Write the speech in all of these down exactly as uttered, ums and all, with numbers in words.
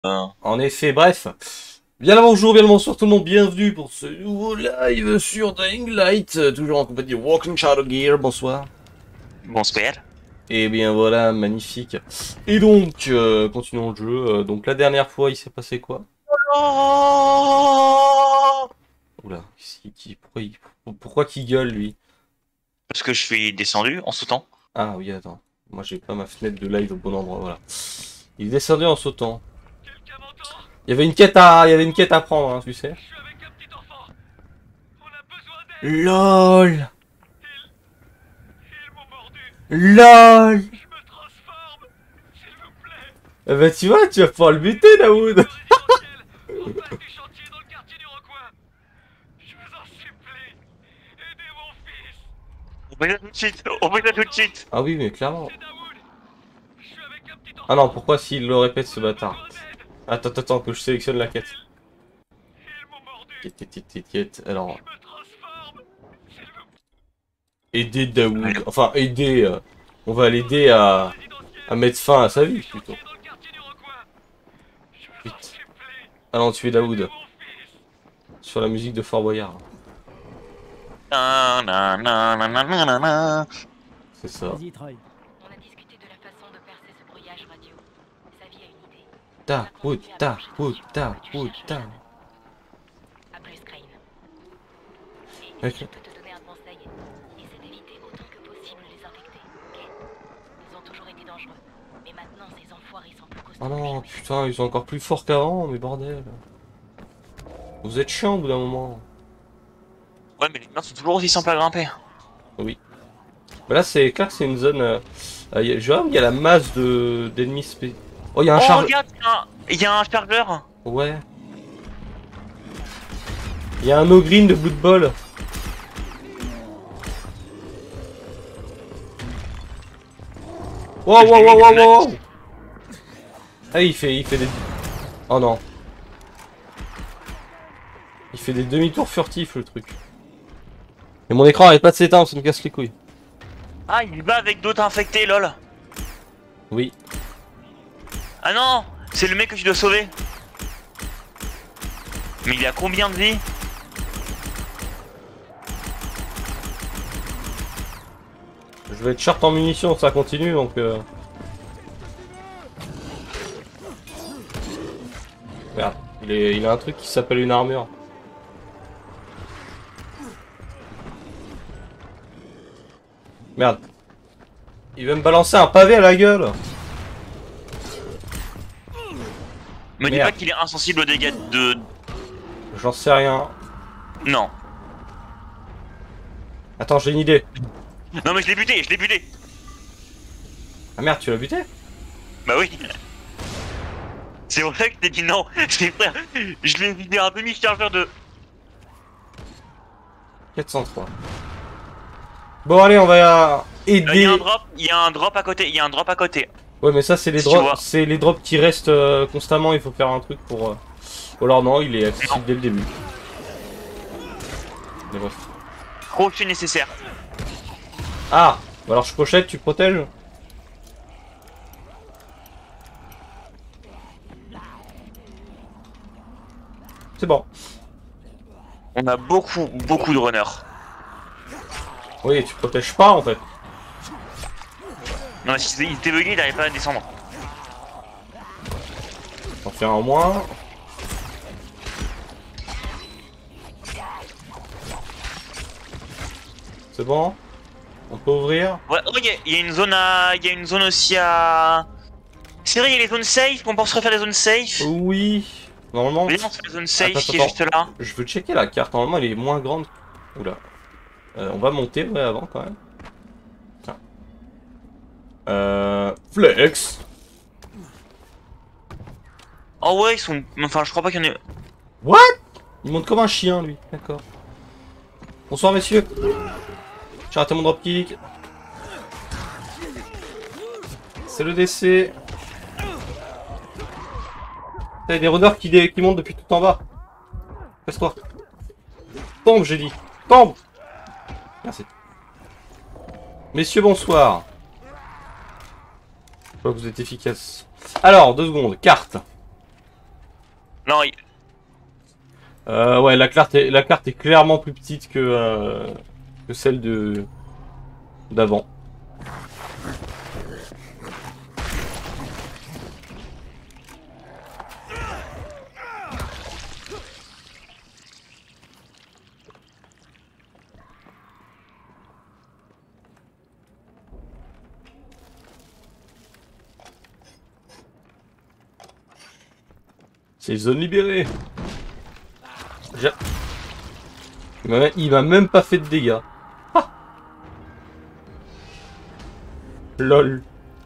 Euh, En effet, bref. Bien le bonjour, bien le bonsoir tout le monde, bienvenue pour ce nouveau live sur Dying Light, euh, toujours en compagnie de Walking Shadow Gear, bonsoir. bonsoir. Et bien voilà, magnifique. Et donc, euh, continuons le jeu, euh, donc la dernière fois il s'est passé quoi? Oh, Oula, qui, qui, pourquoi, il, pourquoi qu'il gueule lui? parce que je suis descendu en sautant. Ah oui, attends, moi j'ai pas ma fenêtre de live au bon endroit, voilà. Il est descendu en sautant. Il y avait une quête à, il y avait une quête à prendre, hein, tu sais. LOL LOL Eh ben tu vois, tu vas pouvoir le buter, Daoud. On va là tout de suite, on va là tout de suite. Ah oui, mais clairement. Ah non, pourquoi s'il le répète, ce bâtard? Attends, attends, attends, que je sélectionne la quête. Quête, quête, quête, quête, quête. Alors, aider Daoud. Enfin, aider... euh, on va l'aider à... à mettre fin à sa vie, plutôt. Vite. Allons tuer Daoud. Sur la musique de Fort Boyard. Na, na, na, na, na, na, na, na. C'est ça. Vas-y, Troy. On a discuté de la façon de percer ce brouillage radio. Xavier a une idée. Daoud, Daoud, Daoud, Daoud. Appelez Scrane. Et Ok. je peux te donner un conseil. Essaie d'éviter autant que possible les infectés, ok? Ils ont toujours été dangereux. Mais maintenant, ces enfoirés sont plus costauds. Oh non, que jamais. putain, ils sont encore plus forts qu'avant, mais bordel. Vous êtes chiant au bout d'un moment. Ouais, mais les murs sont toujours aussi simples à grimper. Oui. Mais là, c'est clair que c'est une zone... Euh, euh, y a, je vois, il y a la masse de d'ennemis spé... Oh, il y a un Oh, charge... regarde, il y a un- il y a un chargeur. Ouais. Il y a un Ogreen de Blood Bowl. Wow, wow, wow, wow, wow. Ah, il fait, il fait des... Oh non. Il fait des demi-tours furtifs, le truc. Et mon écran arrête pas de s'éteindre, ça me casse les couilles. Ah, il va avec d'autres infectés, lol. Oui. Ah non, c'est le mec que tu dois sauver. Mais il a combien de vie? Je vais être short en munitions, ça continue, donc... Euh... Merde, il, est... il a un truc qui s'appelle une armure. Merde. Il veut me balancer un pavé à la gueule. Me dis Merde. pas qu'il est insensible aux dégâts de... J'en sais rien. Non. Attends, j'ai une idée. Non mais je l'ai buté, je l'ai buté. Ah merde, tu l'as buté? Bah oui. C'est vrai que je t'ai dit non. C'est frère. Je l'ai vidé un demi-chargeur de... quatre cent trois. Bon allez, on va Il y aider... a un drop, il y a un drop à côté, il y a un drop à côté. Ouais mais ça c'est les Si tu vois. drops, c'est les drops qui restent euh, constamment, il faut faire un truc pour... Euh... Ou alors non, il est accessible dès le début. Mais bref. Crochet nécessaire. Ah, bah alors je pochette, tu protèges? C'est bon. On a beaucoup, beaucoup de runners. Oui, tu protèges pas en fait. Non, si il était bugué, il n'arrivait pas à descendre. T'en fais un en moins. C'est bon? On peut ouvrir? Ouais, oh, il y, a- il y a une zone à... Il y a une zone aussi à... C'est vrai, il y a les zones safe, qu'on pense refaire des zones safe. Oui. Normalement... Mais non, c'est les zones safe Attends, qui est attends. juste là. Je veux checker la carte, normalement elle est moins grande. Oula. Euh, on va monter, ouais, avant quand même. Tiens. Euh... Flex. Oh ouais, ils sont... Enfin, je crois pas qu'il y en ait... What? Il monte comme un chien, lui. D'accord. Bonsoir, messieurs. J'ai raté mon dropkick. C'est le décès. T'as des runners qui, dé... qui montent depuis tout en bas. Reste-toi. Tombe, j'ai dit. Tombe. Merci. Messieurs, bonsoir. Je vois que vous êtes efficace. Alors, deux secondes. Carte. Non, il... Euh, ouais, la carte, est, la carte est clairement plus petite que, euh, que celle de d'avant. C'est zone libérée. J'ai- Il m'a- Il m'a même pas fait de dégâts. Ah. Lol.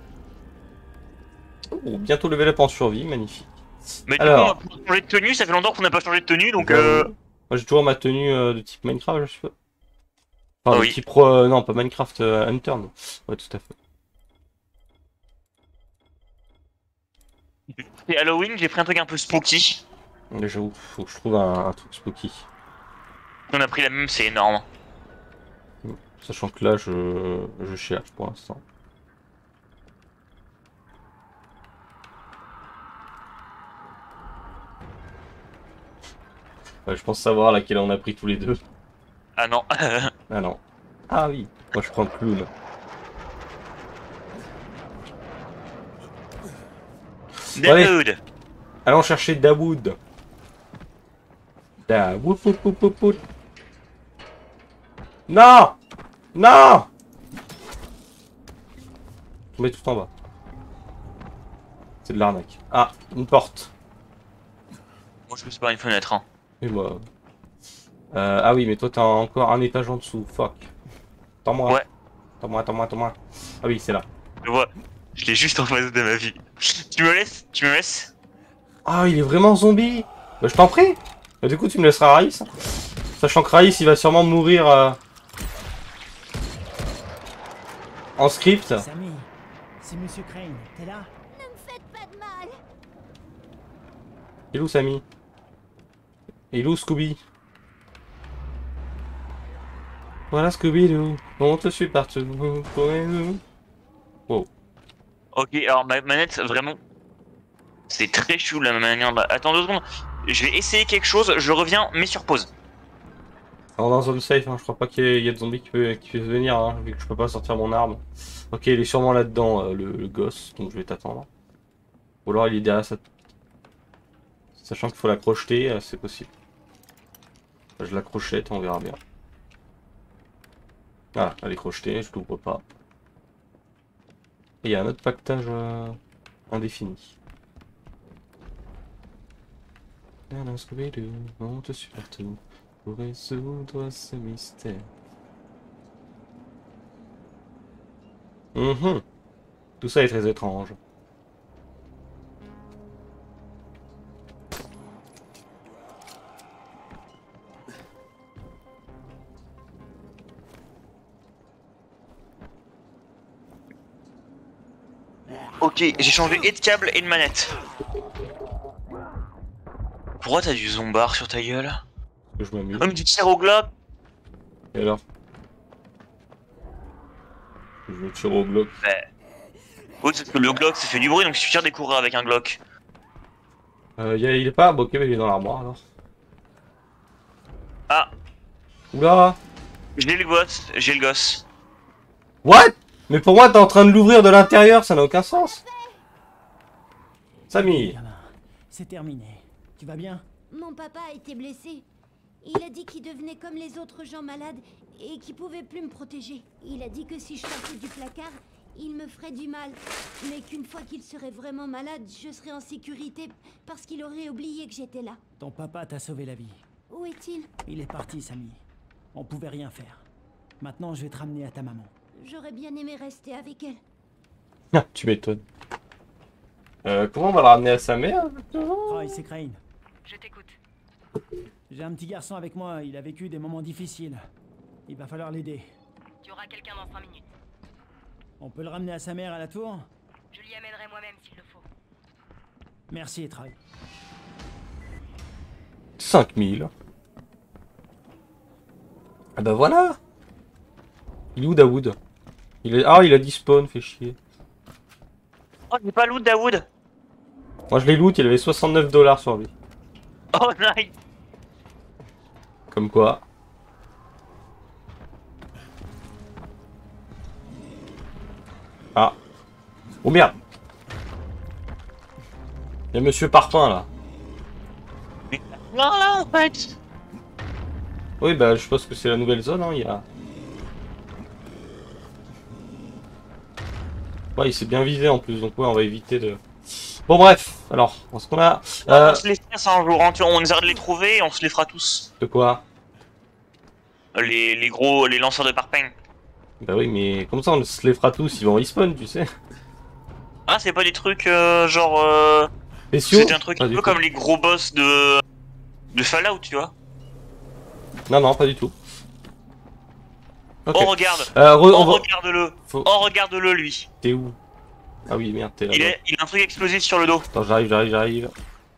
Oh, bientôt level up en survie, magnifique. Mais Alors. du coup, on a changé de tenue, ça fait longtemps qu'on n'a pas changé de tenue, donc... Euh, Euh... Moi j'ai toujours ma tenue euh, de type Minecraft, je sais pas. Enfin, Ah de oui. type... euh, non, pas Minecraft, euh, Hunter. Non. Ouais, tout à fait. C'est Halloween, j'ai pris un truc un peu spooky. Mais j'avoue, faut que je trouve un, un truc spooky. On a pris la même, c'est énorme. Sachant que là, je, je cherche pour l'instant. Ouais, je pense savoir laquelle on a pris tous les deux. Ah non. Ah non. Ah oui, moi je prends le clown. Allez. Dawood. Allons chercher Dawood. Dawood. Wout, wout, wout, wout. Non. Non. Je mets tout en bas. C'est de l'arnaque. Ah, une porte. Moi je me suis pas une fenêtre. Hein. Et moi. Euh, ah oui, mais toi t'as encore un étage en dessous. Fuck. Attends-moi. Ouais. Attends-moi, attends-moi, attends-moi. Ah oui, c'est là. Je vois. Je l'ai juste en face de ma vie. Tu me laisses? Tu me laisses? Ah, il est vraiment zombie. Bah, je t'en prie. Bah, du coup, tu me laisseras Raïs. Sachant que Raïs, il va sûrement mourir euh... en script. Sammy, c'est Monsieur Crane, t'es là? Ne me faites pas de mal. Il est où Samy? Il est où Scooby? Voilà Scooby-Doo, on te suit partout. Wow. Ok, alors ma manette, vraiment... C'est très chou la manière de... Attends deux secondes. Je vais essayer quelque chose, je reviens, mais sur pause. Alors dans zone safe, hein, je crois pas qu'il y, y ait de zombies qui peuvent qui peuvent venir, hein, vu que je peux pas sortir mon arme. Ok, il est sûrement là-dedans, euh, le, le gosse, donc je vais t'attendre. Ou alors il est derrière sa... Sachant qu'il faut la crocheter, euh, c'est possible. Je la crochette, on verra bien. Ah, elle est crochetée, je l'ouvre pas. Et il y a un autre pactage euh, indéfini. On te suit partout pour résoudre ce mystère. Mmh. Tout ça est très étrange. Ok, j'ai changé et de câble et de manette. Pourquoi t'as du zombard sur ta gueule? Que je m'amuse. Comme tu tires au globe. Et alors? Je tire au Glock. Bah... Oui, parce que le Glock ça fait du bruit, donc si tu tires des coureurs avec un Glock. Euh, y a, il est pas? Bon, ok, mais il est dans l'armoire alors. Ah, Oula! j'ai le gosse, j'ai le gosse. What? Mais pour moi, t'es en train de l'ouvrir de l'intérieur, ça n'a aucun sens. Samy! Gamin, c'est terminé. Tu vas bien? Mon papa a été blessé. Il a dit qu'il devenait comme les autres gens malades et qu'il pouvait plus me protéger. Il a dit que si je sortais du placard, il me ferait du mal. Mais qu'une fois qu'il serait vraiment malade, je serais en sécurité parce qu'il aurait oublié que j'étais là. Ton papa t'a sauvé la vie. Où est-il? Il est parti, Sammy. On pouvait rien faire. Maintenant, je vais te ramener à ta maman. J'aurais bien aimé rester avec elle. Ah, tu m'étonnes. Euh, comment on va le ramener à sa mère? Roy, c'est Crane. Je t'écoute. J'ai un petit garçon avec moi, il a vécu des moments difficiles. Il va falloir l'aider. Tu auras quelqu'un dans cinq minutes. On peut le ramener à sa mère à la tour? Je l'y amènerai moi-même s'il le faut. Merci, Troy. cinq mille. Ah bah voilà. Il est où Dawood? Il est... Ah, il a dit spawn, fait chier. Oh, j'ai pas loot Dawood. Moi je l'ai loot, il avait soixante-neuf dollars sur lui. Oh nice. Comme quoi. Ah. Oh merde. Il y a Monsieur Parpaing là. Mais non là en fait. Oui bah je pense que c'est la nouvelle zone, hein, il y a... Ouais, il s'est bien visé en plus, donc ouais, on va éviter de... Bon bref, alors, ce qu'on a... Euh... On se les fait ça un jour, hein, tu vois, on essaiera de les trouver et on se les fera tous. De quoi? Les, les gros, les lanceurs de parpaing. Bah oui, mais comme ça on se les fera tous, ils vont respawn, tu sais. Ah, c'est pas des trucs euh, genre... Euh... C'est un truc un peu comme les gros boss de... de Fallout, tu vois. Non, non, pas du tout. Okay. Oh, regarde. Euh, re, oh, va... regarde-le. Faut... Oh, regarde-le, lui. T'es où? Ah oui, merde, t'es là. Il, est... il a un truc explosif sur le dos. Attends, j'arrive, j'arrive, j'arrive.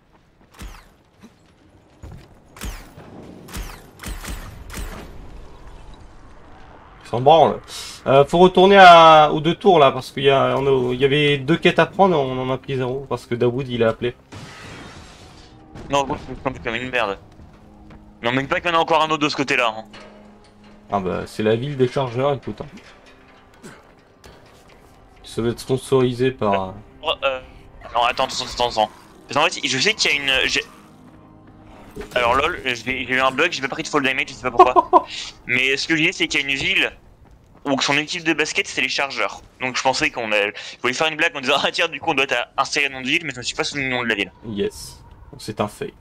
Il s'en branle. Euh, faut retourner à... aux deux tours là, parce qu'il y, a... a... il y avait deux quêtes à prendre, on en a pris zéro, parce que Dawood il a appelé. Non, c'est comme une merde. Non, mais pas qu'il y en a encore un autre de ce côté-là. Hein. Ah bah, c'est la ville des chargeurs, écoute. Hein. Ça va être sponsorisé par... Euh, euh... Non, attends, attends, attends, attends. Parce qu'en fait, je sais qu'il y a une... Alors lol, j'ai eu un bug, j'ai pas pris de fall damage, je sais pas pourquoi. Mais ce que je disais, c'est qu'il y a une ville où son équipe de basket, c'est les chargeurs. Donc je pensais qu'on allait... voulait faire une blague en disant ah tiens, du coup on doit être inséré dans une ville, mais je me suis pas souvenu du nom de la ville. Yes. C'est un fail.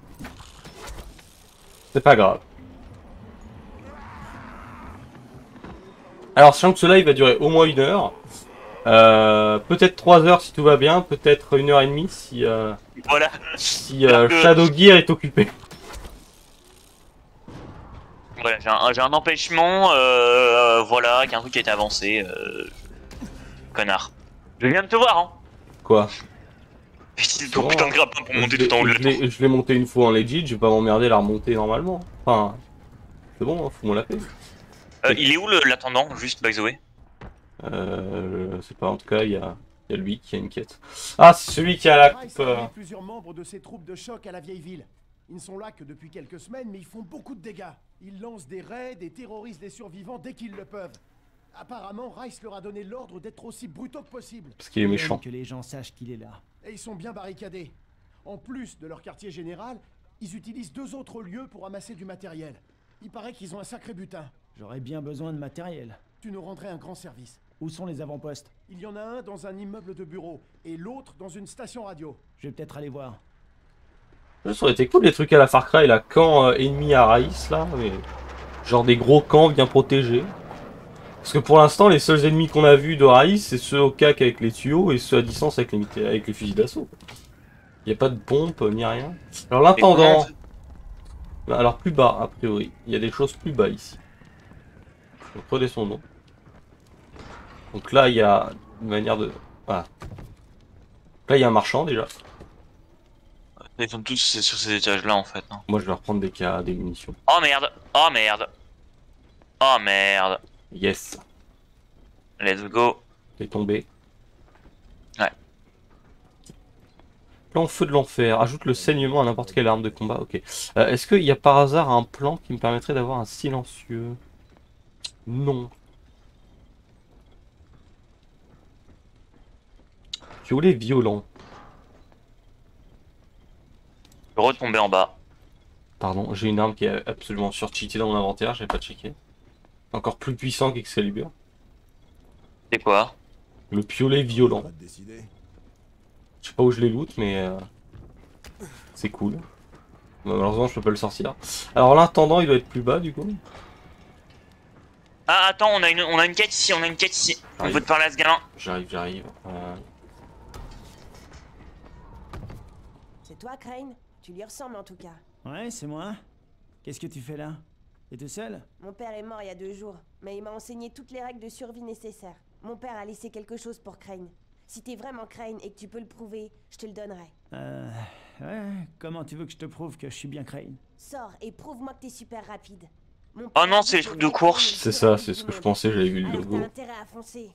C'est pas grave. Alors, sachant que ce live va durer au moins une heure. Euh, peut-être trois heures si tout va bien, peut-être une heure et demie si, euh, voilà. si euh, que... Shadow Gear est occupé. Voilà, j'ai un, un empêchement, euh, voilà, qu'il y a un truc qui a été avancé. Euh... Connard. Je viens de te voir, hein. Quoi? C'est ton putain de grappin pour monter tout en haut de la tour. Je l'ai monté une fois en legit, je vais pas m'emmerder à la remonter normalement. Enfin, c'est bon, hein, faut-moi la paix. Euh, il est où l'attendant, juste by the way? Euh, je sais pas, en tout cas, il y a, y a lui qui a une quête. Ah, c'est celui qui a la coupe... Euh... plusieurs membres de ses troupes de choc à la vieille ville. Ils ne sont là que depuis quelques semaines, mais ils font beaucoup de dégâts. Ils lancent des raids et terrorisent les survivants dès qu'ils le peuvent. Apparemment, Rice leur a donné l'ordre d'être aussi brutaux que possible. Parce qu'il est méchant. Que les gens sachent qu'il est là. Et ils sont bien barricadés. En plus de leur quartier général, ils utilisent deux autres lieux pour amasser du matériel. Il paraît qu'ils ont un sacré butin. J'aurais bien besoin de matériel. Tu nous rendrais un grand service. Où sont les avant-postes? Il y en a un dans un immeuble de bureau et l'autre dans une station radio. Je vais peut-être aller voir. Ça aurait été cool les trucs à la Far Cry, là, camp euh, ennemi à Raïs, là, mais... genre des gros camps bien protégés. Parce que pour l'instant, les seuls ennemis qu'on a vus de Raïs, c'est ceux au cac avec les tuyaux et ceux à distance avec les, avec les fusils d'assaut. Il n'y a pas de pompe, ni rien. Alors l'intendant... Alors plus bas, a priori. Il y a des choses plus bas ici. Donc redescendons. Donc là, il y a une manière de... Voilà. Là, il y a un marchand, déjà. Ils sont tous sur ces étages-là, en fait. Hein. Moi, je vais reprendre des cas, des munitions. Oh merde! Oh merde! Oh merde! Yes. Let's go. T'es tombé. Ouais. Plan feu de l'enfer. Ajoute le saignement à n'importe quelle arme de combat. Ok. Euh, Est-ce qu'il y a par hasard un plan qui me permettrait d'avoir un silencieux? Non. Violet violent. Je vais retomber en bas. Pardon, j'ai une arme qui est absolument surcheatée dans mon inventaire, j'avais pas checké. Encore plus puissant qu'Excalibur. C'est quoi? Le piolet violent. Je sais pas où je les loot, mais euh, c'est cool. Malheureusement, je peux pas le sortir. Alors l'intendant, il doit être plus bas du coup. Ah attends, on a une, on a une quête ici, on a une quête ici. On peut te parler à ce gamin. J'arrive, j'arrive. Euh... C'est toi, Crane? Tu lui ressembles en tout cas. Ouais, c'est moi. Qu'est-ce que tu fais là? T'es tout seul? Mon père est mort il y a deux jours, mais il m'a enseigné toutes les règles de survie nécessaires. Mon père a laissé quelque chose pour Crane. Si t'es vraiment Crane et que tu peux le prouver, je te le donnerai. Euh... Ouais, comment tu veux que je te prouve que je suis bien Crane? Sors et prouve-moi que t'es super rapide. Mon Oh non, c'est les trucs de course. C'est ça, c'est ce que je pensais, j'avais vu le Alors logo. t'as intérêt à foncer.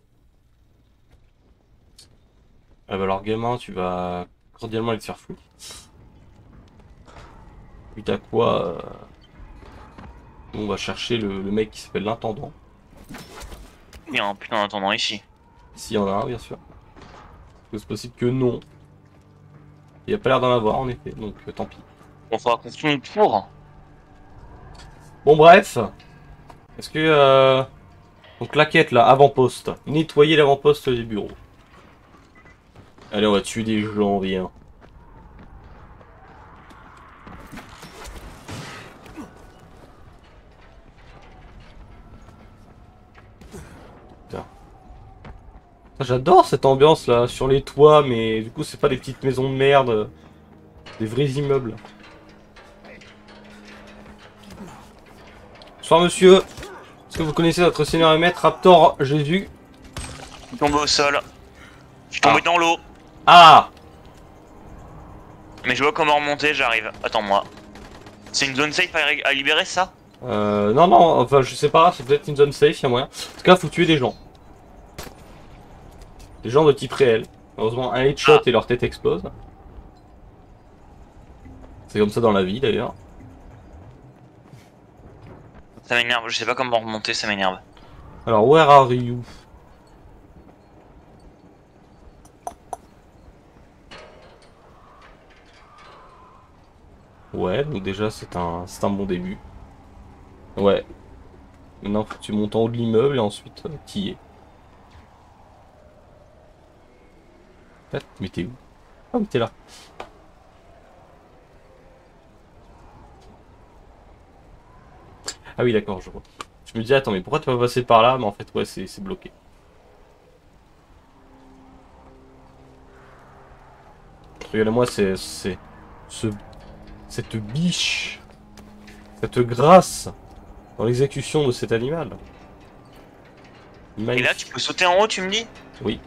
Ah bah alors gamin, tu vas cordialement aller te faire foutre. Suite à quoi, euh, on va chercher le, le mec qui s'appelle l'intendant. Il y a un putain d'attendant ici. S'il y en a un, bien sûr. C'est possible que non. Il n'y a pas l'air d'en avoir, en effet, donc euh, tant pis. On fera qu'on tourne pour. Bon, bref. Est-ce que... Euh... Donc la quête, là, avant-poste. Nettoyer l'avant-poste des bureaux. Allez, on va tuer des gens, viens. J'adore cette ambiance là sur les toits, mais du coup c'est pas des petites maisons de merde, des vrais immeubles. Bonsoir monsieur, est-ce que vous connaissez notre seigneur et maître Raptor Jésus? Je suis tombé au sol. Je suis tombé Ah. dans l'eau. Ah! Mais je vois comment remonter, j'arrive. Attends-moi. C'est une zone safe à, à libérer ça? Euh, non non, enfin je sais pas, c'est peut-être une zone safe, y'a moyen. En tout cas faut tuer des gens. Des gens de type réel. Heureusement un headshot Ah. et leur tête explose. C'est comme ça dans la vie d'ailleurs. Ça m'énerve, je sais pas comment remonter, ça m'énerve. Alors where are you? Ouais, donc déjà c'est un, c'est un bon début. Ouais. Maintenant faut que tu montes en haut de l'immeuble et ensuite euh, t'y es. Mais t'es où? Ah mais t'es là. Ah oui d'accord, je vois. Je me dis attends mais pourquoi tu vas passer par là? Mais en fait ouais c'est bloqué. Regardez-moi c'est... c'est... ce... cette biche. Cette grâce dans l'exécution de cet animal. Et Magnifique. là, tu peux sauter en haut, tu me dis? Oui.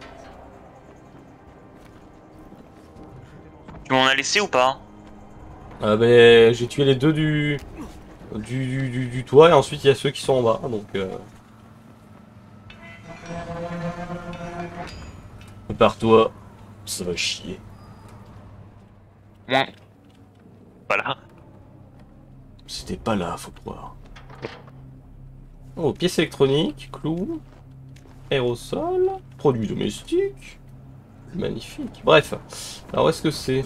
Tu m'en as laissé ou pas? Euh, ben, j'ai tué les deux du... Du, du, du, du toit et ensuite il y a ceux qui sont en bas donc euh... par toi ça va chier. Ouais. Voilà. C'était pas là faut croire. Oh pièces électroniques, clous, aérosol, produits domestiques, magnifique. Bref, alors où est-ce que c'est?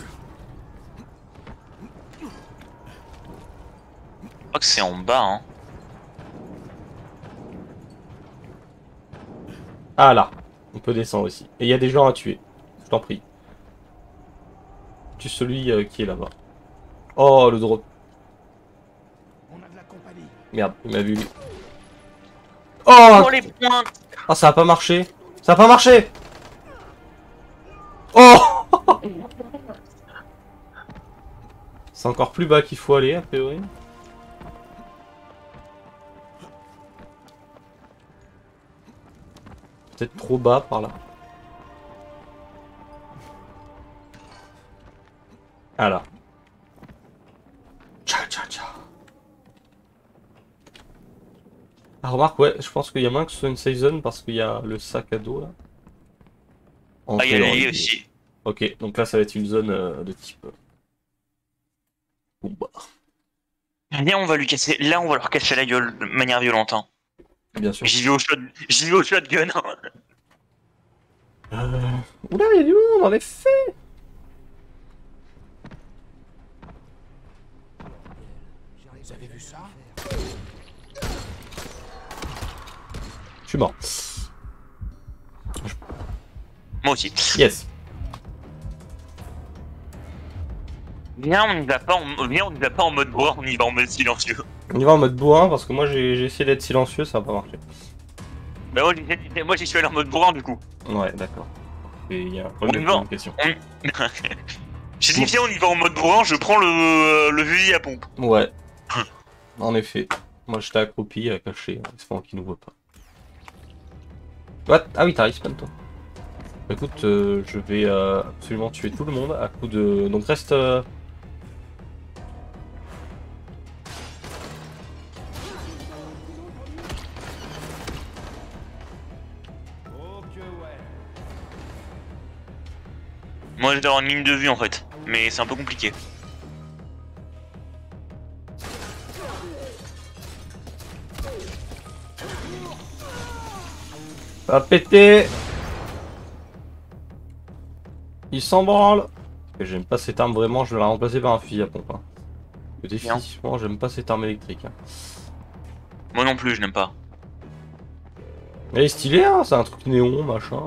Je crois que c'est en bas, hein. Ah là, on peut descendre aussi. Et il y a des gens à tuer, je t'en prie. Tue celui euh, qui est là-bas. Oh le drop. On a de la compagnie. Merde, il m'a vu lui. Oh, Oh les points! ah ça a pas marché. Ça a pas marché. Oh. C'est encore plus bas qu'il faut aller a priori. Peut-être trop bas par là. Ah là. Tcha tcha tcha. Ah remarque ouais, je pense qu'il y a moins que ce soit une safe zone parce qu'il y a le sac à dos là. En Ah, il y a théorie. les aussi. Ok, donc là ça va être une zone euh, de type... euh, combat. Viens, on va lui casser. Là, on va leur casser la gueule de manière violente. Hein. Bien sûr. J'y vais au shot. J'y vais au shotgun. Hein. Euh... Oula, il y a du monde en effet. Vous avez vu ça? Je suis mort. Moi aussi. Yes. Viens, on y va pas en, viens, on y va pas en mode bois, on y va en mode silencieux. On y va en mode bourrin parce que moi j'ai essayé d'être silencieux, ça a pas marché. Bah moi, j'y- moi j'y suis allé en mode bourrin du coup. Ouais, d'accord. Et il y a un On problème y de va. communication. J'ai dit viens, on y va en mode bourrin, je prends le, le fusil à pompe. Ouais. En effet. Moi j'étais accroupi, euh, caché, en espérant qu'il nous voit pas. What? Ah oui, t'as respawn toi. Bah, écoute, euh, je vais euh, absolument tuer tout le monde à coup de... Donc reste... Euh... Moi je dois avoir une ligne de vue en fait, mais c'est un peu compliqué. Va péter. Il s'en branle. J'aime pas cette arme vraiment, je vais la remplacer par un fusil à pompe. Hein. Le défi, moi j'aime pas cette arme électrique. Hein. Moi non plus, je n'aime pas. Elle est stylée, hein, c'est un truc néon, machin.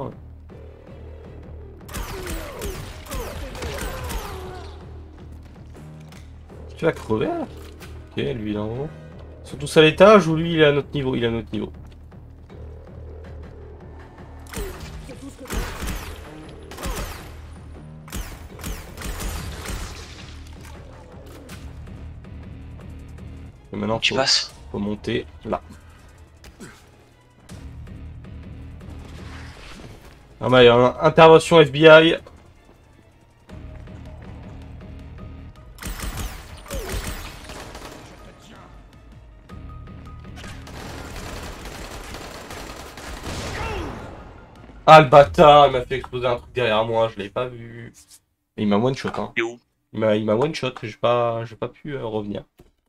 Tu vas crever là? Ok, lui il est en haut. Ils sont tous à l'étage ou lui il est à notre niveau? Il est à notre niveau. Et maintenant Tu faut, passes. faut monter là. Ah bah il y a une intervention F B I. Ah le bâtard, il m'a fait exploser un truc derrière moi, je l'avais pas vu. Et il m'a one shot hein. T'es où? Il m'a il m'a one shot, j'ai pas j'ai pas pu euh, revenir.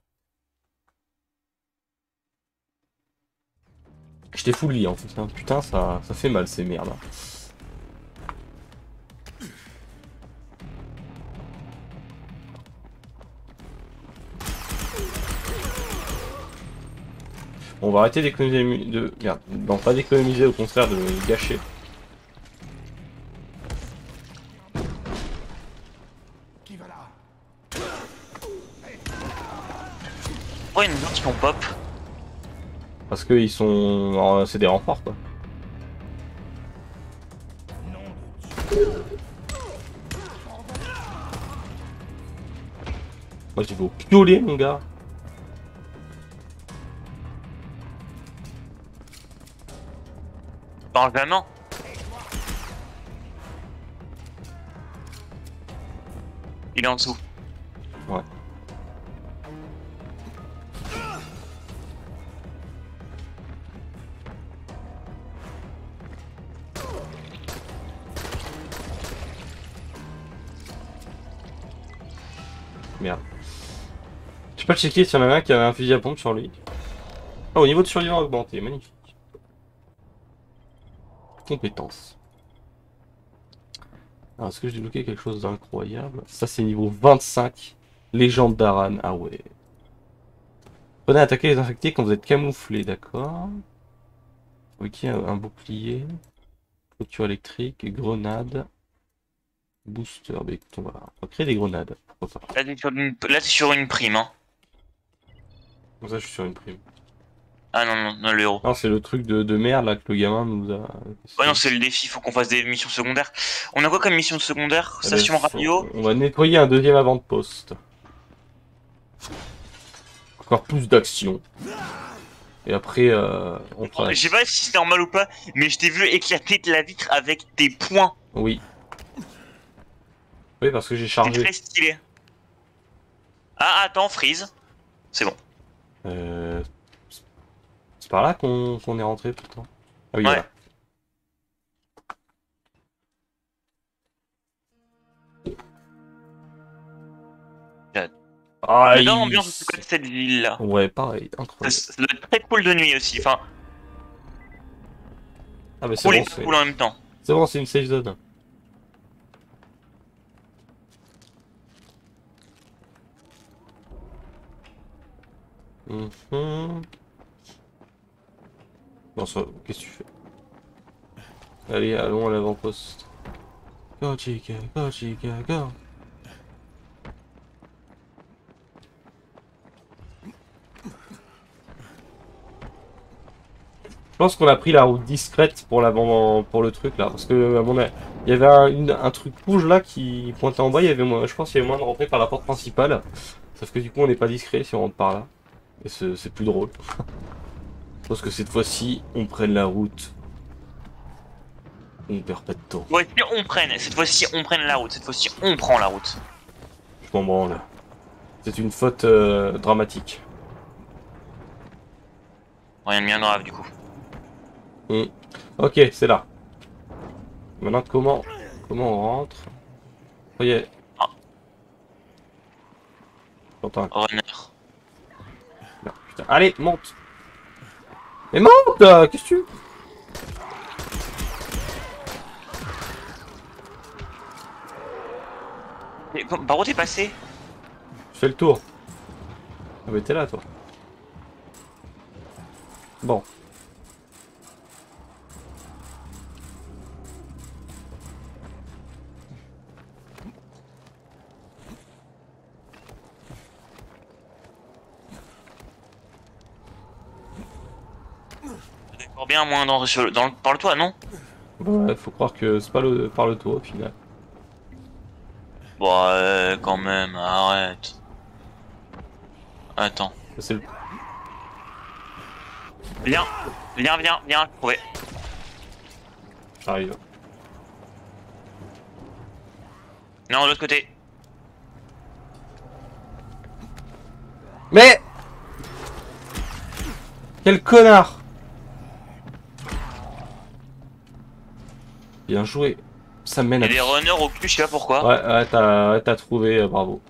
J'étais full vie en fait, hein. Putain ça, ça fait mal ces merdes. Bon, on va arrêter d'économiser de. Merde, non pas d'économiser, au contraire de gâcher. Qui va là? Pourquoi il y a une autre qui ont pop? Parce que ils sont. C'est des renforts quoi. Moi j'ai vais au piolet mon gars. Parle vraiment. Il est en dessous. Ouais. Merde. Je sais pas checker s'il y en avait un qui avait un fusil à pompe sur lui. Ah, au niveau de survivant augmenté, magnifique. Compétences. Alors, est-ce que j'ai débloqué quelque chose d'incroyable? Ça, c'est niveau vingt-cinq. Légende d'Aran. Ah ouais. Prenez à attaquer les infectés quand vous êtes camouflé, d'accord. Ok, un, un bouclier. Clôture électrique, grenade. Booster. Bah écoute, on va, on va créer des grenades. Pourquoi pas. Là, t'es sur une, là, t'es sur une prime, hein. Comme ça, je suis sur une prime. Ah non, non, non, le héros. Non, c'est le truc de, de merde là que le gamin nous a. Ouais, non, c'est le défi, faut qu'on fasse des missions secondaires. On a quoi comme mission secondaire? Eh ben, Station faut- radio. On va nettoyer un deuxième avant-poste. Encore plus d'action. Et après, euh, on fera. Je sais pas si c'est normal ou pas, mais je t'ai vu éclater de la vitre avec tes poings. Oui. Oui, parce que j'ai C'est chargé. très stylé. Ah, attends, freeze. C'est bon. Euh... C'est par là qu'on qu'on est rentré pourtant. Ah oui, Ouais. voilà. Ah, J'adore il- l'ambiance en tout cas de cette ville là. Ouais, pareil, Ça, incroyable. ça doit être très cool de nuit aussi. Enfin, Ah, mais c'est cool bon, et pas c'est cool en même temps. c'est bon, c'est une safe zone. Mhm. Bon, ça, qu'est-ce que tu fais? Allez, allons à l'avant-poste. Go, chica, go, chica, go. Je pense qu'on a pris la route discrète pour, la, pour le truc là, parce que à mon avis, il y avait un, une- un truc rouge là qui pointait en bas, il y avait moins, je pense qu'il y avait moins de rentrer par la porte principale, sauf que du coup on n'est pas discret si on rentre par là, et c'est c'est plus drôle. Je pense que cette fois-ci, on prenne la route, on perd pas de temps. Ouais, si on prenne, cette fois-ci on prenne la route, cette fois-ci on prend la route. Je m'en branle. C'est une faute euh, dramatique. Rien de bien grave du coup. Hmm. Ok, c'est là. Maintenant, comment, comment on rentre? Oh, yeah. Ah. J'entends un coup. Runner. Non, putain. Allez, monte. Mais monte euh, qu'est-ce que tu... comme- par où t'es passé? Je fais le tour. Ah mais t'es là toi. Bon. D'accord, bien moins dans, sur le- dans le, par le toit, non? Ouais, faut croire que c'est pas le, par le toit au final. Bon, euh, quand même, arrête. Attends. C'est le... Viens, viens, viens, viens, ouais. J'arrive. Non, de l'autre côté. Mais quel connard! Bien joué. Ça mène Il à... y a des runners au cul, je sais pas pourquoi. Ouais, ouais, t'as ouais, t'as trouvé, euh, bravo.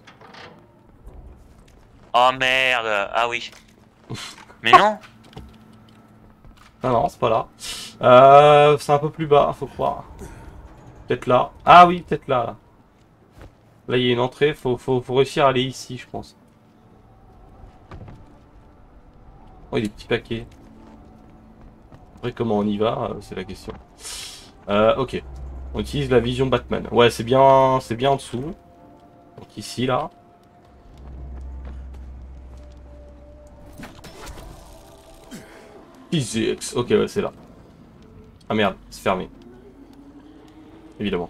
Oh merde, ah oui. Mais non. Non, non, c'est pas là. Euh, c'est un peu plus bas, faut croire. Peut-être là. Ah oui, peut-être là, là. Là, il y a une entrée, faut, faut, faut réussir à aller ici, je pense. Oh, il y a des petits paquets. Après, comment on y va, euh, c'est la question. Euh, ok. On utilise la vision Batman. Ouais, c'est bien, c'est bien en dessous. Donc ici, là. Physics. Ok, ouais, c'est là. Ah merde, c'est fermé. Évidemment.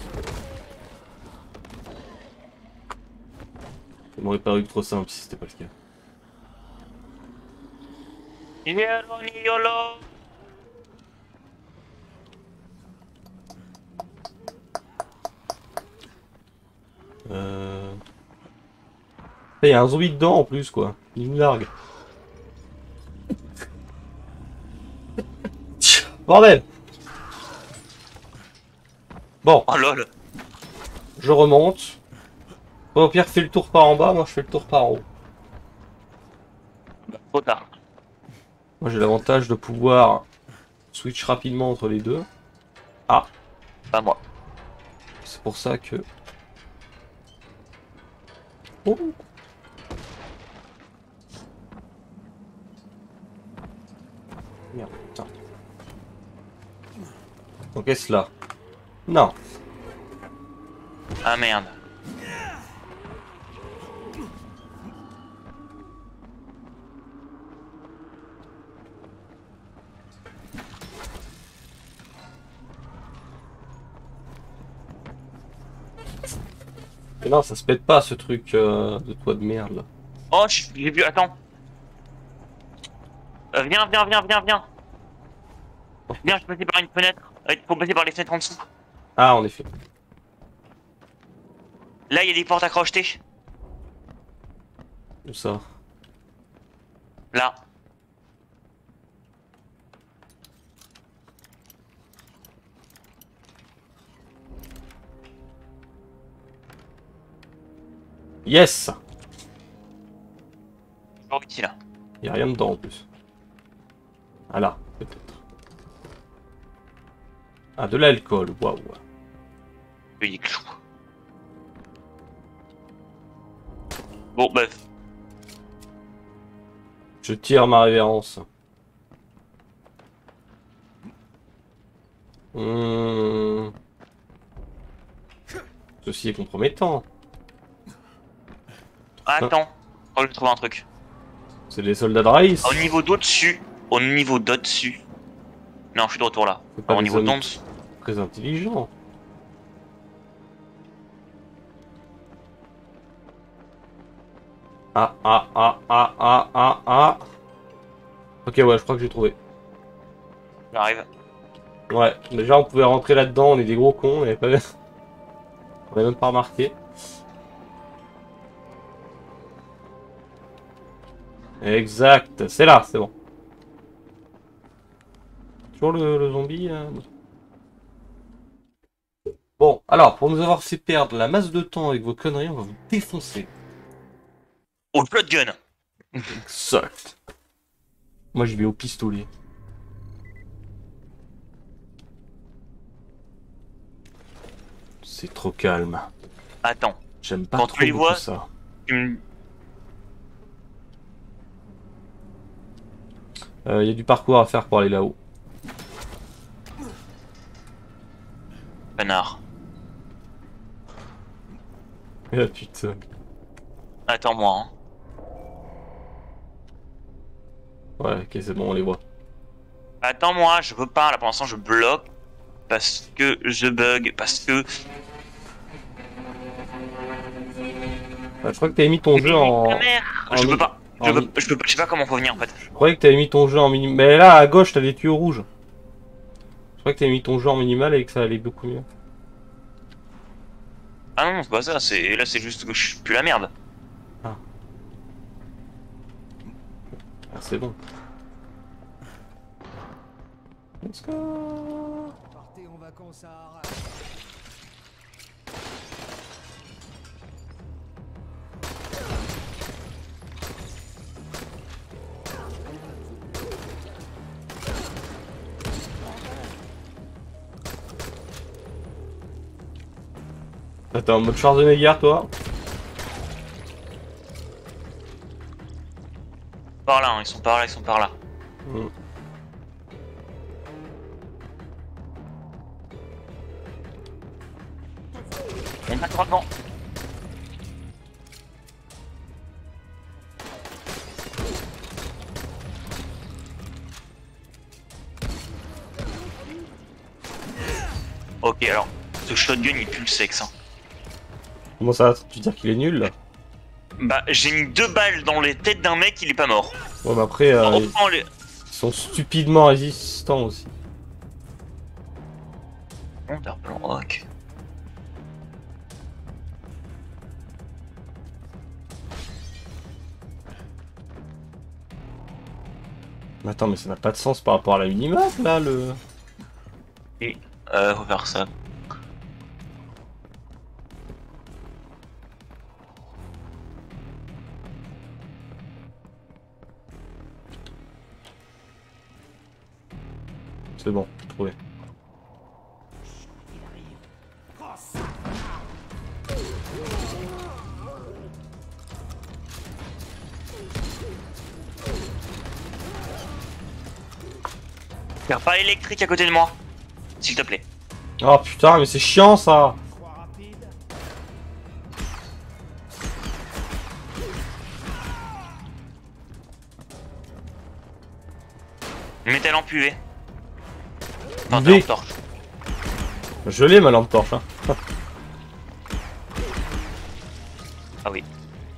Ça m'aurait paru trop simple si c'était pas le cas. Yolo, yolo. Euh... Il y a un zombie dedans en plus, quoi. Il me largue. Bordel! Bon, Oh lol. je remonte. Au pire, fais le tour par en bas, moi je fais le tour par en haut. Trop tard. Moi j'ai l'avantage de pouvoir switch rapidement entre les deux. Ah, Pas moi. c'est pour ça que... Oh. Merde, putain. Donc est-ce là? Non. Ah merde. Mais non, ça se pète pas ce truc euh, de toit de merde là. Oh, j'ai vu, attends. Euh, viens, viens, viens, viens, viens. Viens, je suis passé par une fenêtre. Il faut passer par les fenêtres en dessous. Ah, en effet. Là, il y a des portes à crocheter. Où ça? Là. Yes! Genre ici, là. Y a rien dedans en plus. Ah là, peut-être. Ah, de l'alcool, waouh. Il est clou. Bon, bref. Je tire ma révérence. Mmh. Ceci est compromettant. Attends. Oh, je vais trouver un truc. C'est les soldats de Rice. Au niveau d'au-dessus. Au niveau d'au-dessus. Non, je suis de retour là. C'est pas Au des niveau hommes d'au-dessus. très intelligent. Ah, ah, ah, ah, ah, ah, ah. Ok, ouais, je crois que j'ai trouvé. J'arrive. Ouais, déjà on pouvait rentrer là-dedans, on est des gros cons, on avait pas... on avait même pas remarqué. Exact, c'est là, c'est bon. Toujours le, le zombie. Hein. Bon, alors, pour nous avoir fait perdre la masse de temps avec vos conneries, on va vous défoncer. Au shotgun. Exact. Moi, je vais au pistolet. C'est trop calme. Attends. J'aime pas Quand trop tu les beaucoup vois, ça. tu me- Il euh, y a du parcours à faire pour aller là-haut. Connard. Ah putain. Attends-moi. Hein. Ouais, ok, c'est bon, on les voit. Attends-moi, je peux pas. Là pour l'instant, je bloque parce que je bug, parce que. Ah, je crois que t'avais mis ton jeu en... Ta mère. en Je mi- peux pas. Je, en peux, mi- je peux, je sais pas comment faut venir en fait. Je croyais que t'avais mis ton jeu en minimal. Mais là, à gauche, t'as des tuyaux rouges. Je crois que t'avais mis ton jeu en minimal et que ça allait beaucoup mieux. Ah non, c'est pas ça. C'est là, c'est juste que je suis plus la merde. Ah, c'est bon. Let's go. Partez en vacances à Arras. T'es en mode Schwarzenegger, toi? Par là, hein, ils sont par là, ils sont par là. Mm. On a droit devant. Ok, alors, ce shotgun il pue le sexe. Hein. Comment ça? Tu veux dire qu'il est nul là? Bah, j'ai mis deux balles dans les têtes d'un mec, il est pas mort. Ouais, mais après, euh, On ils reprend les. sont stupidement résistants aussi. Underplan rock. Mais attends, mais ça n'a pas de sens par rapport à la minimap là, le. Et euh, faut faire ça. C'est bon, j'ai trouvé. Y'a pas électrique à côté de moi. S'il te plaît. Oh putain, mais c'est chiant ça! Mettez l'empuvée. Enfin, Idée. t'es en torche. Je l'ai ma lampe torche. Hein. Ah oui.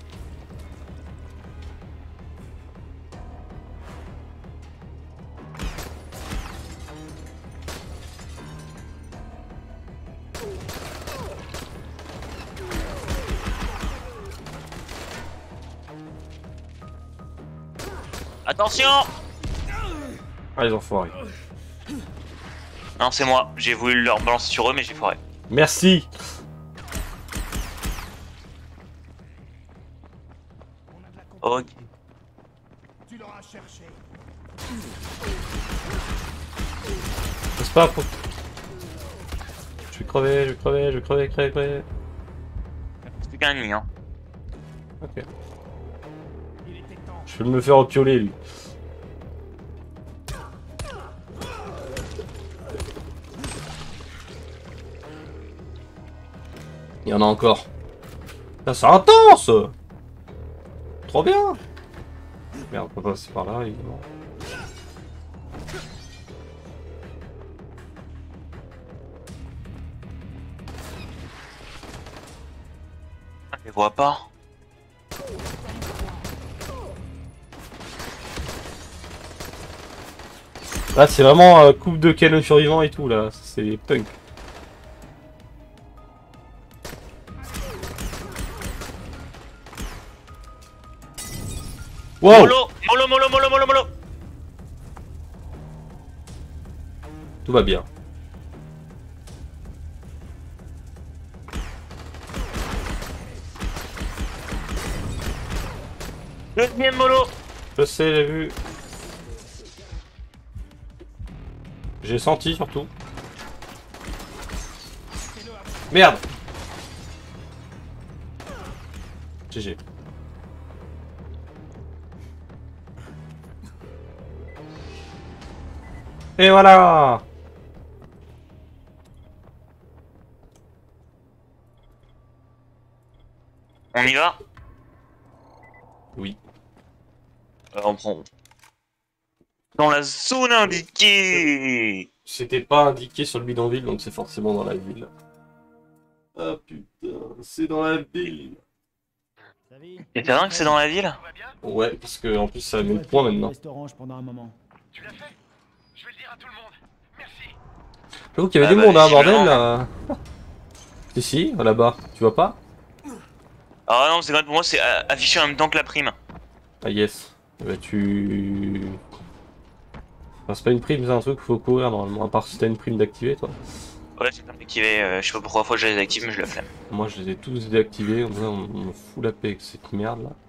Attention! Ah, ils ont foiré. Non, c'est moi. J'ai voulu leur balancer sur eux, mais j'ai foiré. Merci! Ok. Tu l'auras cherché. C'est pas pour. Je vais crever, je vais crever, je vais crever, crever, crever. C'est plus qu'un ennemi, hein. Ok. Je vais me faire pioler lui. Il y en a encore. Ça c'est intense! Trop bien! Merde, on peut passer par là évidemment. Je les vois pas. Là c'est vraiment euh, coupe de canon survivant et tout là, c'est punk. Wow! Molo, molo, molo, molo, molo, molo. Tout va bien. Deuxième molo. Je sais, j'ai vu. J'ai senti surtout. Merde! G G. Et voilà. On y va? Oui. Euh, on prend. Dans la zone indiquée! C'était pas indiqué sur le bidonville, donc c'est forcément dans la ville. Ah putain, c'est dans la ville. Et t'as vrai que c'est dans la ville? Ouais, parce que en plus ça met le point maintenant. Restaurant pendant un moment. Tu l'as fait? Je vais le dire à tout le monde. Merci. J'avoue qu'il y avait Ah du bah, monde, hein, visiblement. bordel là. Si, si, là-bas, tu vois pas? Ah non, c'est quand même pour moi, c'est euh, affiché en même temps que la prime. Ah yes. Bah tu... Enfin, c'est pas une prime, c'est un truc qu'il faut courir normalement, à part si t'as une prime d'activer toi. Ouais, c'est pas activé, euh, je sais pas pourquoi fois je les active, mais je le flemme. Moi je les ai tous déactivés, on, on, on fout la paix avec cette merde là.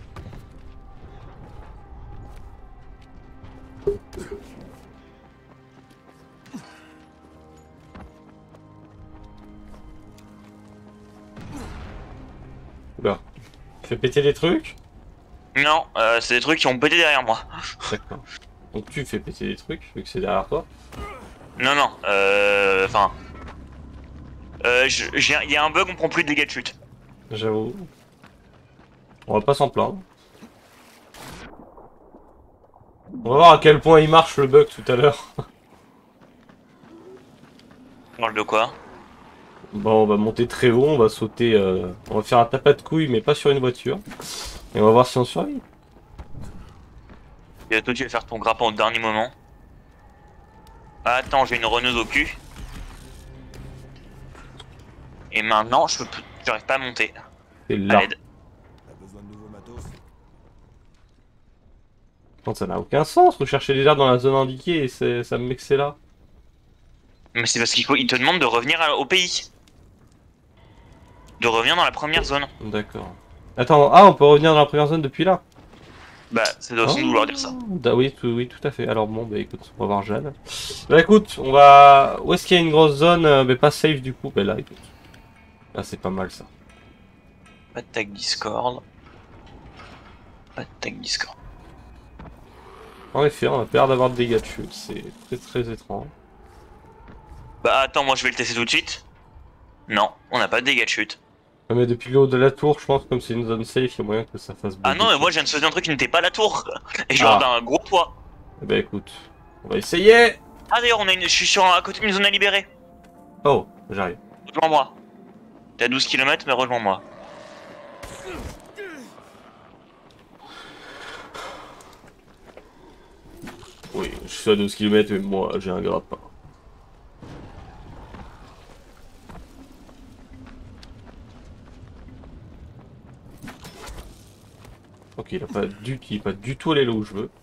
Oula. Tu fais péter les trucs? Non, euh, c'est des trucs qui ont pété derrière moi. D'accord. Donc tu fais péter les trucs, vu que c'est derrière toi. Non, non, euh. Enfin. Euh, il y a un bug, on prend plus de dégâts de chute. J'avoue. On va pas s'en plaindre. On va voir à quel point il marche le bug tout à l'heure. On parle de quoi? Bon, on va monter très haut, on va sauter, euh, on va faire un tapas de couilles, mais pas sur une voiture. Et on va voir si on survit. Et toi, tu vas faire ton grappin au dernier moment. Ah, attends, j'ai une reneuse au cul. Et maintenant, je peux, j'arrive pas à monter. C'est À là. l'aide. Non, ça n'a aucun sens, rechercher des arbres dans la zone indiquée et ça me met que c'est là. Mais c'est parce qu'il faut, il te demande de revenir à- au pays. De revenir dans la première zone. D'accord. Attends, ah, on peut revenir dans la première zone depuis là? Bah, ça doit sans doute vouloir dire ça. Da, oui, tout, oui, tout à fait. Alors bon, bah écoute, on va voir Jeanne. Bah écoute, on va... Où est-ce qu'il y a une grosse zone, euh, mais pas safe du coup? Bah là, écoute. Là, c'est pas mal ça. Pas de tag Discord. Pas de tag Discord. En effet, on a peur d'avoir de dégâts de chute, c'est très très étrange. Bah attends, moi je vais le tester tout de suite. Non, on n'a pas de dégâts de chute. Ouais, mais depuis le haut de la tour, je pense que comme c'est une zone safe, il y a moyen que ça fasse Ah bugger. non, mais moi je viens de sauter un truc qui n'était pas la tour. Et je Ah. rentre dans un gros toit. Eh bah écoute, on va essayer. Ah d'ailleurs, on a une... je suis sur... à côté d'une zone à libérer. Oh, j'arrive. Rejoins-moi. T'es à douze kilomètres, mais rejoins-moi. Oui, je suis à douze kilomètres, mais moi j'ai un grappin. Ok, il a pas du, il est pas du tout allé là où je veux.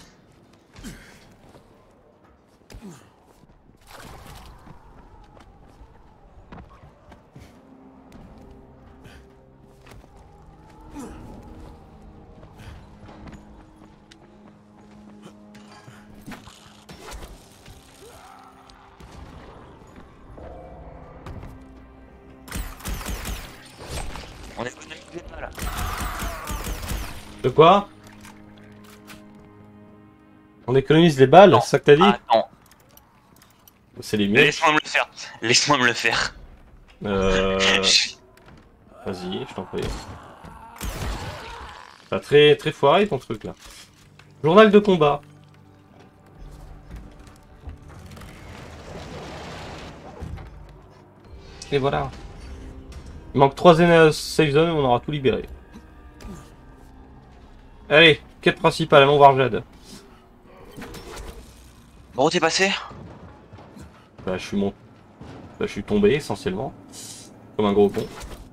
On est économisé pas là. De quoi? On économise les balles, Non. c'est ça que t'as dit? Attends, C'est les miens. laisse-moi me le faire. Laisse-moi me le faire. Euh... Vas-y, je t'en prie. Pas très, très foiré ton truc là. Journal de combat. Et voilà. Il manque trois safe zones et on aura tout libéré. Allez, quête principale, allons voir Jade. Bon, t'es passé? Bah, je suis mon... bah, je suis tombé essentiellement. Comme un gros con.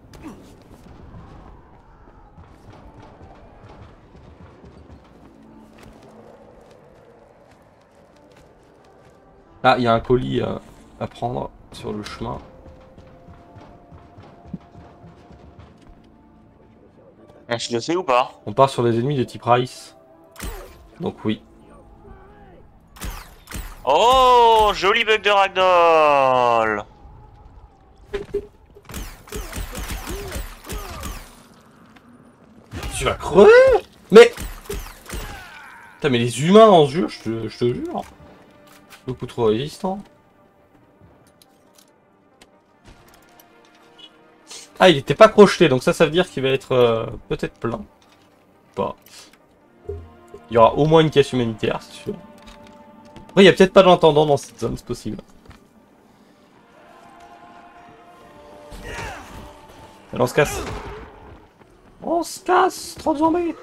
Ah, il y a un colis à, à prendre sur le chemin. On se le fait ou pas? On part sur des ennemis de type Rice. Donc oui. Oh, joli bug de ragdoll. tu vas crever. Mais... Putain, mais les humains en ce jeu, je te, je te jure. Beaucoup trop résistants. Ah, il était pas crocheté, donc ça, ça veut dire qu'il va être euh, peut-être plein. Pas. Il y aura au moins une caisse humanitaire, c'est sûr. Après, il y a peut-être pas d'entendant dans cette zone, c'est possible. Allez, on se casse. On se casse, trop de zombies.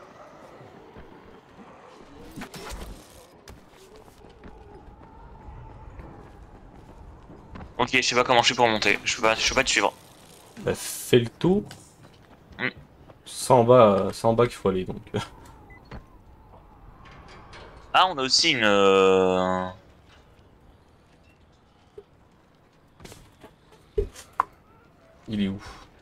Ok, je sais pas comment je suis pour monter. Je peux pas, je peux pas te suivre. Bah, fais le tour. Mm. C'est en bas, c'est en bas qu'il faut aller donc. Ah, on a aussi une. Euh... Il est où?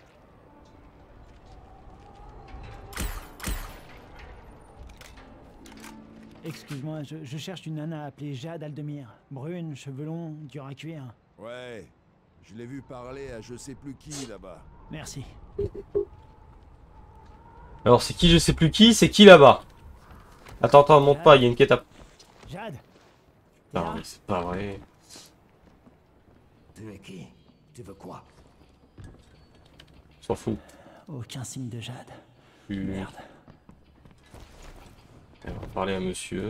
Excuse-moi, je, je cherche une nana appelée Jade Aldemir. Brune, cheveux longs, dur à cuire. Ouais, je l'ai vu parler à je sais plus qui là-bas. Merci. Alors c'est qui je sais plus qui, c'est qui là-bas? Attends, attends, monte pas, il y a une quête à... Jade. Non mais c'est pas vrai. Tu es qui? Tu veux quoi? S'en fout. Aucun signe de Jade. Tu... Merde. On va parler à monsieur.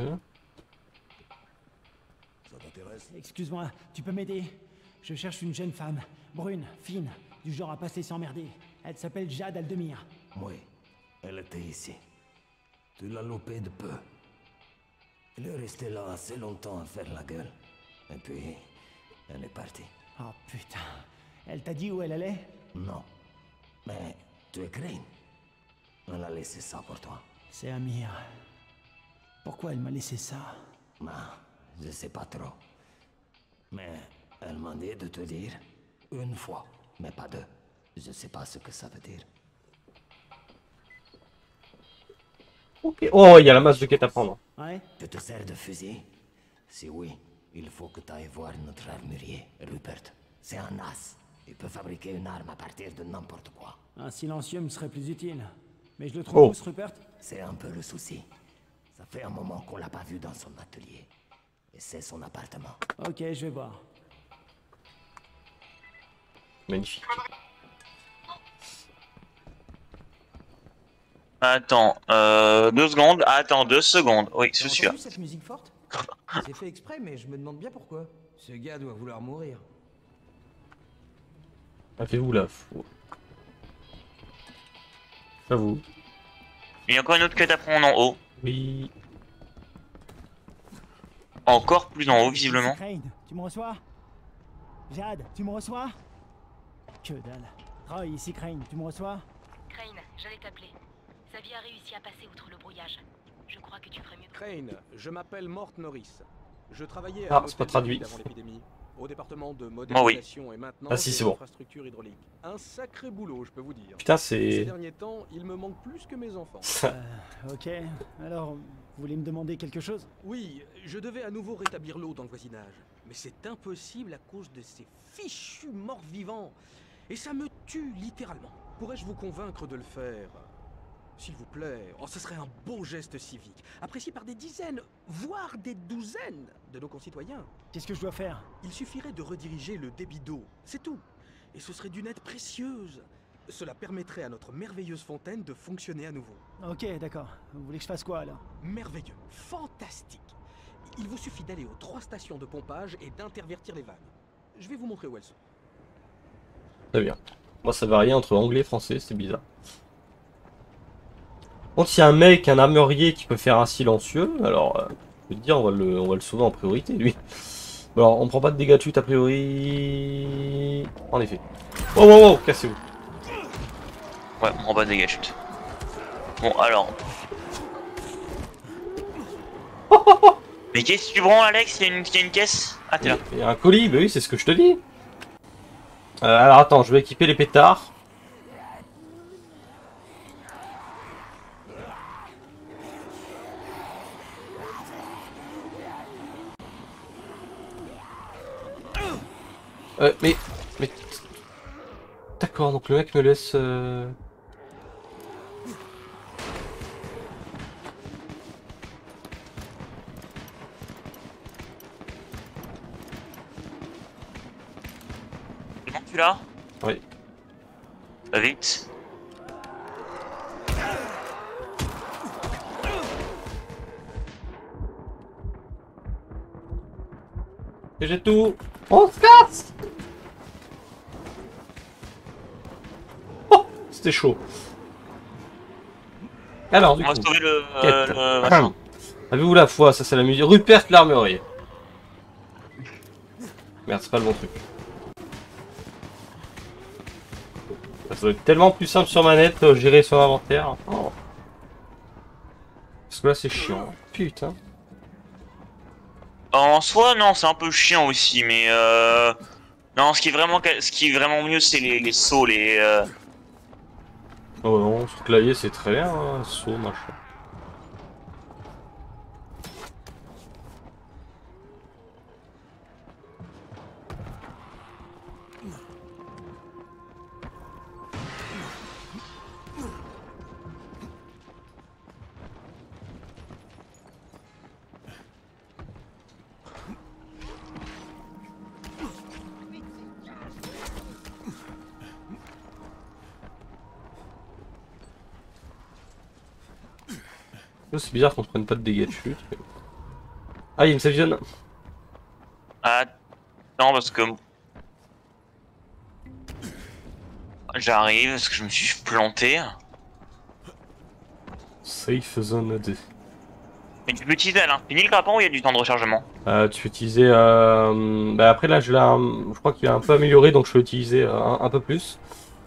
Ça t'intéresse? Excuse-moi, tu peux m'aider? Je cherche une jeune femme, brune, fine, du genre à pas se laisser emmerder. Elle s'appelle Jade Aldemir. Oui, elle était ici. Tu l'as loupée de peu. Elle est restée là assez longtemps à faire la gueule. Et puis, elle est partie. Oh putain. Elle t'a dit où elle allait? Non. Mais tu es Crane. Elle a laissé ça pour toi. C'est Amir. Pourquoi elle m'a laissé ça? Ah, je sais pas trop. Mais elle m'a dit de te dire une fois, mais pas deux. Je sais pas ce que ça veut dire. Ok. Oh, il y a la masse de quêtes à prendre. Ouais? Tu te sers de fusil? Si oui, il faut que tu ailles voir notre armurier, Rupert. C'est un as. Il peut fabriquer une arme à partir de n'importe quoi. Un silencieux me serait plus utile. Mais je le trouve Oh. où, ce Rupert? C'est un peu le souci. Ça fait un moment qu'on l'a pas vu dans son atelier. Et c'est son appartement. Ok, je vais voir. Magnifique. Attends, euh, deux secondes. Attends, deux secondes. Oui, T'as c'est celui-là. entendu cette musique forte? C'est fait exprès, mais je me demande bien pourquoi. Ce gars doit vouloir mourir. Avez-vous la foi? J'avoue. Il y a encore une autre quête à prendre en haut. Oui. Encore plus en haut, visiblement. Crane, tu me reçois? Jade, tu me reçois? Que dalle. Roy, ici Crane, tu me reçois? Crane, j'allais t'appeler. Xavier a réussi à passer outre le brouillage. Je crois que tu ferais mieux. Crane, je m'appelle Mort Norris. Je travaillais Ah, à c'est pas l'hôtel de traduit. ville avant l'épidémie, au département de oui. modélisation et maintenance Ah si, c'est bon. d'infrastructures hydrauliques. Un sacré boulot, je peux vous dire. Putain, Ces c'est... derniers temps, il me manque plus que mes enfants. Euh, ok. Alors, vous voulez me demander quelque chose? Oui, je devais à nouveau rétablir l'eau dans le voisinage. Mais c'est impossible à cause de ces fichus morts vivants. Et ça me tue littéralement. Pourrais-je vous convaincre de le faire? S'il vous plaît. Oh, ce serait un beau geste civique, apprécié par des dizaines, voire des douzaines de nos concitoyens. Qu'est-ce que je dois faire? Il suffirait de rediriger le débit d'eau, c'est tout. Et ce serait d'une aide précieuse. Cela permettrait à notre merveilleuse fontaine de fonctionner à nouveau. Ok, d'accord. Vous voulez que je fasse quoi, alors? Merveilleux, fantastique. Il vous suffit d'aller aux trois stations de pompage et d'intervertir les vannes. Je vais vous montrer où elles sont. Très bien. Moi, ça varie entre anglais et français, c'est bizarre. Bon, s'il y a un mec, un armurier qui peut faire un silencieux, alors, euh, je peux te dire, on va le, on va le sauver en priorité, lui. Bon, alors, on prend pas de dégâts de chute a priori. En effet. Oh, oh, oh, cassez-vous. Ouais, on prend pas de dégâts chute. Bon, alors. Mais qu'est-ce que tu prends, Alex? Il y a une, il y a une caisse? Ah, t'es là. Il y a un colis, bah oui, c'est ce que je te dis. Euh, alors, attends, je vais équiper les pétards. Euh, mais... mais... D'accord, donc le mec me laisse... Euh... celui-là? Oui. Va vite. Et j'ai tout. On se casse. Oh, c'était chaud. Alors, du On va coup, sauver le... quête. Euh, le machin. Avez-vous la foi? Ça, c'est la musique. Rupert l'armurier. Merde, c'est pas le bon truc. Ça doit être tellement plus simple sur manette, euh, gérer son inventaire. Oh. Parce que là, c'est chiant. Putain. En soi, non, c'est un peu chiant aussi, mais euh... non, ce qui est vraiment, ce qui est vraiment mieux, c'est les, les sauts, les... Euh... Oh non, ce clavier, c'est très bien, hein, saut, machin. C'est bizarre qu'on ne prenne pas de dégâts de chute. Mais... Ah, il y a une save zone. Ah, non, parce que... J'arrive, parce que je me suis planté. Safe zone deux. Mais tu peux utiliser à l'infini le grappin ou il y a du temps de rechargement? Euh, tu peux utiliser... Euh... Bah après là, je, je crois qu'il a un peu amélioré, donc je peux utiliser euh, un, un peu plus.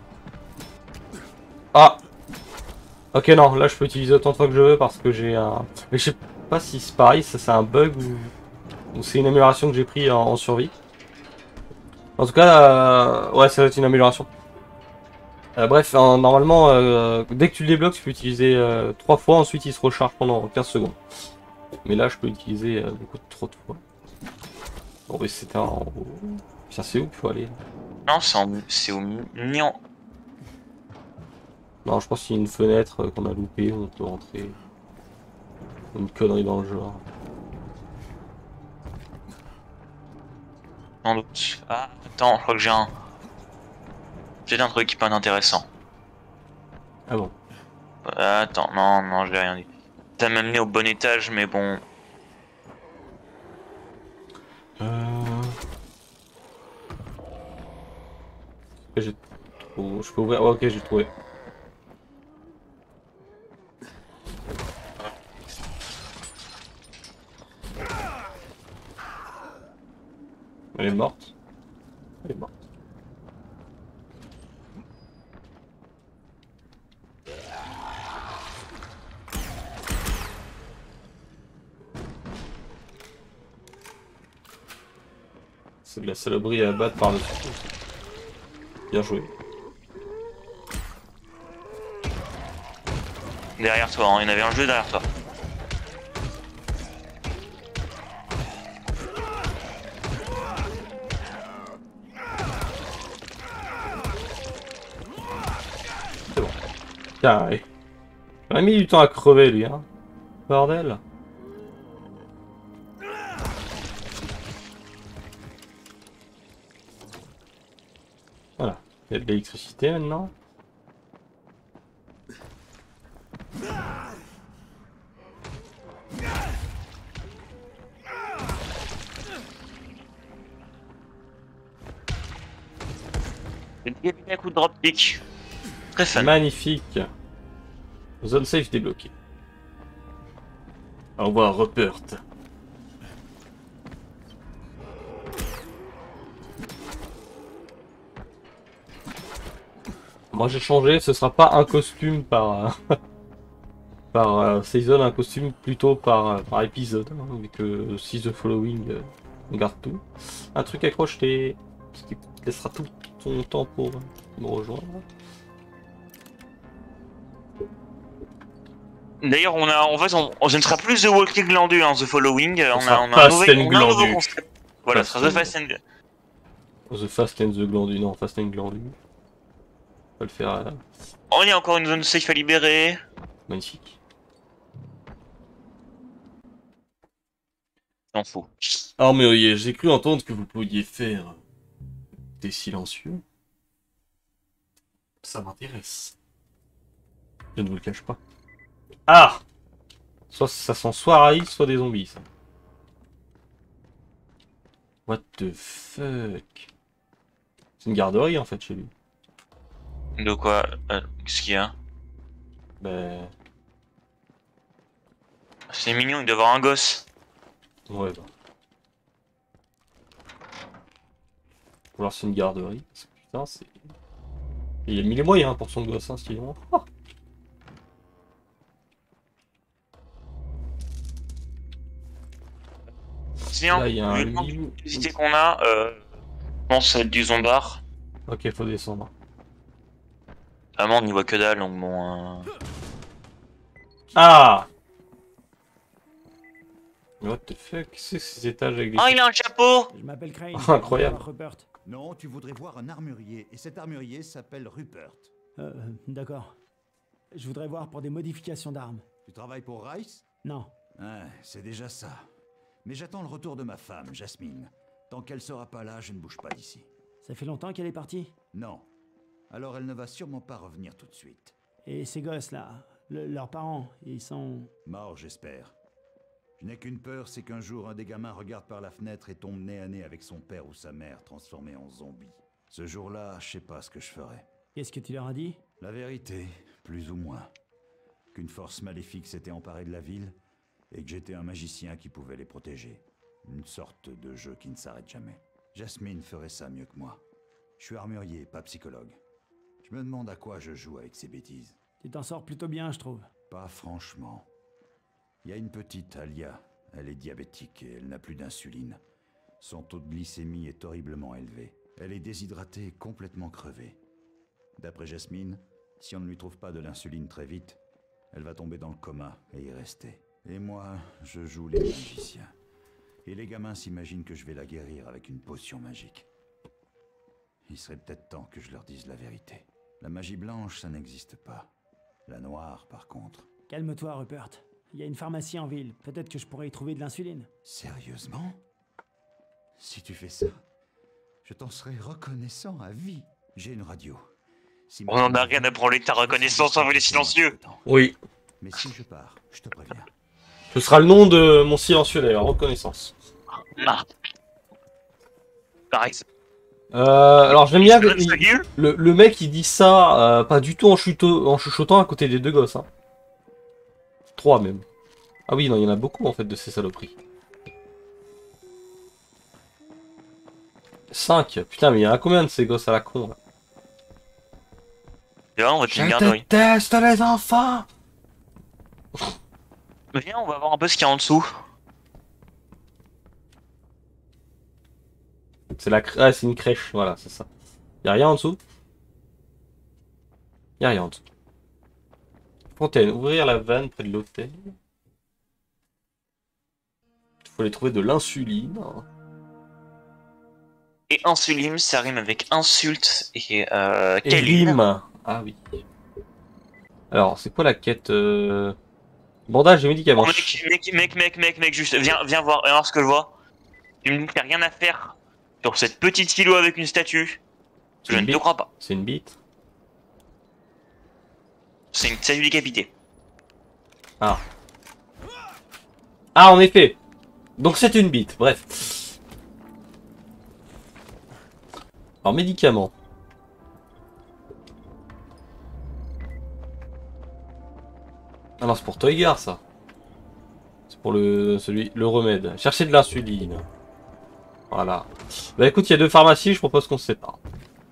Ah! Ok, non, là je peux utiliser autant de fois que je veux parce que j'ai un... Mais je sais pas si c'est pareil, ça c'est un bug ou, ou c'est une amélioration que j'ai pris en, en survie. En tout cas, euh... ouais, ça va être une amélioration. Euh, bref, hein, normalement, euh, dès que tu le débloques, tu peux utiliser euh, trois fois, ensuite il se recharge pendant quinze secondes. Mais là, je peux utiliser euh, beaucoup trop de fois. Bon, mais c'était en haut. Putain, c'est où qu'il faut aller? Non, c'est au néant. Non, je pense qu'il y a une fenêtre qu'on a loupée, on peut rentrer. Une connerie dans le genre. Sans doute. Ah, attends, je crois que j'ai un... J'ai un truc pas intéressant. Ah bon? Euh, attends, non, non, je vais rien dit. T'as m'amené au bon étage, mais bon... Euh... J'ai trop... Je peux ouvrir... Oh, ok, j'ai trouvé. Elle est morte. Elle est morte. C'est de la saloperie à battre par dessus. Bien joué. Derrière toi, hein. Il y en avait un jeu derrière toi. C'est bon. Carré. Il a mis du temps à crever lui, hein. Bordel. Voilà. Il y a de l'électricité maintenant. J'ai dégagé un coup de dropkick. Très fun. Magnifique. Zone safe débloquée. Au revoir, Rupert. Moi j'ai changé, ce sera pas un costume par euh, par euh, saison, un costume plutôt par, euh, par épisode, hein, vu que si The Following euh, on garde tout. Un truc à crocheter, ce qui laissera tout ton temps pour me rejoindre. D'ailleurs, on a, en fait, on, on, ce ne sera plus The Walking Glandu, hein, The Following. On, On a, on a un nouvel, on a un nouveau concept. Voilà, ce sera The Fast and... The Fast and the Glandu, non, Fast and Glandu. On va le faire. Euh... Oh, il y a encore une zone safe à libérer. Magnifique. S'en fout. Alors, mais j'ai cru entendre que vous pouviez faire des silencieux. Ça m'intéresse. Je ne vous le cache pas. Ah! Soit ça sent soit Raïs, soit des zombies, ça. What the fuck? C'est une garderie en fait chez lui. De quoi? euh, Qu'est-ce qu'il y a? Ben. C'est mignon, il doit avoir un gosse. Ouais, bah. Ou alors c'est une garderie. Parce que, putain, c'est. Il a mis les moyens pour son gosse, hein, stylé. Ah. Sinon, Là, il y a un vu le nombre d'unités qu'on a, euh, je pense à du zombard. Ok, faut descendre. Vraiment, on n'y voit que dalle, donc bon. Euh... Ah! What the fuck? Qu'est-ce que ces étages avec des. Oh, il a un chapeau! Je m'appelle Crane. Oh, incroyable. Rupert. Non, tu voudrais voir un armurier, et cet armurier s'appelle Rupert. Euh, d'accord. Je voudrais voir pour des modifications d'armes. Tu travailles pour Rice? Non. Ah, c'est déjà ça. Mais j'attends le retour de ma femme, Jasmine. Tant qu'elle sera pas là, je ne bouge pas d'ici. Ça fait longtemps qu'elle est partie? Non. Alors elle ne va sûrement pas revenir tout de suite. Et ces gosses-là, le- leurs parents, ils sont... Morts, j'espère. Je n'ai qu'une peur, c'est qu'un jour un des gamins regarde par la fenêtre et tombe nez à nez avec son père ou sa mère transformés en zombies. Ce jour-là, je sais pas ce que je ferai. Qu'est-ce que tu leur as dit? La vérité, plus ou moins. Qu'une force maléfique s'était emparée de la ville et que j'étais un magicien qui pouvait les protéger. Une sorte de jeu qui ne s'arrête jamais. Jasmine ferait ça mieux que moi. Je suis armurier, pas psychologue. Je me demande à quoi je joue avec ces bêtises. Tu t'en sors plutôt bien, je trouve. Pas franchement. Il y a une petite, Alia. Elle est diabétique et elle n'a plus d'insuline. Son taux de glycémie est horriblement élevé. Elle est déshydratée et complètement crevée. D'après Jasmine, si on ne lui trouve pas de l'insuline très vite, elle va tomber dans le coma et y rester. Et moi, je joue les magiciens. Et les gamins s'imaginent que je vais la guérir avec une potion magique. Il serait peut-être temps que je leur dise la vérité. La magie blanche, ça n'existe pas. La noire, par contre. Calme-toi, Rupert. Il y a une pharmacie en ville. Peut-être que je pourrais y trouver de l'insuline. Sérieusement? Si tu fais ça, je t'en serai reconnaissant à vie. J'ai une radio. Si On en a rien à branler de ta reconnaissance envers les silencieux. Oui. Mais si je pars, je te préviens. Ce sera le nom de mon silencieux d'ailleurs, reconnaissance. Ah. Pareil. Euh, alors j'aime bien que il- le, le mec il dit ça euh, pas du tout en, chuto, en chuchotant à côté des deux gosses. Hein. Trois même. Ah oui, non, il y en a beaucoup en fait de ces saloperies. Cinq. Putain, mais il y en a combien de ces gosses à la con là? Là, on va te une garderie. Déteste les enfants. Viens, on va voir un peu ce qu'il y a en dessous. C'est la cr- ah, c'est une crèche, voilà, c'est ça. Y'a rien en dessous? Y'a rien en dessous. Fontaine, ouvrir la vanne près de l'hôtel. Il faut aller trouver de l'insuline. Et insuline, ça rime avec insulte et euh... Et câline. rime. Ah oui. Alors, c'est quoi la quête euh... Bandage et médicaments. Oh, mec, mec, mec, mec, mec, mec, juste, viens, viens voir, viens voir ce que je vois. Tu me dis que t'as rien à faire sur cette petite silo avec une statue. Je ne te crois pas. C'est une bite. C'est une statue décapitée. Ah. Ah, en effet. Donc c'est une bite, bref. Alors, médicaments. Ah non, c'est pour Toygar, ça. C'est pour le, celui, le remède. Chercher de l'insuline. Voilà. Bah écoute, il y a deux pharmacies, je propose qu'on se sépare.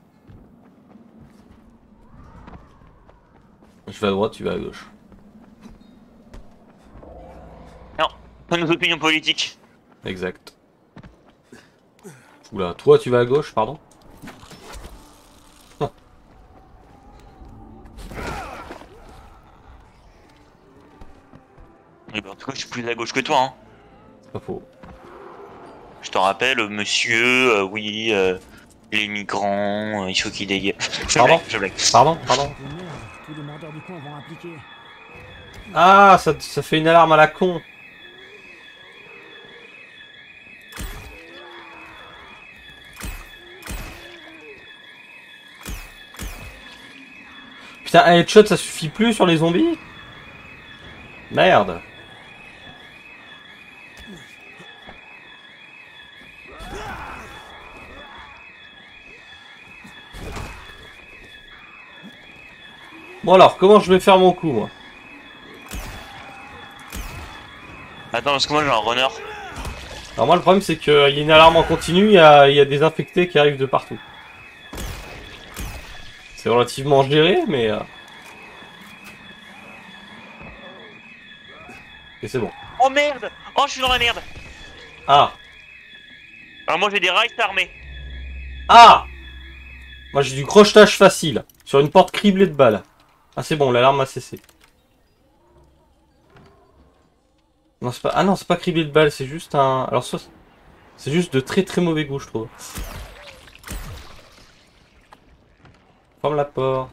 Je vais à droite, tu vas à gauche. Non, pas nos opinions politiques. Exact. Oula, toi tu vas à gauche, pardon. Oui, bah, en tout cas, je suis plus à gauche que toi. Hein. C'est pas faux. Je te rappelle, monsieur, euh, oui, euh, les migrants, euh, il faut qu'ils dégagent. Je Pardon blague, je blague. Pardon, pardon. Tous les mordeurs du coin vont appliquer. Ah, ça, ça fait une alarme à la con. Tiens, un headshot ça suffit plus sur les zombies? Merde. Bon alors, comment je vais faire mon coup moi? Attends, parce que moi j'ai un runner. Alors moi le problème c'est qu'il y a une alarme en continu, il y a, il y a des infectés qui arrivent de partout. C'est relativement géré, mais... Euh... Et c'est bon. Oh merde! Oh, je suis dans la merde! Ah! Alors moi j'ai des rails armés. Ah! Moi j'ai du crochetage facile, sur une porte criblée de balles. Ah c'est bon, l'alarme a cessé. Non, c'est pas... Ah non, c'est pas criblé de balles, c'est juste un... Alors soit... C'est juste de très très mauvais goût, je trouve. Ferme la porte.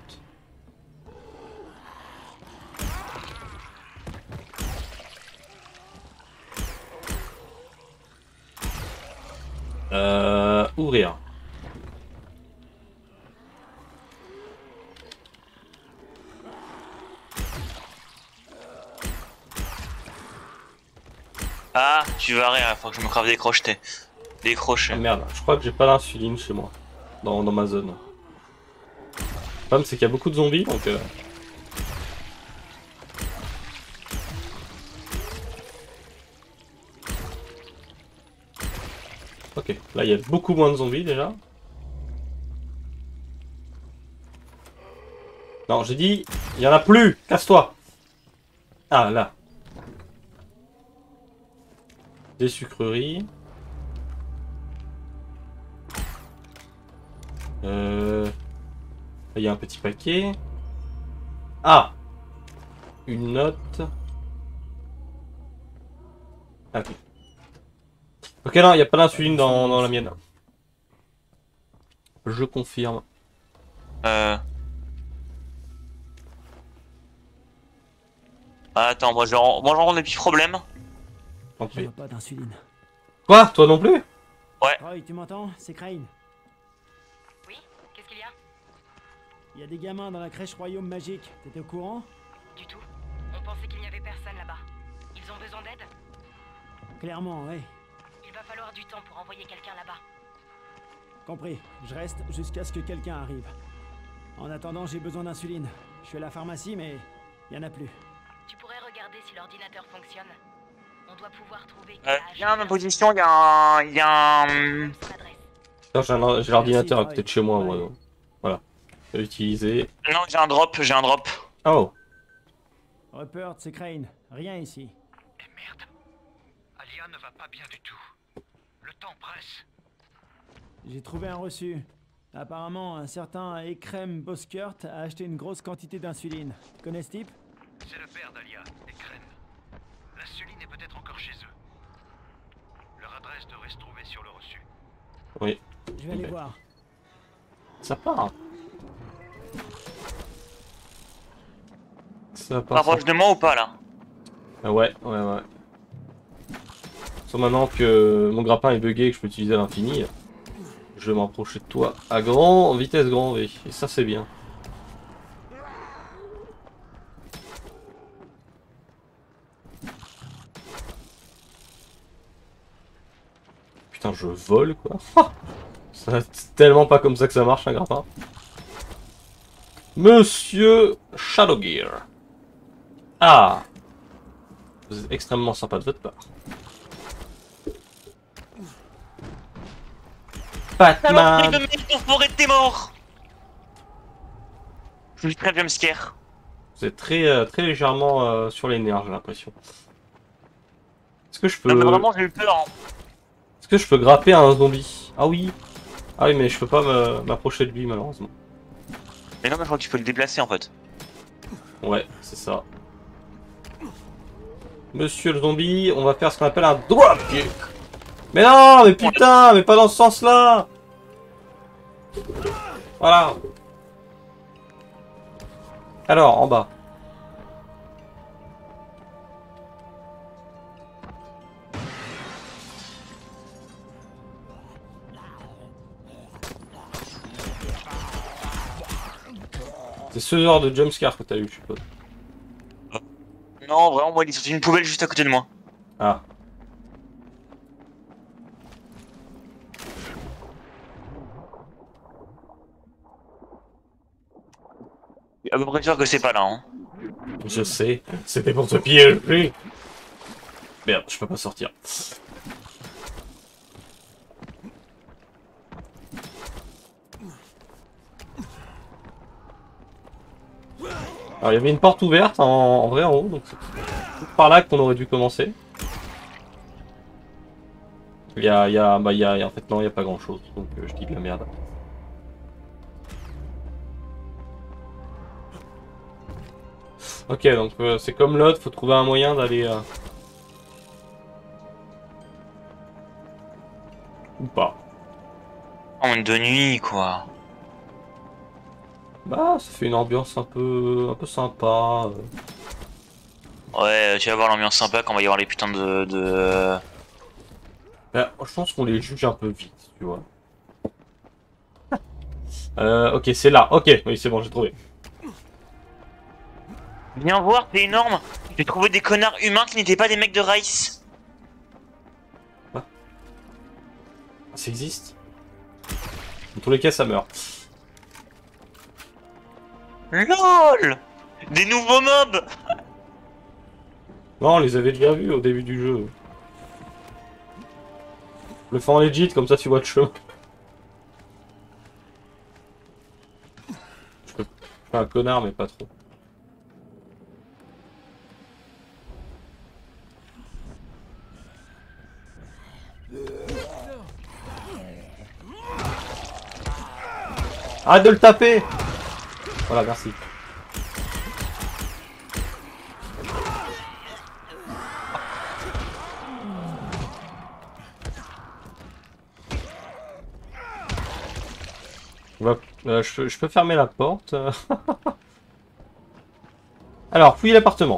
Euh... Ouvrir. Ah, tu vas rien, faut que je me crave des crochetés. Des crochets. Ah merde, je crois que j'ai pas d'insuline chez moi. Dans, dans ma zone. Le problème c'est qu'il y a beaucoup de zombies donc... Euh... Ok, là il y a beaucoup moins de zombies déjà. Non, j'ai dit, il y en a plus, casse-toi. Ah, là. Des sucreries. Euh... Il y a un petit paquet. Ah! Une note. Ah, ok. Ok, non, il n'y a pas d'insuline dans, dans la mienne. Je confirme. Euh... Ah, attends, moi je moi, j'en rends des petits problèmes. Je vois pas d'insuline. Quoi? Toi non plus? Ouais. Roy, tu m'entends? C'est Crane. Oui? Qu'est-ce qu'il y a? Il y a des gamins dans la crèche Royaume Magique. T'étais au courant? Du tout. On pensait qu'il n'y avait personne là-bas. Ils ont besoin d'aide? Clairement, ouais. Il va falloir du temps pour envoyer quelqu'un là-bas. Compris. Je reste jusqu'à ce que quelqu'un arrive. En attendant, j'ai besoin d'insuline. Je suis à la pharmacie, mais il y en a plus. Tu pourrais regarder si l'ordinateur fonctionne. On doit pouvoir trouver... Euh, viens à ma position, il y a un... Il y a un... J'ai l'ordinateur à côté de chez moi, moi. Donc. Voilà. Je vais l'utiliser. Non, j'ai un drop, j'ai un drop. Oh. Rupert, c'est Crane. Rien ici. Et merde. Alia ne va pas bien du tout. Le temps presse. J'ai trouvé un reçu. Apparemment, un certain Ekrem Boskurt a acheté une grosse quantité d'insuline. Tu connais ce type? C'est le père d'Alia, Ekrem. L'insuline est peut-être encore chez eux. Leur adresse devrait se trouver sur le reçu. Oui. Je vais aller voir. Ça part. Ça part. Rapproche de moi ou pas là? Ah ouais, ouais, ouais. Sauf maintenant que mon grappin est bugué et que je peux utiliser à l'infini, je vais m'approcher de toi à grand vitesse grand V. Et ça c'est bien. Putain, je vole quoi. C'est tellement pas comme ça que ça marche un grappin. Monsieur Shadowgear. Ah. Vous êtes extrêmement sympa de votre part. Batman. de mec pour forêt t'es mort. Je suis très jumpscare. Vous êtes très, euh, très légèrement euh, sur les nerfs, j'ai l'impression. Est-ce que je peux... Non mais vraiment j'ai eu peur. Hein. Est-ce que je peux grapper à un zombie? Ah oui. Ah oui mais je peux pas m'approcher de lui malheureusement. Mais non mais je crois que tu peux le déplacer en fait. Ouais, c'est ça. Monsieur le zombie, on va faire ce qu'on appelle un dropkick. Mais non, mais putain, mais pas dans ce sens-là. Voilà. Alors, en bas. C'est ce genre de jumpscare que t'as eu, je suppose. Non, vraiment, moi, il est sorti une poubelle juste à côté de moi. Ah. Je suis à peu près sûr que c'est pas là, hein. Je sais, c'était pour te piéger. Merde, je peux pas sortir. Alors il y avait une porte ouverte en, en vrai en haut, donc c'est par là qu'on aurait dû commencer. Il y a, il y a, bah il y a, en fait non, il y a pas grand chose, donc euh, je dis de la merde. Ok, donc euh, c'est comme l'autre, faut trouver un moyen d'aller... Euh... Ou pas. Oh, de nuit, quoi. Bah, ça fait une ambiance un peu, un peu sympa. Euh... Ouais, tu vas voir l'ambiance sympa quand on va y avoir les putains de... de... Bah, je pense qu'on les juge un peu vite, tu vois. euh, ok, c'est là. Ok, oui, c'est bon, j'ai trouvé. Viens voir, c'est énorme. J'ai trouvé des connards humains qui n'étaient pas des mecs de Rice. Quoi? Ça existe? Dans tous les cas, ça meurt. LOL! Des nouveaux mobs! Non, on les avait déjà vus au début du jeu. Le fais en legit, comme ça tu vois le chemin. Je peux faire un connard, mais pas trop. Arrête de le taper! Voilà, merci. On va, euh, je, je peux fermer la porte. Alors, fouiller l'appartement.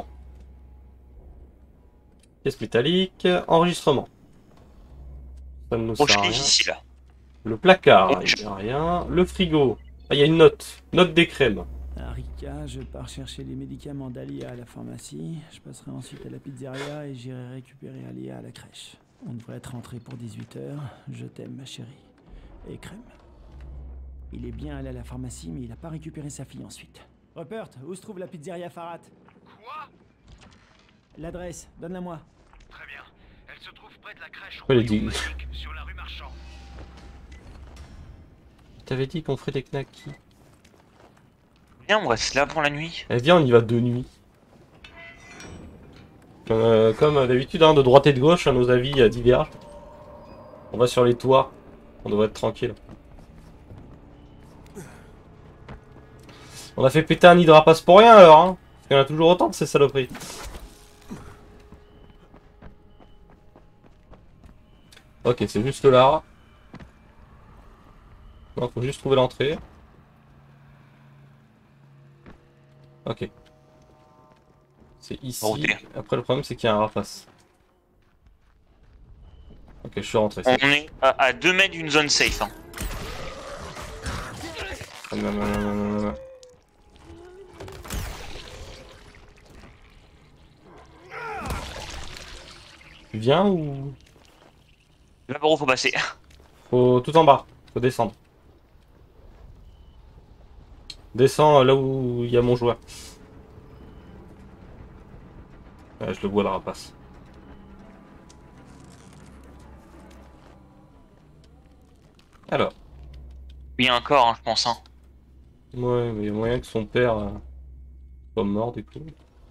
Pièce métallique, enregistrement. Ça ne nous sert à rien. Difficile. Le placard, il n'y a rien. Le frigo. Ah, il y a une note. Note des crèmes. Rika, je pars chercher les médicaments d'Alia à la pharmacie. Je passerai ensuite à la pizzeria et j'irai récupérer Alia à la crèche. On devrait être rentré pour dix-huit heures. Je t'aime, ma chérie. Et crème. Il est bien allé à la pharmacie, mais il n'a pas récupéré sa fille ensuite. Rupert, où se trouve la pizzeria Farhat? Quoi? L'adresse, donne-la moi. Très bien. Elle se trouve près de la crèche Ouais, dit... sur la rue Marchand. T'avais dit qu'on ferait des knackis. Viens, on reste là pour la nuit. Eh viens, on y va de nuit. Euh, comme d'habitude, hein, de droite et de gauche, hein, nos avis euh, divergent. On va sur les toits. On devrait être tranquille. On a fait péter un hydrapace pour rien alors, hein. Parce qu'il y en a toujours autant de ces saloperies. Ok, c'est juste là. Non, faut juste trouver l'entrée. Ok. C'est ici. Okay. Après, le problème, c'est qu'il y a un rapace. Ok, je suis rentré. On est à, à deux mètres d'une zone safe. Hein. Non, non, non, non, non, non. Tu viens ou... Là par où faut passer. Faut tout en bas. Faut descendre. Descends là où il y a mon joueur. Ouais, je le vois, le rapace. Alors. Il y a un corps, hein, je pense. Hein. Ouais, mais il y a moyen que son père euh, soit mort du coup.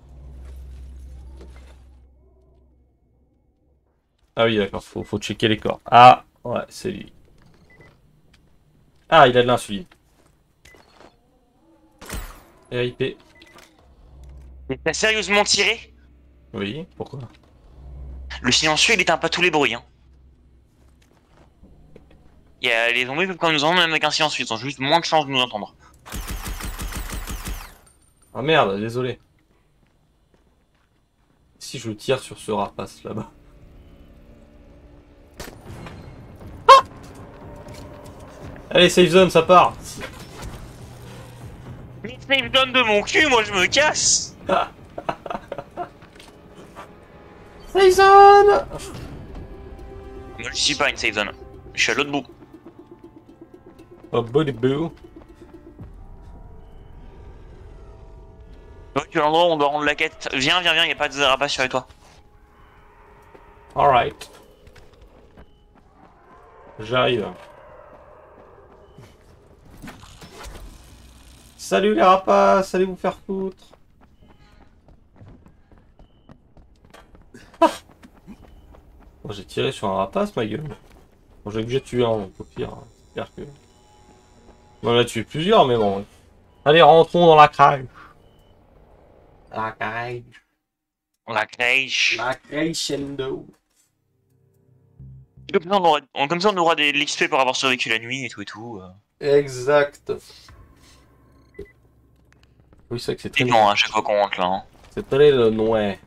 Ah oui, d'accord, faut, faut checker les corps. Ah, ouais, c'est lui. Ah, il a de l'insuline. R I P. T'as sérieusement tiré? Oui, pourquoi? Le silencieux, il éteint pas tous les bruits. Hein. Il y a les zombies peuvent quand nous entendre même avec un silencieux, ils ont juste moins de chances de nous entendre. Ah merde, désolé. Si je tire sur ce rapace là-bas. Ah! Allez, safe zone, ça part. Mais safe zone de mon cul, moi je me casse. Safe zone. Moi je suis pas une safe zone. Je suis à l'autre bout. Oh, body boo. Donc tu es l'endroit où on doit rendre la quête. Viens, viens, viens, y'a pas de rapace sur toi. Alright. J'arrive. Salut les rapaces, allez vous faire foutre. Bon, j'ai tiré sur un rapace, ma gueule. Bon, j'ai obligé de tuer un, au pire. Hein. J'espère que... On en a tué plusieurs, mais bon. Allez, rentrons dans la crèche. La crèche. La crèche. La crescendo. Comme ça, on aura, on- comme ça, on aura des l'X P pour avoir survécu la nuit et tout et tout. euh. Exact. Oui, c'est vrai que c'est très... Et non, à chaque fois qu'on rentre là. Hein. C'est très le noir.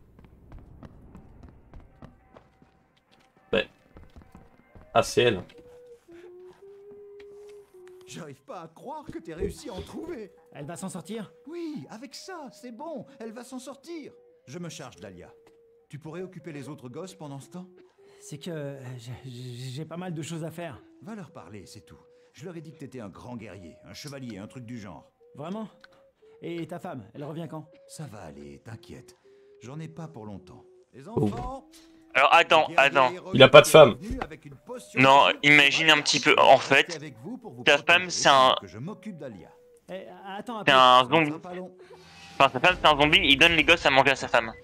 Ben. Ah, c'est elle. J'arrive pas à croire que t'aies réussi à en trouver. Elle va s'en sortir? Oui, avec ça, c'est bon, elle va s'en sortir. Je me charge d'Alia. Tu pourrais occuper les autres gosses pendant ce temps? C'est que euh, j'ai- j'ai pas mal de choses à faire. Va leur parler, c'est tout. Je leur ai dit que t'étais un grand guerrier, un chevalier, un truc du genre. Vraiment? Et ta femme, elle revient quand? Ça va aller, t'inquiète. J'en ai pas pour longtemps. Les Oh. enfants... Alors attends, attends. Il a pas de femme. Non, imagine un petit peu. En fait, ta femme c'est un. Que je m'occupe d'Alia. Eh, attends un peu. C'est un Ça zombie. sera pas long. Enfin, sa femme c'est un zombie, il donne les gosses à manger à sa femme.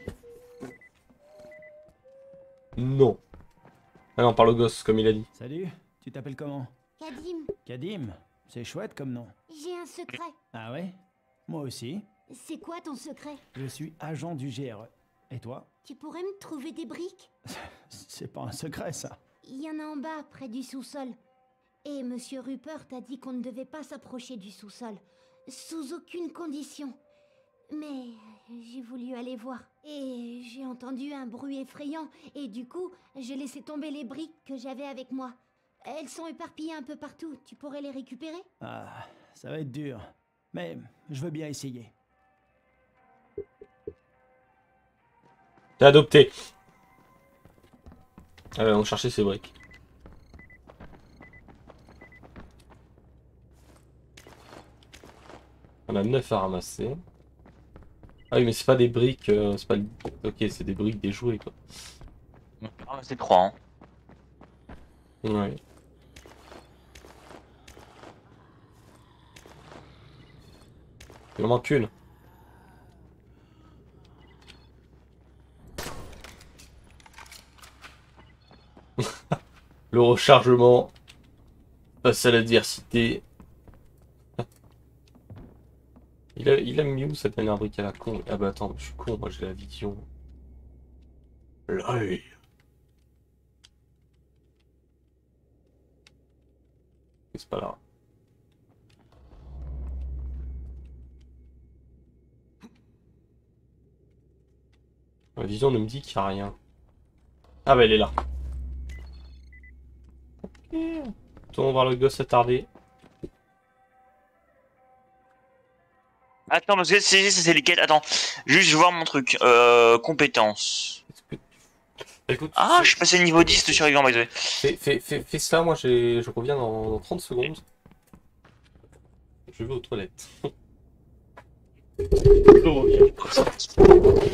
Non. Ah non, par le gosse, comme il a dit. Salut, tu t'appelles comment? Kadim, Kadim. C'est chouette comme nom. j'ai un secret. Ah ouais? Moi aussi. C'est quoi ton secret? Je suis agent du G R E. Et toi? Tu pourrais me trouver des briques? C'est pas un secret ça. Il y en a en bas, près du sous-sol. Et Monsieur Rupert a dit qu'on ne devait pas s'approcher du sous-sol. Sous aucune condition. Mais j'ai voulu aller voir. Et j'ai entendu un bruit effrayant. Et du coup, j'ai laissé tomber les briques que j'avais avec moi. Elles sont éparpillées un peu partout. Tu pourrais les récupérer? Ah, ça va être dur. Mais je veux bien essayer. T'es adopté. Allez, on chercher ces briques. On a neuf à ramasser. Ah oui, mais c'est pas des briques, euh, c'est pas... le- Ok, c'est des briques, des jouets, quoi. Ah, c'est trois. Hein. Ouais. Il en manque une. Le rechargement face à l'adversité. Il a, il a mis où cette dernière brique à la con? Ah bah attends, je suis con, moi j'ai la vision. L'œil. C'est pas là. Ma vision ne me dit qu'il n'y a rien. Ah bah elle est là. Ok. Tournons voir le gosse attardé. Attends, parce que c'est c'est les quêtes. Attends, juste je vais voir mon truc. Euh, compétences. Écoute, Ah, je suis passé niveau dix de survivant, by the way. Fais, fais, fais, fais ça, moi j'ai- je reviens dans, dans trente secondes. Je vais aux toilettes. Je reviens.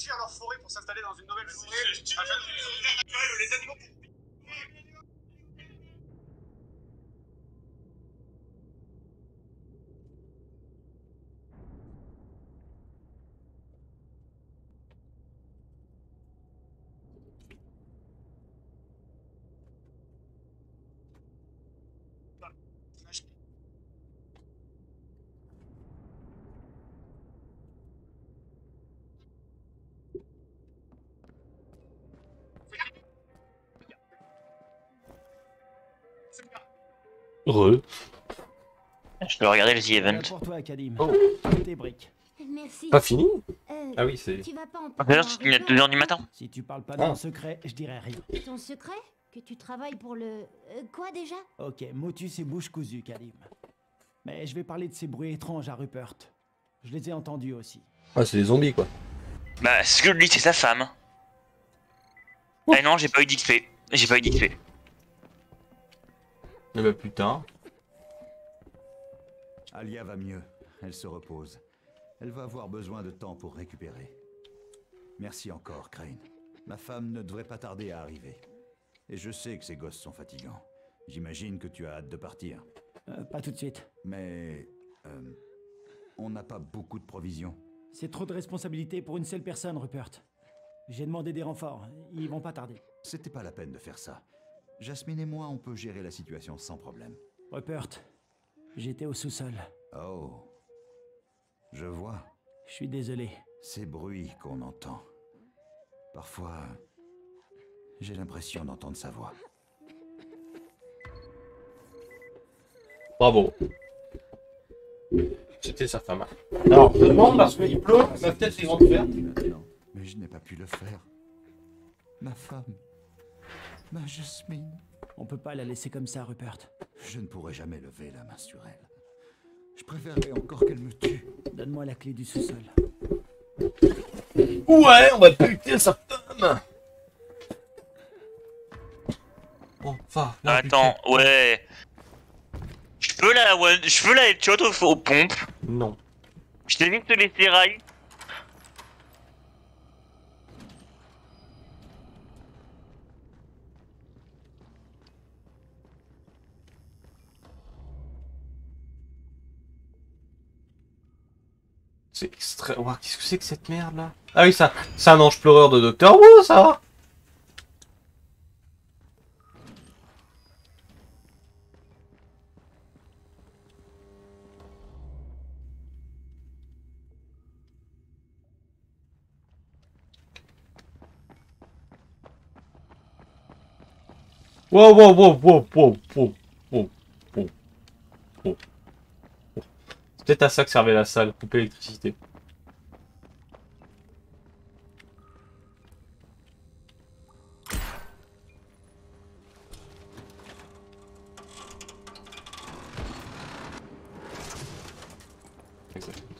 déchirent leur forêt pour s'installer dans une nouvelle forêt. À jamais les animaux. Heureux. Je peux regarder les events. Pour toi, Kadim. Oh. Tes briques. Merci. Pas fini Euh, Ah oui, c'est... Tu vas pas en D'ailleurs, c'est une deux heures du matin. Si tu parles pas Ah. d'un secret, je dirais rien. Ton secret? Que tu travailles pour le... euh, quoi déjà? Ok, motus et bouche cousue, Kadim. Mais je vais parler de ces bruits étranges à Rupert. Je les ai entendus aussi. Ah, c'est des zombies, quoi. Bah, ce que je dis, c'est sa femme. Ah non, j'ai pas eu d'X P. J'ai pas eu d'X P. Eh bah putain. Alia va mieux. Elle se repose. Elle va avoir besoin de temps pour récupérer. Merci encore, Crane. Ma femme ne devrait pas tarder à arriver. Et je sais que ces gosses sont fatigants. J'imagine que tu as hâte de partir. Euh, pas tout de suite. Mais... euh, on n'a pas beaucoup de provisions. C'est trop de responsabilités pour une seule personne, Rupert. J'ai demandé des renforts. Ils vont pas tarder. C'était pas la peine de faire ça. Jasmine et moi, on peut gérer la situation sans problème. Rupert, j'étais au sous-sol. Oh. Je vois. Je suis désolé. Ces bruits qu'on entend. Parfois, j'ai l'impression d'entendre sa voix. Bravo. C'était sa femme. Alors, je demande parce qu'il pleut, ma fenêtre est grande ouverte. Mais je n'ai pas pu le faire. Ma femme. Ma Jasmine. On peut pas la laisser comme ça, Rupert. Je ne pourrai jamais lever la main sur elle. Je préférerais encore qu'elle me tue. Donne-moi la clé du sous-sol. Ouais, on va buter sa femme. Bon, enfin, là, Attends, ouais. Je peux la one... Je peux la headshot aux, aux pompes. Non. Je t'ai dit de te laisser rail. C'est extrait. Ouah, qu'est-ce que c'est que cette merde là? Ah oui, ça, c'est un ange pleureur de Docteur Who, ça. Wow, wow, wow, wow, wow, wow, wow, wow, wow. C'est peut-être à ça que servait la salle, couper l'électricité. Exact.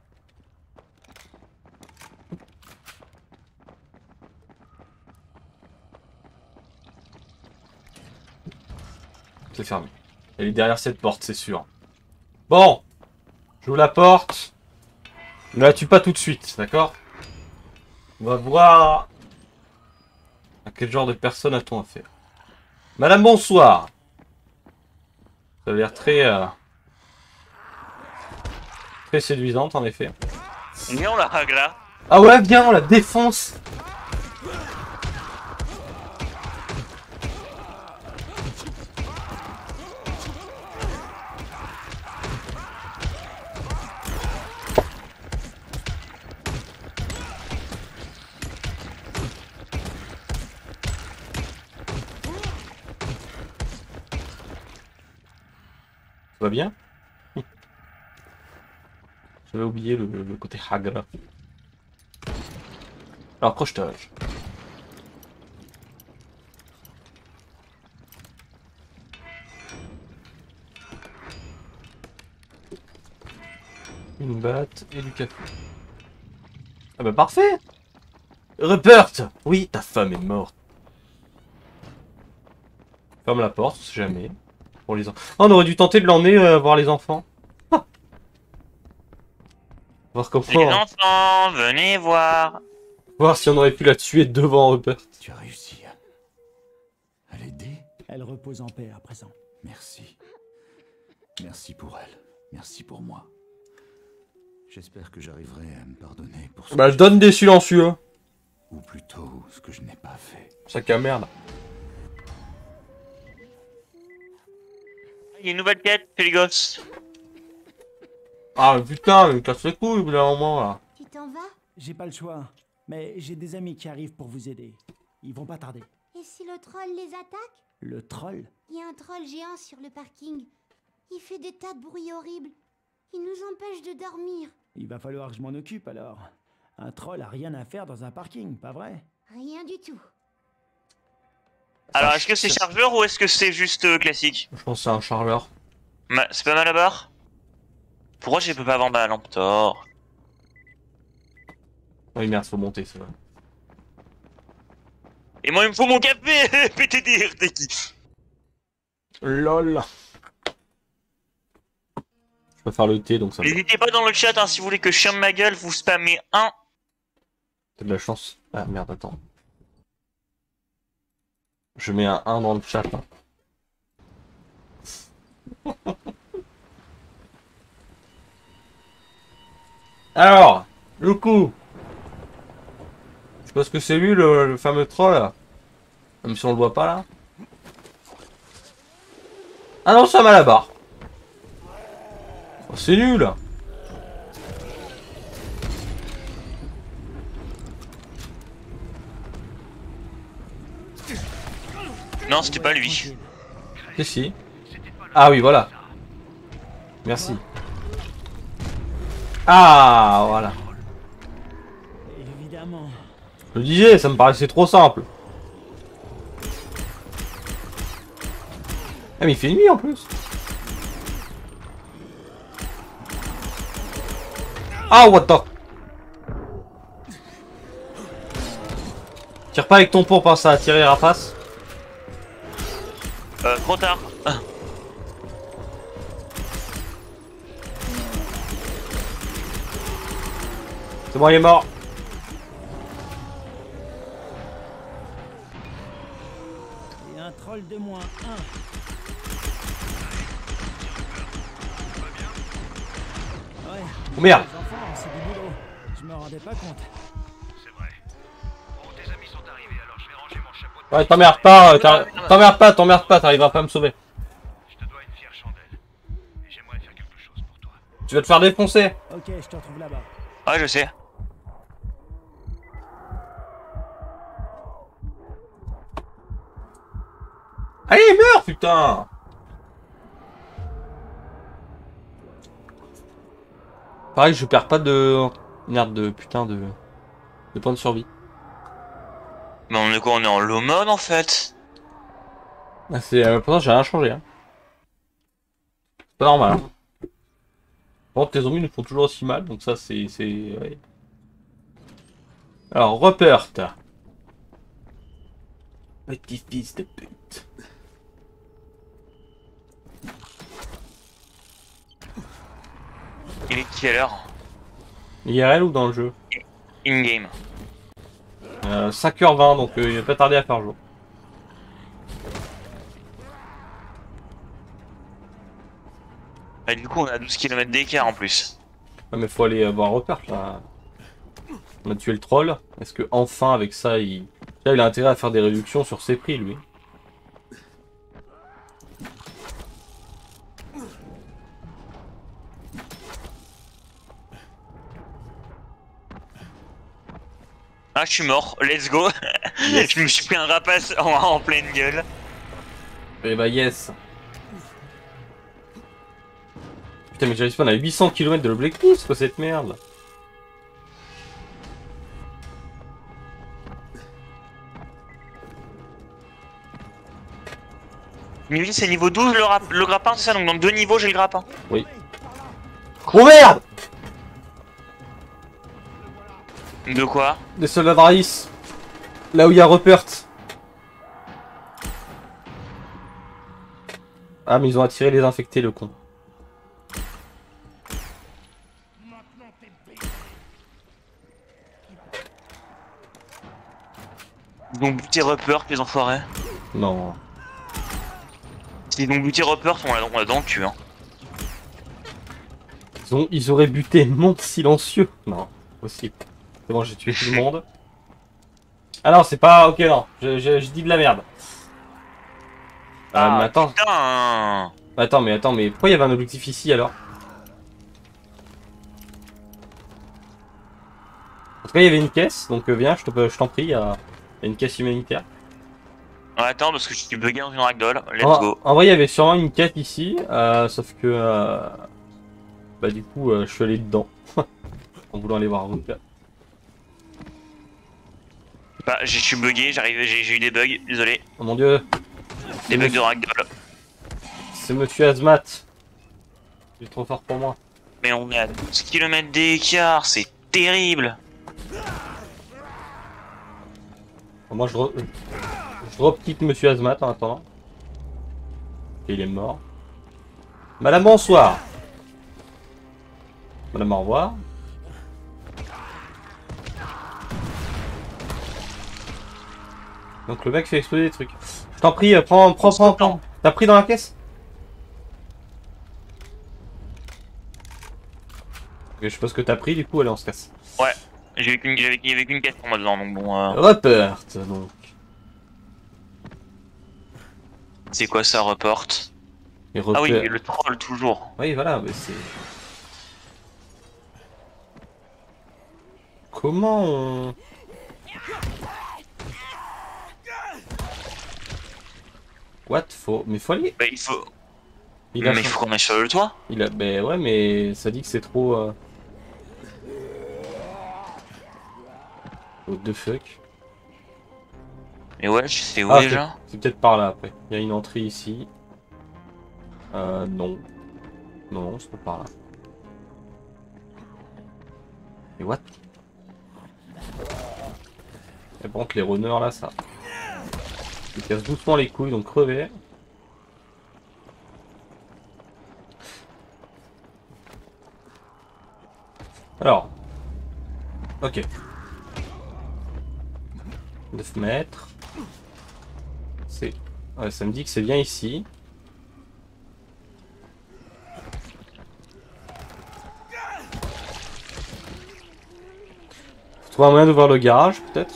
C'est fermé. Elle est derrière cette porte, c'est sûr. Bon, j'ouvre la porte. Ne la tue pas tout de suite, d'accord? On va voir à quel genre de personne a-t-on affaire. Madame, bonsoir. Ça a l'air très... Euh, très séduisante, en effet. Viens, on la hagra. Ah ouais, viens, on la défonce. Ça va bien? J'avais oublié le, le côté hagra. Alors, crochetage. Une batte et du café. Ah bah parfait! Rupert! Oui, ta femme est morte. Ferme la porte, on sait jamais. Pour les enfants. Oh, on aurait dû tenter de l'emmener euh, voir les enfants. Ah. Voir comment. Les enfants, venez voir. Voir si on aurait pu la tuer devant Rupert. Tu as réussi à, à l'aider? Elle repose en paix à présent. Merci. Merci pour elle. Merci pour moi. J'espère que j'arriverai à me pardonner pour ce Bah, que je donne des silencieux. Ou plutôt, ce que je n'ai pas fait. Sac à merde. Il y a une nouvelle quête, fais les gosses. Ah putain, il me casse les couilles au bout d'un moment là. Tu t'en vas? J'ai pas le choix, mais j'ai des amis qui arrivent pour vous aider. Ils vont pas tarder. Et si le troll les attaque? Le troll? Il y a un troll géant sur le parking. Il fait des tas de bruits horribles. Il nous empêche de dormir. Il va falloir que je m'en occupe alors. Un troll a rien à faire dans un parking, pas vrai? Rien du tout. Alors, est-ce que c'est chargeur ou est-ce que c'est juste euh, classique? Je pense que c'est un charleur. Ma- C'est pas mal à barre? Pourquoi je peux pas avoir ma lampe tort? Oui merde, faut monter, c'est vrai. Et moi il me faut mon café. P T D R, t'es qui? Lol. Je peux faire le thé donc ça me... N'hésitez pas dans le chat, hein, si vous voulez que je ferme ma gueule, vous spammez un. T'as de la chance. Ah merde, attends. Je mets un un dans le chat. Hein. Alors, le coup. Je sais pas ce que c'est lui, le, le fameux troll là. Même si on le voit pas là. Ah non, ça m'a la barre. Oh, c'est nul. Non, c'était pas lui. Si, si. Ah oui, voilà. Merci. Ah, voilà. Évidemment. Je le disais, ça me paraissait trop simple. Ah, mais il fait nuit en plus. Ah, what the... Tire pas avec ton pot, pense à tirer rapace. Euh, trop tard. C'est bon, il est mort. Et un troll de moins un. Ouais. Oh merde. Les enfants, c'est du boulot. Je me rendais pas compte. C'est vrai. Bon, tes amis sont arrivés, alors je vais ranger mon chapeau de... Ouais, t'emmerdes pas, euh, t'emmerdes pas, t'emmerdes pas, t'arriveras pas à me sauver. Je te dois une fière chandelle. Et j'aimerais faire quelque chose pour toi. Tu vas te faire défoncer. Ok, je te retrouve là-bas. Ouais, je sais. Allez, meurs, putain. Pareil, je perds pas de... Merde, de putain de... De points de survie. Mais on est quoi? On est en low mode en fait. Ah, c'est... Euh, pourtant, j'ai rien changé. Hein. C'est pas normal. Hein. Par contre, tes zombies nous font toujours aussi mal, donc ça, c'est... c'est... Ouais. Alors, Rupert. Petit fils de pute. Il est quelle heure? I R L ou dans le jeu? In-game. euh, cinq heures vingt, donc euh, il va pas tarder à faire jour. Bah, du coup, on a douze kilomètres d'écart en plus. Ouais, mais faut aller euh, voir Rupert là. On a tué le troll. Est-ce que enfin avec ça, il... Là, il a intérêt à faire des réductions sur ses prix, lui. Ah, je suis mort, let's go. Yes. Je me suis pris un rapace en, en pleine gueule. Et bah yes. Putain, mais j'arrive pas, on a huit cents kilomètres de l'objectif, c'est quoi cette merde? Niveau c'est niveau douze le, rap le grappin, c'est ça? Donc dans deux niveaux j'ai le grappin. Oui. Oh merde! De quoi? Des soldats de raïs. Là où il y a Rupert. Ah, mais ils ont attiré les infectés, le con. Ils ont buté Rupert, les enfoirés. Non. S'ils ont buté Rupert, on l'a on l'a dans le cul. Hein. Ils, ont, ils auraient buté Monte Silencieux. Non, possible. C'est bon, j'ai tué tout le monde. Ah non, c'est pas... Ok, non, je, je, je dis de la merde. Ah, euh, mais attends. Putain. Attends, mais attends, mais pourquoi il y avait un objectif ici alors? En tout cas, il y avait une caisse, donc euh, viens, je te- je t'en prie, il y a il y a une caisse humanitaire. Ouais, attends, parce que je suis bugué dans une ragdoll. Let's En, go. en vrai, il y avait sûrement une quête ici, euh, sauf que... Euh, bah du coup, euh, je suis allé dedans. En voulant aller voir un autre. Bah, je suis bugué, j'arrive, j'ai j'ai eu des bugs, désolé. Oh mon dieu. Des bugs de ragdoll. C'est Monsieur Azmat. Il est trop fort pour moi. Mais on est à douze kilomètres d'écart, c'est terrible. Moi, je, re... je drop-kick Monsieur Azmat en attendant. Et il est mort. Madame, bonsoir. Madame, au revoir. Donc le mec fait exploser des trucs. Je t'en prie, prends, prends, prends, prends. T'as pris dans la caisse? Ok, je sais pas ce que t'as pris, du coup, allez, on se casse. Ouais, j'avais qu'une j'avais il y avait qu'une caisse pour moi dedans, donc bon... Euh... Report, donc. C'est quoi ça, report? Et Ah oui, repère. le troll, toujours. Oui, voilà, mais c'est... Comment on... What? Faut... Mais faut aller... Bah, il faut... Il a mais il son- faut qu'on aille sur le toit. Il a... Ben ouais, mais ça dit que c'est trop... Euh... What the fuck? Mais ouais, c'est où Ah, déjà? c'est c'est peut-être par là après. Il y a une entrée ici. Euh, non. Non, non, c'est pas par là. Et what? Et par contre, les runners là, ça. Ils cassent doucement les couilles, donc crever. Alors. Ok. neuf mètres. C'est... Ouais, ça me dit que c'est bien ici. Faut trouver un moyen d'ouvrir le garage, peut-être.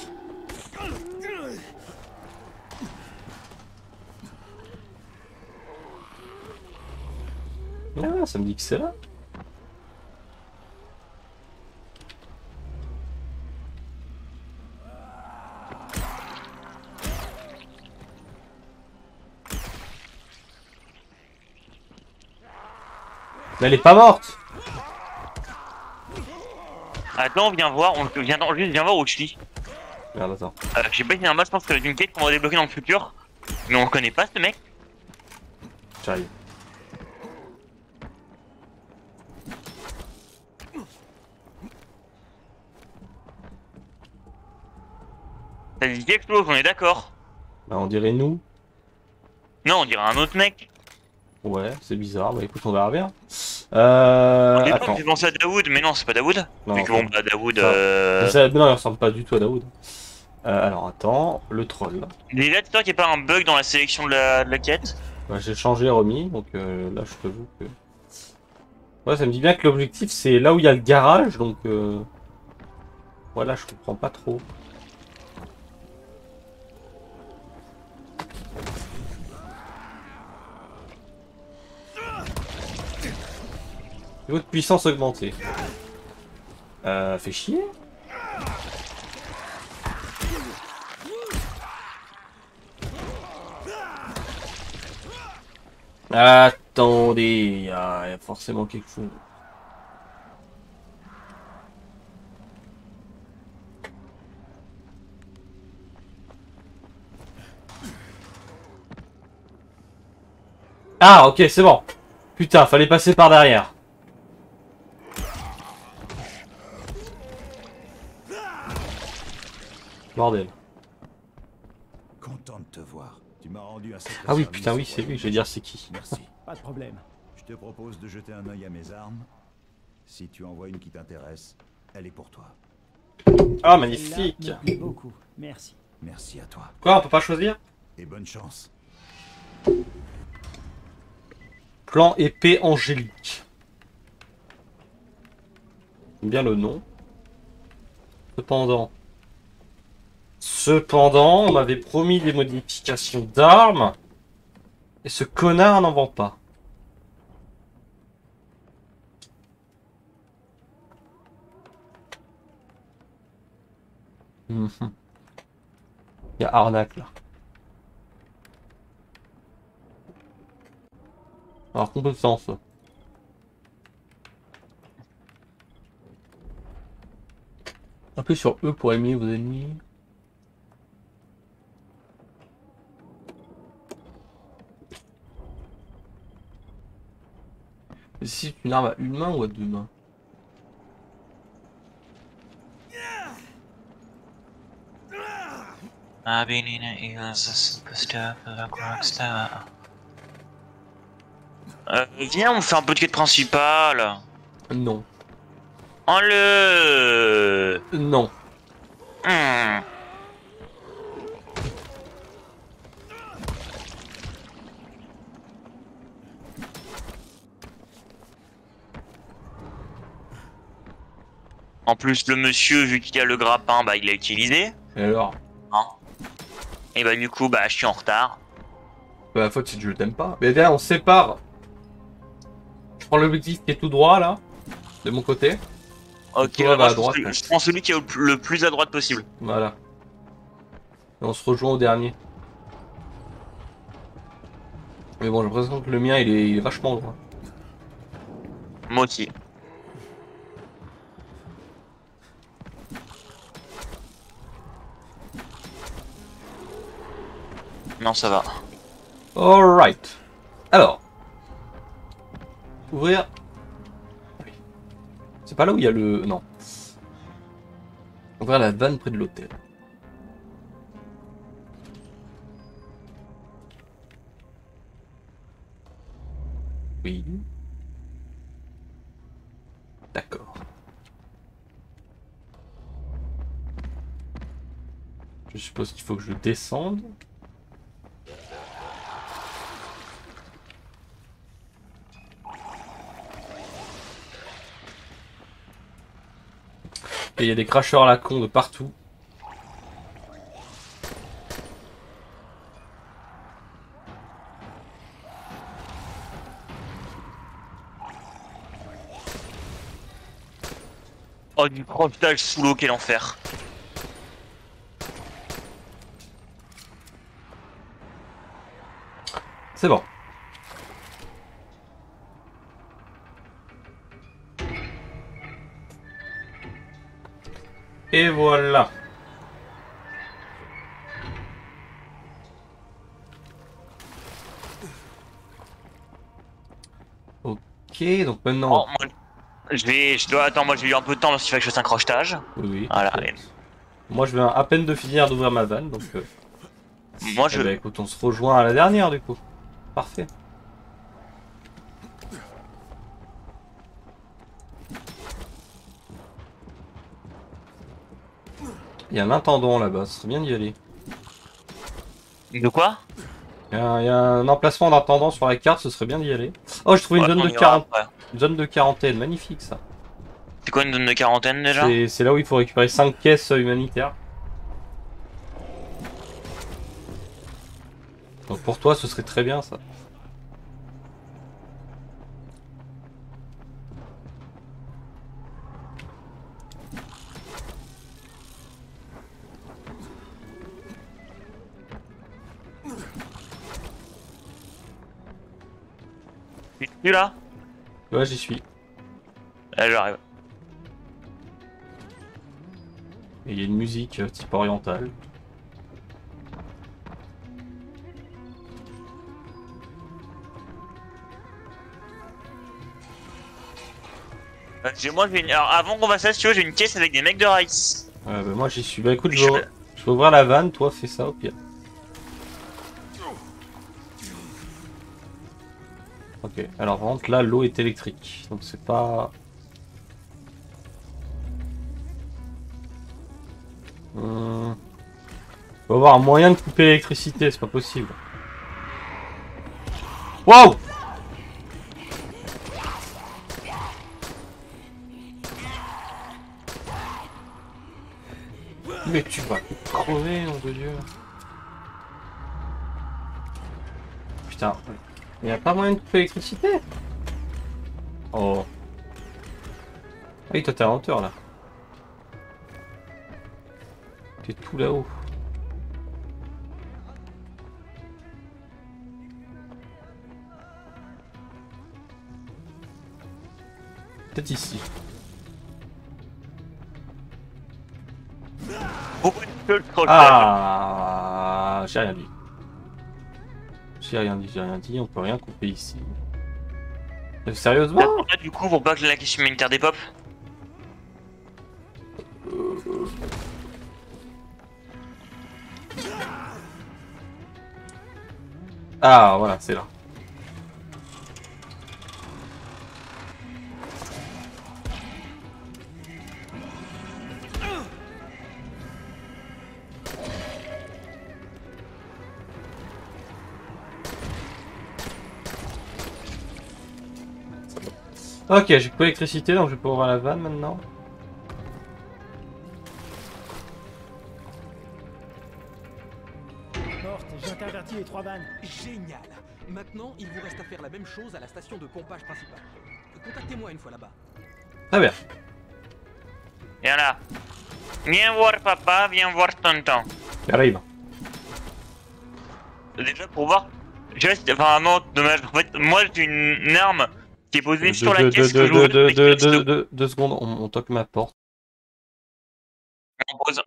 Ah, ça me dit que c'est là. Mais elle est pas morte. Attends, viens voir, on vient juste viens voir Uchi. Merde, attends. Euh, je sais pas si c'est normal, je pense que c'est une quête qu'on va débloquer dans le futur. Mais on le connaît pas ce mec. J'arrive. Ça dit quelque chose, on est d'accord. Bah, on dirait nous. Non, on dirait un autre mec. Ouais, c'est bizarre. Bah écoute, on verra bien. Euh... J'ai Attends. pensé à Daoud, mais non, c'est pas Daoud. Non, Vu que non. bon, bah Daoud. Ah. Euh... Ça- non, il ressemble pas du tout à Daoud. Euh, alors attends, le troll. Déjà, tu sais qu'il n'y a pas un bug dans la sélection de la, de la quête? Bah, j'ai changé remis, donc euh, là je t'avoue que... Ouais, ça me dit bien que l'objectif c'est là où il y a le garage, donc... Euh... Voilà, je comprends pas trop. Niveau de puissance augmentée. Euh, fait chier. Attendez, il y, a il y a forcément quelque chose. Ah, ok, c'est bon. Putain, fallait passer par derrière. Bordel. Content de te voir. Tu m'as rendu un sacré Ah oui, service putain, oui, au c'est lui, royaume. je vais dire c'est qui. Merci. Pas de problème. Je te propose de jeter un œil à mes armes. Si tu en vois une qui t'intéresse, elle est pour toi. Ah, Celle-là magnifique. me plaît beaucoup. Merci. Merci à toi. Quoi, on peut pas choisir? Et bonne chance. Plan épée angélique. J'aime bien le nom. Cependant. Cependant, on m'avait promis des modifications d'armes. Et ce connard n'en vend pas. Mhm. Il y a arnaque là. Alors compétence. Appuyez sur E pour aimer vos ennemis. Et si c'est une arme à une main ou à deux mains? I've been in a Eagles, a superstar, a rockstar. Euh, viens, on fait un peu de quête principale. Non. En-le. Non. Hmm. En plus, le monsieur, vu qu'il a le grappin, bah il l'a utilisé. Et alors? Hein? Et bah du coup, bah je suis en retard. Bah la faute c'est que je t'aime pas. Mais viens, on se sépare. Je prends l'objectif qui est tout droit là, de mon côté. Ok, toi, bah, va à je, droite, prends, là. je prends celui qui est le plus à droite possible. Voilà. Et on se rejoint au dernier. Mais bon, j'ai l'impression que le mien il est, il est vachement loin. Moi aussi. Non, ça va. Alright. Alors. Ouvrir. Oui. C'est pas là où il y a le... Non. Ouvrir la vanne près de l'hôtel. Oui. D'accord. Je suppose qu'il faut que je descende. Et il y a des cracheurs à la con de partout. Oh, du crochetage sous l'eau, quel enfer. C'est bon. Et voilà. Ok, donc maintenant... Oh, moi, je vais... Je dois... Attends, moi j'ai eu un peu de temps parce qu'il fallait que je fasse un crochetage. Oui, oui. Voilà. Okay. Moi je viens à peine de finir d'ouvrir ma vanne, donc... Euh... Moi je... Eh ben, écoute, on se rejoint à la dernière du coup. Parfait. Il y a un intendant là-bas, ce serait bien d'y aller. De quoi? Il y, a, il y a un emplacement d'intendant sur la carte, ce serait bien d'y aller. Oh, j'ai trouvé une Ouais, zone on de ira quarante... après. Une zone de quarantaine, magnifique ça. C'est quoi une zone de quarantaine déjà? C'est là où il faut récupérer cinq caisses humanitaires. Donc pour toi, ce serait très bien ça. Tu là? Ouais, j'y suis. Allez, j'arrive. Et il y a une musique euh, type orientale. Euh, j'ai moi, j'ai une... Alors avant qu'on fasse ça, si tu veux, j'ai une caisse avec des mecs de Rice. Ouais, bah moi j'y suis. Bah écoute, je vais, je vais ouvrir la vanne, toi fais ça au pire. Ok, alors par contre là l'eau est électrique, donc c'est pas... Hum... Faut avoir un moyen de couper l'électricité, c'est pas possible. Waouh! Mais tu vas crever, nom de Dieu. Putain, il n'y a pas moyen de couper l'électricité? Oh. Ah oui, toi t'es à la hauteur là. T'es tout là-haut. Peut-être ici. Ah, j'ai rien dit. J'ai rien dit, j'ai rien dit, on peut rien couper ici. Euh, sérieusement? Du coup, pour pas que la question humanitaire des pop. Ah, voilà, c'est là. Ok, j'ai coupé l'électricité, donc je vais pouvoir ouvrir la vanne maintenant. Morte, j'ai interverti les trois vannes. Génial. Maintenant, il vous reste à faire la même chose à la station de pompage principale. Contactez-moi une fois là-bas. Très bien. Viens là. Viens voir papa, viens voir tonton. J'arrive. Déjà pour voir. Juste, enfin non, dommage. En fait, moi j'ai une arme qui est posée De, sur de, la caisse de, que de, j'ouvre de, avec de, le de, stylo. de, deux secondes, on, on toque ma porte. On pose.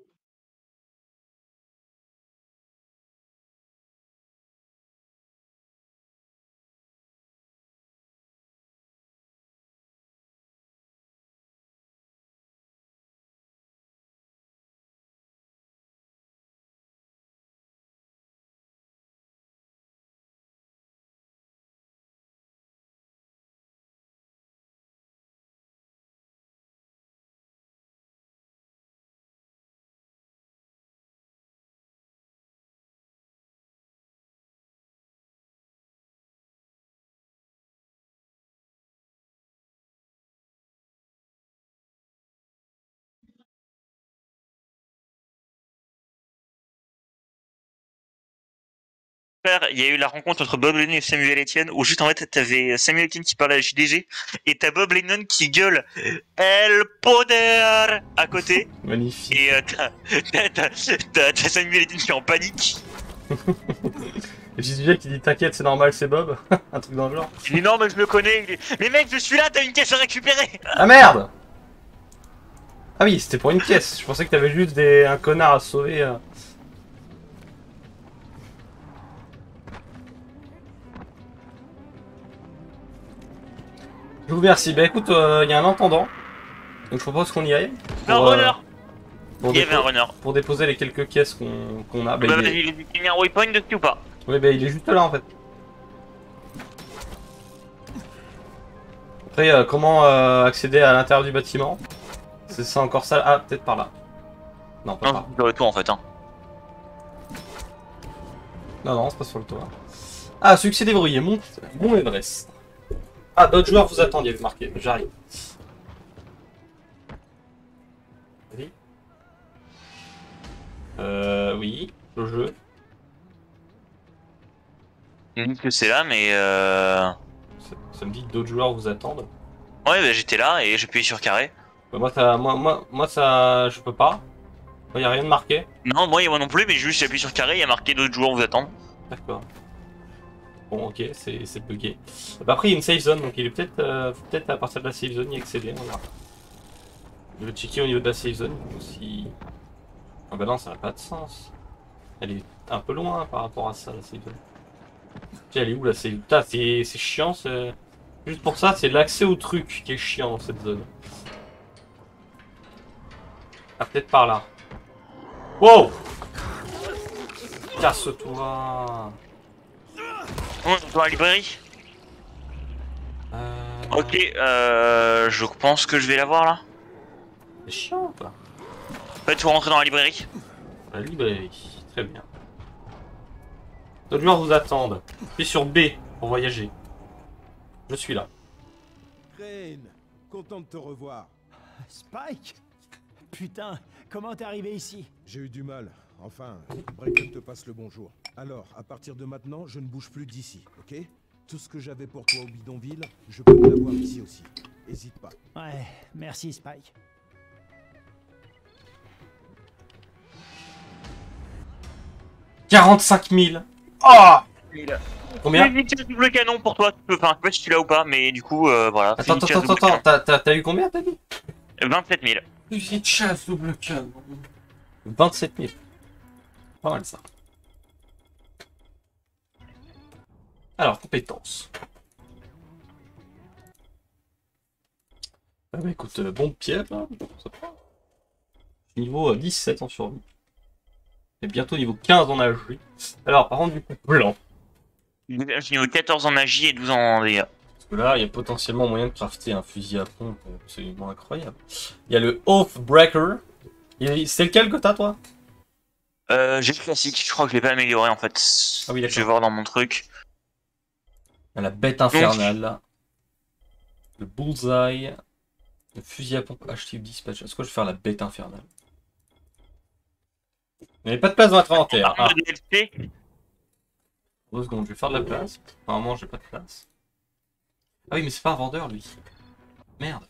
Il y a eu la rencontre entre Bob Lennon et Samuel Etienne, où juste en fait t'avais Samuel Etienne qui parlait à J D G et t'as Bob Lennon qui gueule El Poder à côté. Magnifique. Et euh, t'as Samuel Etienne qui est en panique. Et J D G qui dit t'inquiète, c'est normal, c'est Bob. Un truc dans le genre. Il dit non, mais je me connais. Il dit, mais mec, je suis là, t'as une caisse à récupérer. Ah merde! Ah oui, c'était pour une caisse. Je pensais que t'avais juste des... un connard à sauver. Euh... Je vous remercie. Bah écoute, il euh, y a un entendant. Donc je propose qu'on y aille. Un Pour, runner. euh, pour Il y avait un runner. Pour déposer les quelques caisses qu'on qu'on a. Bah, bah, il, est... il est il y a un waypoint dessus ou pas? Oui, bah il est juste là en fait. Après, euh, comment euh, accéder à l'intérieur du bâtiment? C'est ça encore ça? Ah, peut-être par là. Non, pas non, par là. sur le toit en fait. Hein. Non, non, c'est pas sur le toit. Ah, succès déverrouillé, Mont, Mont Everest. Ah, d'autres joueurs vous attendent, il y avait marqué. J'arrive. Oui. Euh, oui, le jeu. Il me dit que c'est là, mais euh... Ça, ça me dit que d'autres joueurs vous attendent. Ouais, bah j'étais là et j'ai appuyé sur carré. Bah, moi, ça, moi, moi, moi, ça, je peux pas. Il y a rien de marqué. Non, moi, moi non plus, mais juste j'ai appuyé sur carré, il y a marqué d'autres joueurs vous attendent. D'accord. Bon, ok, c'est bugué. Bah, après, il y a une safe zone, donc il est peut-être euh, peut-être à partir de la safe zone y accéder. On verra. Je vais checker au niveau de la safe zone si. Ah bah non, ça n'a pas de sens. Elle est un peu loin par rapport à ça, la safe zone. Tiens, elle est où la safe zone? C'est chiant, c'est. Juste pour ça, c'est l'accès au truc qui est chiant dans cette zone. Ah, peut-être par là. Wow! Casse-toi! On est dans la librairie. Euh... Ok, euh, je pense que je vais la voir là. C'est chiant, quoi. En fait, faut rentrer dans la librairie. La librairie, Très bien. D'autres joueurs vous attendent. Appuyez sur B pour voyager. Je suis là. Crane, content de te revoir. Spike? Putain, comment t'es arrivé ici? J'ai eu du mal. Enfin, Brecken te passe le bonjour. Alors, à partir de maintenant, je ne bouge plus d'ici, ok? Tout ce que j'avais pour toi au bidonville, je peux l'avoir ici aussi. Hésite pas. Ouais, merci Spike. quarante-cinq mille. Oh Combien? J'ai une double canon pour toi, tu peux, enfin, je sais pas si tu l'as ou pas, mais du coup, euh, voilà. Attends, attends, attends, attends, t'as eu combien, t'as dit? vingt-sept mille. Fusil de chasse double canon. vingt-sept mille. Pas mal ça. Alors, compétences. Ah bah écoute, euh, bon pied, là. Niveau euh, dix-sept en survie. Et bientôt niveau quinze en magie. Alors, par contre, du coup, blanc. Je suis niveau quatorze en magie et douze en dégâts. Parce que là, il y a potentiellement moyen de crafter un fusil à pompe absolument incroyable. Il y a le Oathbreaker. C'est lequel que t'as, toi? Euh, j'ai le classique, je crois que je l'ai pas amélioré en fait. Ah oui, je vais voir dans mon truc. La bête infernale. Donc... Le bullseye. Le fusil à pompe active dispatch. Est-ce que je vais faire la bête infernale? Il n'y avait pas de place dans votre inventaire. Ah. Deux secondes, je vais faire de la place. Normalement, j'ai pas de place. Ah oui, mais c'est pas un vendeur, lui. Merde.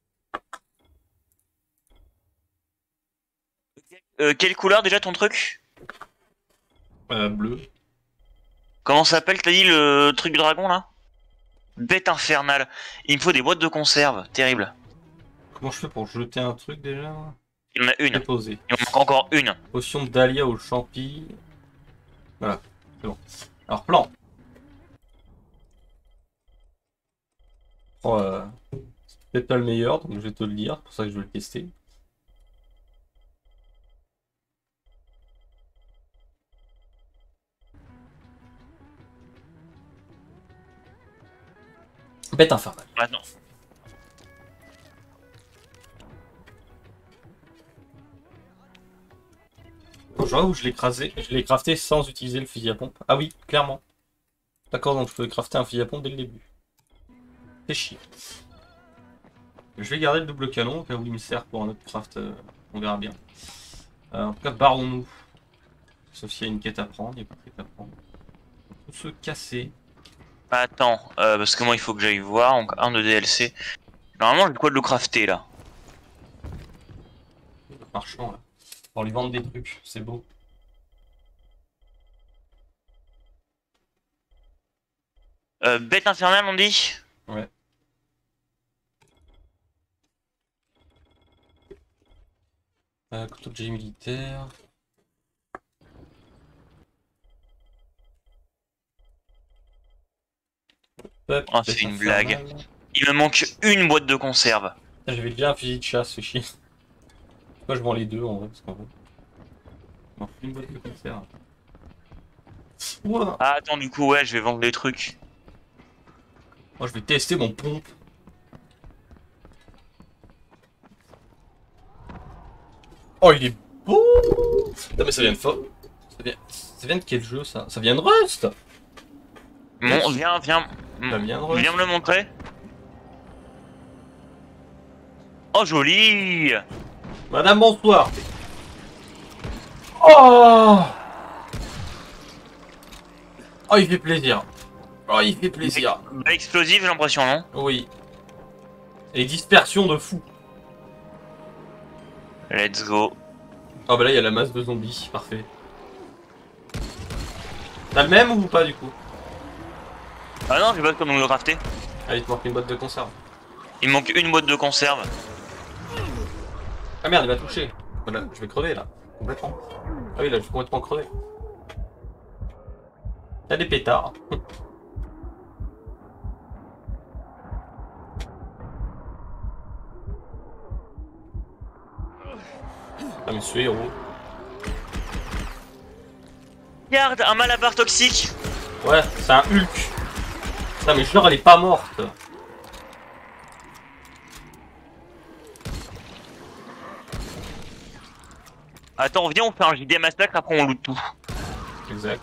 Euh, quelle couleur déjà ton truc? Euh, bleu. Comment s'appelle, t'as dit le truc dragon là? Bête infernale. Il me faut des boîtes de conserve, terrible. Comment je fais pour jeter un truc déjà? Il y en a une. Déposé. Il en manque encore une. Potion de dahlia au champi. Voilà, c'est bon. Alors, plan. Oh, euh, c'est peut-être pas le meilleur, donc je vais te le dire, c'est pour ça que je vais le tester. Bête infernale. Maintenant. Je vois où je l'ai crasé, je l'ai crafté sans utiliser le fusil à pompe. Ah oui, clairement. D'accord, donc je peux crafter un fusil à pompe dès le début. C'est chier. Je vais garder le double canon, au cas où il me sert pour un autre craft, euh, on verra bien. Euh, en tout cas, barrons-nous. Sauf s'il y a une quête à prendre, il n'y a pas de quête à prendre. Tout se casser. Attends, euh, parce que moi il faut que j'aille voir, donc un de D L C. Normalement j'ai de quoi de le crafter là. Marchand là. Pour lui vendre des trucs, c'est beau. Euh, bête infernale on dit? Ouais. Euh, couteau de génie militaire. Oh, c'est une blague. Il me manque une boîte de conserve. J'avais déjà un fusil de chasse, c'est chier. Moi je vends les deux en vrai, parce qu'en vrai. Non, une boîte de conserve. Ouah. Ah, attends, du coup, ouais, je vais vendre les trucs. Moi je vais tester mon pompe. Oh, il est beau! Non, mais ça vient de fort. Ça vient... ça vient de quel jeu ça? Ça vient de Rust! Bon, viens, viens. Ça vient de Rust. Viens me le montrer. Oh, joli! Madame, bonsoir! Oh! Oh, il fait plaisir. Oh, il fait plaisir. Bah, explosif, j'ai l'impression, non? Oui. Et dispersion de fou. Let's go. Ah bah là, il y a la masse de zombies. Parfait. T'as le même ou pas, du coup? Ah non, j'ai pas comment le crafter. Ah, il te manque une boîte de conserve. Il me manque une boîte de conserve. Ah merde, il m'a touché. Voilà, je vais crever, là. Complètement. Ah oui, là, je suis complètement crevé. T'as des pétards. Ah mais ce héros. Regarde, un malabar toxique. Ouais, c'est un Hulk. Putain mais genre elle est pas morte. Attends, viens, on fait un J D massacre, après on loot tout. Exact.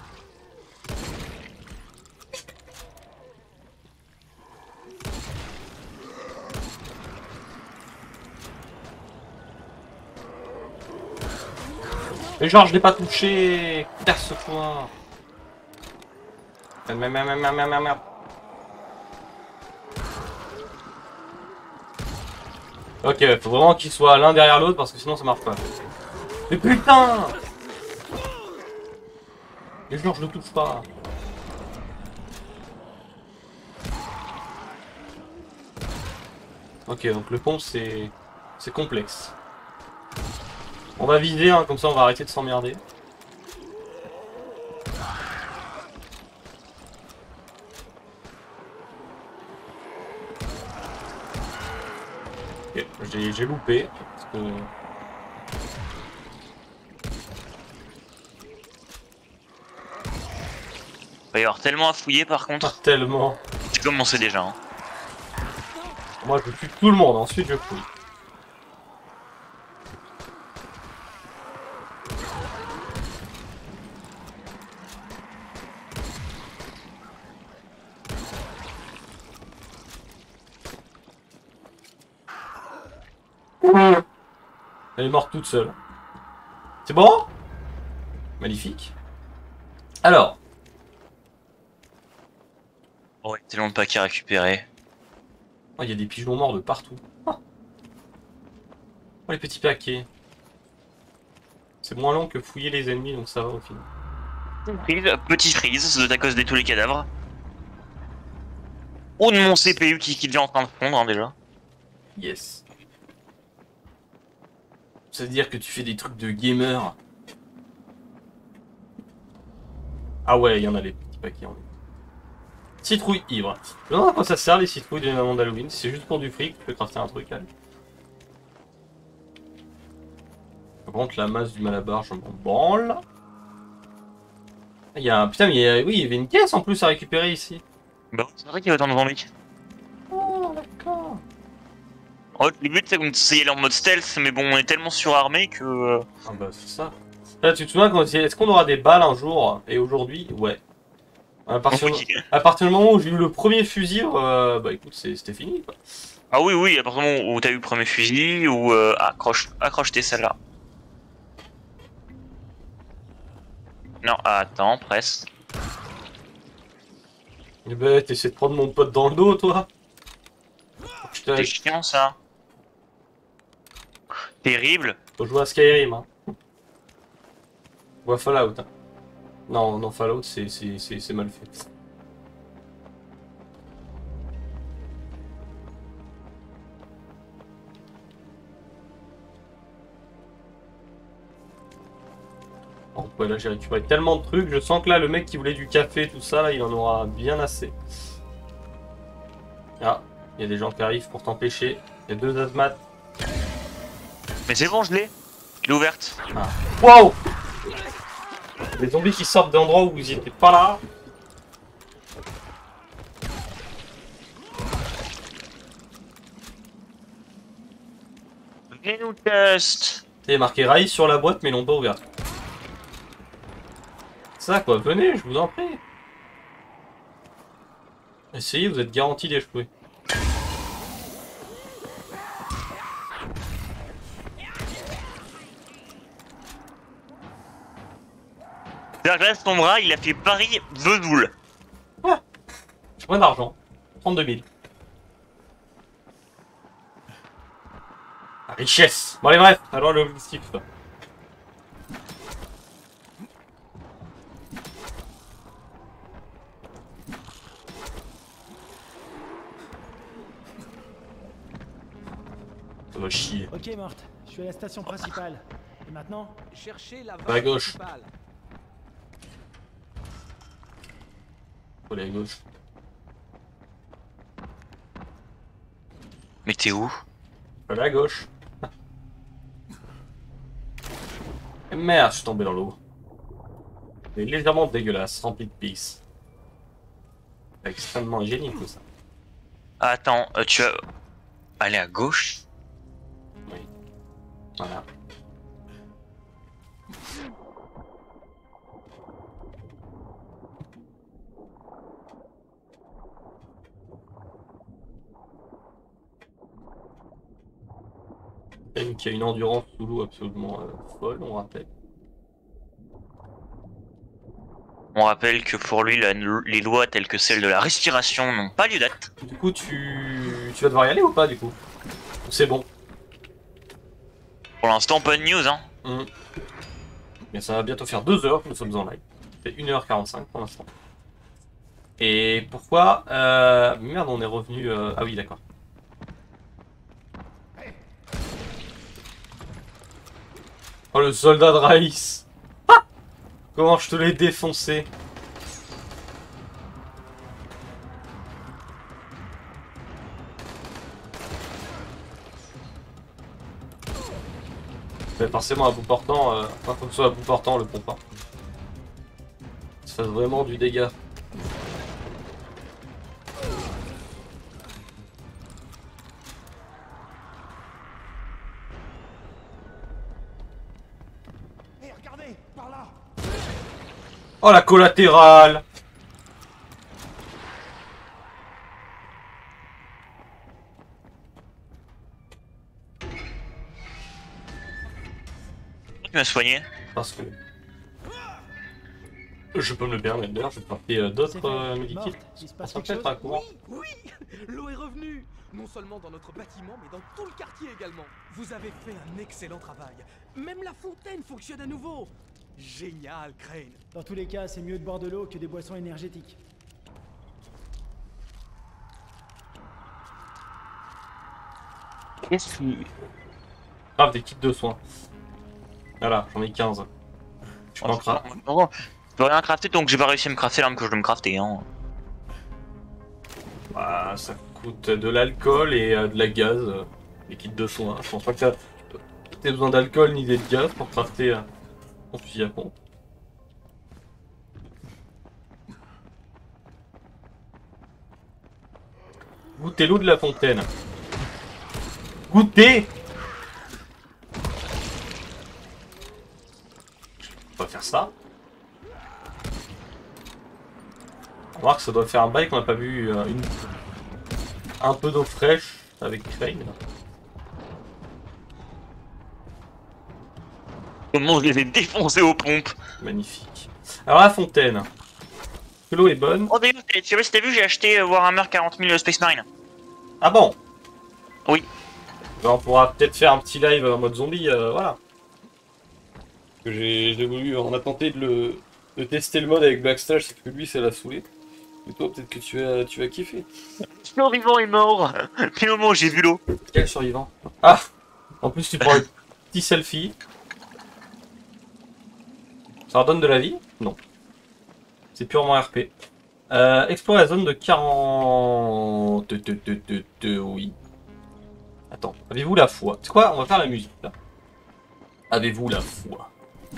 Mais genre, je l'ai pas touché. Perce-toi. Merde, merde, merde, merde, merde, merde. Ok, faut vraiment qu'ils soient l'un derrière l'autre parce que sinon ça marche pas. Mais putain! Et genre, je le touche pas. Ok, donc le pont c'est c'est complexe. On va vider, hein, comme ça on va arrêter de s'emmerder. Ok, j'ai loupé. Parce que... Il va y avoir tellement à fouiller par contre. Pas tellement. Tu commençais déjà. Hein. Moi je tue tout le monde, ensuite je fouille. Elle est morte toute seule. C'est bon? Magnifique. Alors. Oh ouais, tellement de paquets à récupérer. Oh, il y a des pigeons morts de partout. Oh, oh les petits paquets. C'est moins long que fouiller les ennemis, donc ça va au final. Freeze, petit freeze, ça doit être à cause de tous les cadavres. Ou de mon C P U qui, qui est déjà en train de fondre hein, déjà. Yes. Ça veut dire que tu fais des trucs de gamer. Ah ouais, il y en a les petits paquets en fait. Citrouille ivre. Je me demande à quoi ça sert les citrouilles de l'événement d'Halloween. Si c'est juste pour du fric, tu peux crafter un truc. Allez. Par contre, la masse du malabar, je m'en branle. Il y a un... Putain, mais il y a... oui, il y avait une caisse en plus à récupérer ici. Bah, c'est vrai qu'il y a autant de zombies. Oh, d'accord. En fait, le but c'est d'essayer aller en mode stealth, mais bon, on est tellement surarmé que. Ah bah, c'est ça. Là, tu te souviens, quand... est-ce qu'on aura des balles un jour? Et aujourd'hui, ouais. À partir, oui. à partir du moment où j'ai eu le premier fusil, euh, bah écoute, c'était fini quoi. Ah oui, oui, à partir du moment où t'as eu le premier fusil, ou euh, accroche, accroche tes celle-là. Non, attends, presse. Eh ben, t'essaies de prendre mon pote dans le dos, toi. C'est chiant ça. Terrible. Faut jouer à Skyrim, hein. Ou à Fallout, hein. Non, non, Fallout, c'est mal fait. Bon, ouais, là j'ai récupéré tellement de trucs, je sens que là le mec qui voulait du café, tout ça, là, il en aura bien assez. Ah, il y a des gens qui arrivent pour t'empêcher. Il y a deux asthmates. Mais c'est bon, je l'ai. Il est ouverte. Ah. Wow! Les zombies qui sortent d'endroits où vous étiez pas là. Venez nous test. Il y a marqué rail sur la boîte mais ils l'ont pas ouverte. Ça quoi, venez, je vous en prie. Essayez, vous êtes garantis d'échouer. Là, son bras, il a fait Paris Vesoul. Ah, j'ai moins d'argent. trente-deux mille. La richesse. Bon allez bref, alors l'objectif. Ça va chier. Ok, Morte, je suis à la station principale. Et maintenant, cherchez la à gauche. principale. Faut aller à gauche. Mais t'es où? Faut aller à gauche. Et merde, je suis tombé dans l'eau. C'est légèrement dégueulasse, rempli de pisse. Extrêmement hygiénique tout ça. Attends, euh, tu vas aller à gauche? Oui. Voilà. Crane qui a une endurance sous l'eau absolument euh, folle, on rappelle. On rappelle que pour lui, la- les lois telles que celles de la respiration n'ont pas lieu d'être. Du coup, tu... tu vas devoir y aller ou pas, du coup? C'est bon. Pour l'instant, pas de news, hein. Mmh. Mais ça va bientôt faire deux heures que nous sommes en live. Ça fait une heure quarante-cinq pour l'instant. Et pourquoi euh... Merde, on est revenu... Euh... Ah oui, d'accord. Oh, le soldat de Raïs. Ah, comment je te l'ai défoncé. Mais forcément à bout portant, euh... enfin, faut que ce soit à bout portant le pompe. Ça fait vraiment du dégât. Hé, regardez, par là. Oh la collatérale. Tu m'as soigné. Parce que... Je peux me le permettre d'ailleurs, je vais porter euh, d'autres euh, medikits. Il se passe Ça quelque peut être un courant. Oui, l'eau est revenue. Non seulement dans notre bâtiment, mais dans tout le quartier également. Vous avez fait un excellent travail. Même la fontaine fonctionne à nouveau. Génial, Crane. Dans tous les cas, c'est mieux de boire de l'eau que des boissons énergétiques. Qu'est-ce qui... Grave, des kits de soins. Voilà, j'en ai quinze. Je peux en craft. Je peux rien crafter, donc j'ai pas réussi à me crafter l'arme que je veux me crafter. Hein. Bah, ça coûte de l'alcool et euh, de la gaz. Euh, les kits de soins. Je pense pas que t'as t'aies besoin d'alcool ni de gaz pour crafter euh, ton fusil à pompe. Goûtez l'eau de la fontaine. Goûtez! On va faire ça. On va voir que ça doit faire un bail qu'on n'a pas vu euh, une... un peu d'eau fraîche avec Crane. Comment je les ai défoncés aux pompes. Magnifique. Alors la fontaine. Que l'eau est bonne. Oh d'ailleurs, tu sais si t'as vu, j'ai acheté euh, Warhammer quarante mille Space Marine. Ah bon? Oui. Ben, on pourra peut-être faire un petit live en mode zombie, euh, voilà. J'ai voulu, on a tenté de, le, de tester le mode avec Blackstash, c'est que lui ça l'a saoulé. Et toi peut-être que tu vas, tu vas kiffer. Le survivant est mort. Puis au moment où j'ai vu l'eau. Quel survivant? Ah! En plus tu prends un petit selfie. Ça redonne de la vie? Non. C'est purement R P. Euh, explorer la zone de quarante... Oui. Attends, avez-vous la foi? C'est quoi? On va faire la musique là. Avez-vous la foi?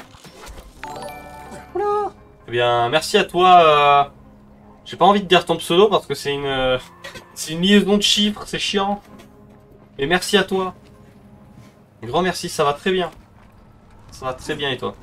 Oula! Eh bien, merci à toi. Euh... J'ai pas envie de dire ton pseudo parce que c'est une... Euh... c'est une liaison de chiffres, c'est chiant. Mais merci à toi. Un grand merci, ça va très bien. Ça va très bien et toi?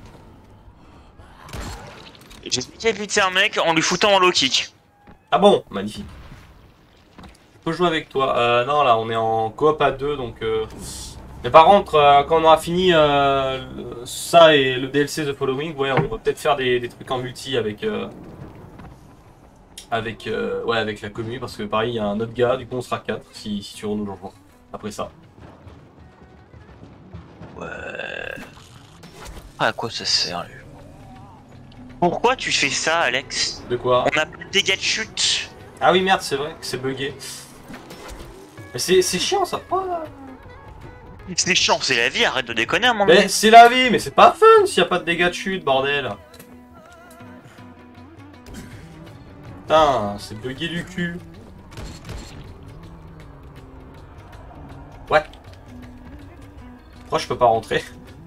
J'ai expliqué vite c'est un mec en lui foutant en low kick. Ah bon? Magnifique. Je peux jouer avec toi. Euh, non, là, on est en coop à deux, donc... Euh... Mais par contre, euh, quand on aura fini euh, ça et le D L C The Following, ouais, on va peut-être faire des, des trucs en multi avec... Euh... Avec, euh... ouais, avec la commu, parce que pareil, il y a un autre gars, du coup on sera quatre, si, si tu nous rejoins. Après ça. Ouais... À quoi ça sert, lui? Pourquoi tu fais ça, Alex? De quoi? On a plus de dégâts de chute. Ah oui, merde, c'est vrai que c'est bugué. Mais c'est chiant, ça. Oh là. C'est chiant, c'est la vie, arrête de déconner à mon Mais c'est la vie, mais c'est pas fun s'il n'y a pas de dégâts de chute, bordel. Putain, c'est bugué du cul. Ouais. Pourquoi je peux pas rentrer?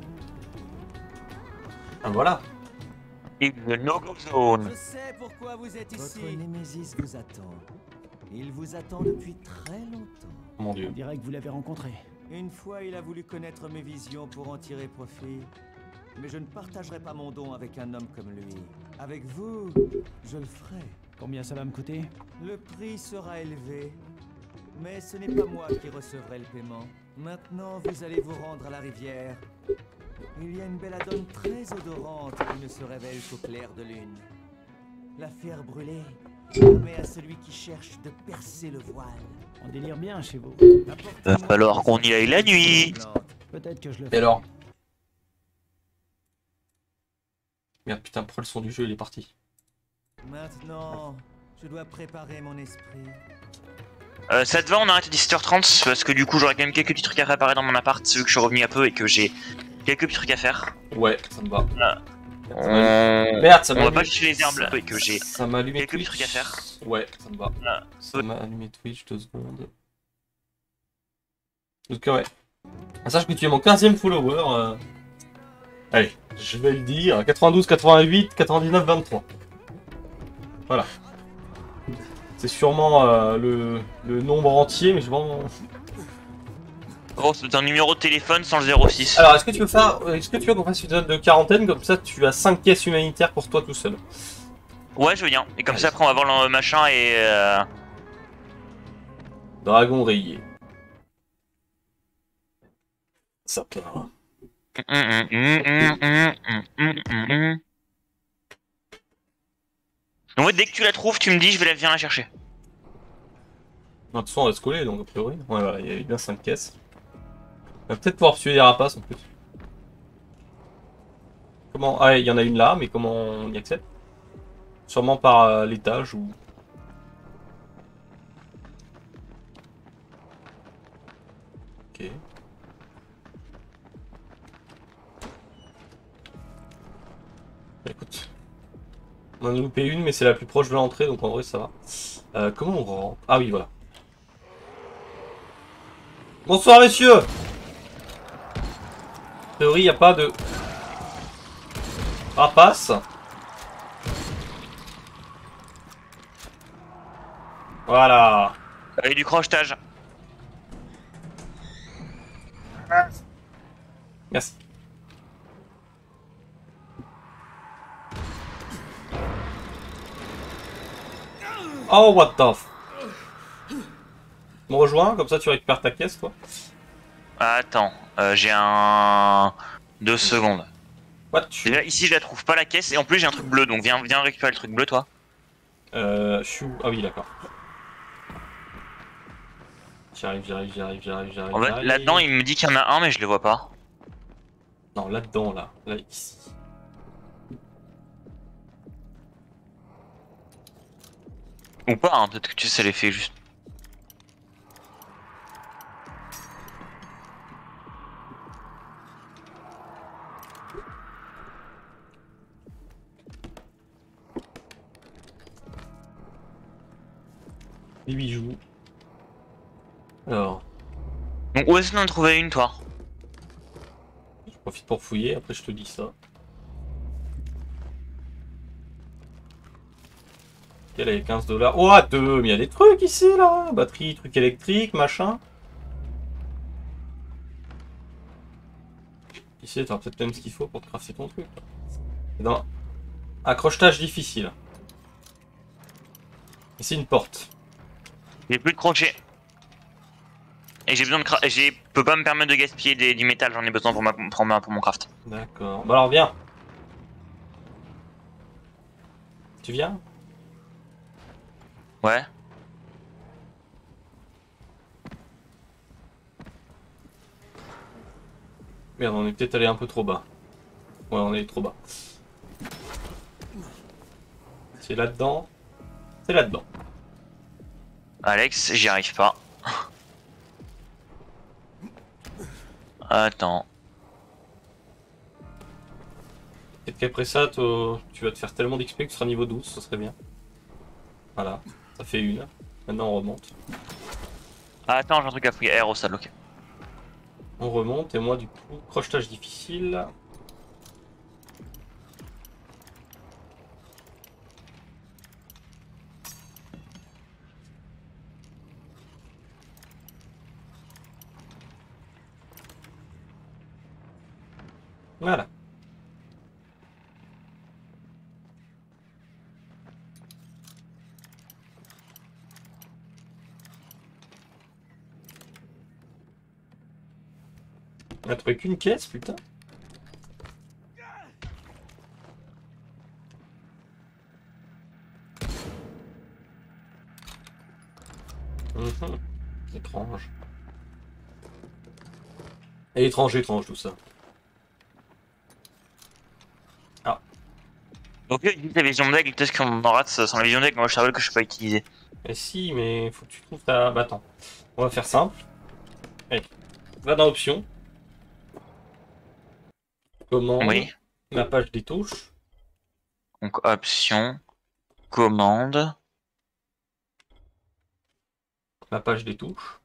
Ah voilà. In the no-go zone. Je sais pourquoi vous êtes ici. Votre Némésis vous attend. Il vous attend depuis très longtemps. Mon dieu. On dirait que vous l'avez rencontré. Une fois, il a voulu connaître mes visions pour en tirer profit. Mais je ne partagerai pas mon don avec un homme comme lui. Avec vous, je le ferai. Combien ça va me coûter? Le prix sera élevé. Mais ce n'est pas moi qui recevrai le paiement. Maintenant, vous allez vous rendre à la rivière. Il y a une belladone très odorante qui ne se révèle qu'au clair de lune. La faire brûler permet à celui qui cherche de percer le voile. On délire bien chez vous. Va falloir qu'on y aille la nuit. Peut-être que je le Et fais. alors? Merde, putain, pourquoi le son du jeu il est parti? Maintenant, je dois préparer mon esprit. Euh, ça te va, on arrête à dix-sept heures trente parce que du coup j'aurai quand même quelques petits trucs à préparer dans mon appart vu que je suis revenu un peu et que j'ai quelques petits trucs à faire. Ouais, ça me va. Voilà. On... Merde, ça on m'a va allumé... pas chercher les herbes là et que j'ai ça m'a allumé quelques petits Twitch. trucs à faire. Ouais, ça me va. Voilà. Ça m'a allumé Twitch, deux secondes. Donc ouais. Sache que tu es mon quinzième follower. Euh... Allez, je vais le dire. quatre-vingt-douze, quatre-vingt-huit, quatre-vingt-dix-neuf, vingt-trois. Voilà. C'est sûrement euh, le, le nombre entier, mais je pense... Oh, c'est un numéro de téléphone sans le zéro six. Alors, est-ce que tu veux faire, est-ce que tu veux qu'on fasse une zone de quarantaine, comme ça tu as cinq caisses humanitaires pour toi tout seul? Ouais, je veux bien. Et comme ça, après, on va voir le machin et... Euh... Dragon rayé. Ça part. Donc, ouais, dès que tu la trouves, tu me dis, je vais la viens la chercher. De toute façon, on va se coller, donc a priori. Ouais, voilà, il y a eu bien cinq caisses. On va peut-être pouvoir tuer les rapaces en plus. Comment? Ah, il y en a une là, mais comment on y accède? Sûrement par euh, l'étage ou... Ok. Écoute. On en a loupé une, mais c'est la plus proche de l'entrée, donc en vrai ça va. Euh, comment on rentre? Ah oui, voilà. Bonsoir messieurs! En théorie, il n'y a pas de... rapace. Voilà. Et du crochetage. Merci. Oh, what the f... Tu me rejoins, comme ça tu récupères ta caisse, toi. Attends, euh, j'ai un... Deux secondes. What? Déjà, ici, je la trouve pas la caisse, et en plus, j'ai un truc bleu, donc viens, viens récupérer le truc bleu, toi. Euh, je suis où? Ah oui, d'accord. J'arrive, j'arrive, j'arrive, j'arrive, j'arrive. En fait, là-dedans, il me dit qu'il y en a un, mais je le vois pas. Non, là-dedans, là. Là, ici. Ou pas, hein, peut-être que tu sais l'effet juste. Les bijoux. Alors. Donc où est-ce qu'on en a trouvé une, toi? Je profite pour fouiller, après je te dis ça. Elle avait quinze dollars. Oh, deux, mais il y a des trucs ici, là. Batterie, truc électrique, machin. Ici, t'auras peut-être même ce qu'il faut pour te crafter ton truc. Dans accrochetage difficile. Ici, une porte. J'ai plus de crochet. Et j'ai besoin de cra... Je peux pas me permettre de gaspiller des, du métal, j'en ai besoin pour, ma... pour, ma... pour mon craft. D'accord. Bah alors, viens. Tu viens? Ouais. Merde, on est peut-être allé un peu trop bas. Ouais, on est trop bas. C'est là-dedans. C'est là-dedans. Alex, j'y arrive pas. Attends. Peut-être qu'après ça, tu vas te faire tellement d'X P que tu seras niveau douze, ça serait bien. Voilà, ça fait une. Maintenant on remonte. Ah, attends, j'ai un truc à fouiller. R au sol, ok. On remonte et moi du coup, crochetage difficile. Voilà. On a trouvé qu'une caisse, putain. Mmh. Étrange. Et étrange, étrange tout ça. Ah. Donc là, la vision d'aigle, peut-être qu'on en rate sans la vision d'aigle, moi je savais que je peux pas utiliser. Mais si, mais faut que tu trouves ta... Bah attends. On va faire simple. Allez. Va dans options. Commande. Oui. La page des touches. Donc option. Commande. La page des touches.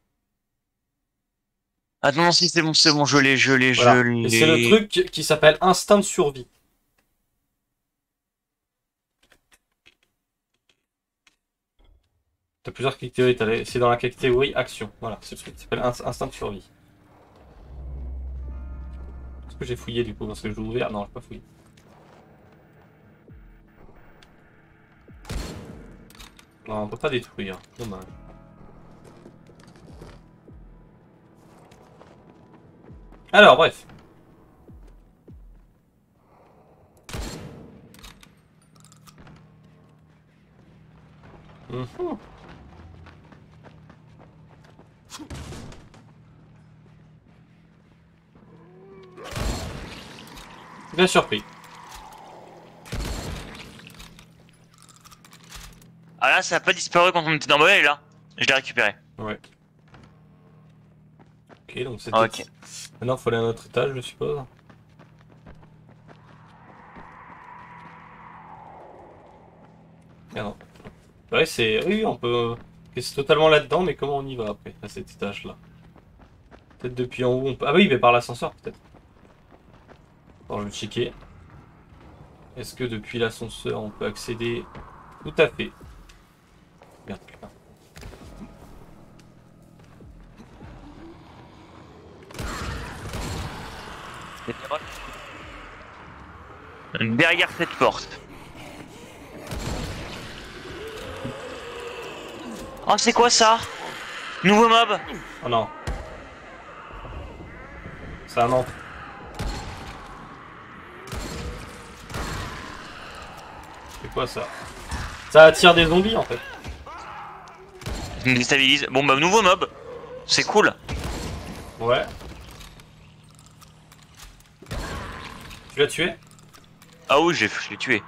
Ah non, si c'est bon, c'est bon, je l'ai, je l'ai, Voilà. je l'ai. Et c'est le truc qui s'appelle instinct de survie. T'as plusieurs catégories, c'est dans la catégorie action. Voilà, c'est ce qui s'appelle instinct de survie. Est-ce que j'ai fouillé du coup parce que je l'ai ouvert? Non, j'ai pas fouillé. Non, on peut pas détruire, dommage. Alors, bref. Mmh. Bien surpris. Ah là, ça a pas disparu quand on était dans le et là. Je l'ai récupéré. Ouais. Ok, donc c'est ok. Maintenant, il faut aller à un autre étage, je suppose. Ah non. Ouais, c'est... Oui, on peut... C'est totalement là-dedans, mais comment on y va après, à cet étage-là? Peut-être depuis en haut, on peut... Ah oui, mais par l'ascenseur, peut-être. Alors, je vais checker. Est-ce que depuis l'ascenseur, on peut accéder? Tout à fait. Bien, putain. Derrière cette porte. Oh, c'est quoi ça? Nouveau mob? Oh non. C'est un an. C'est quoi ça? Ça attire des zombies en fait. Je me déstabilise. Bon bah nouveau mob. C'est cool. Ouais. Tu l'as tué? Ah oui, je l'ai tué.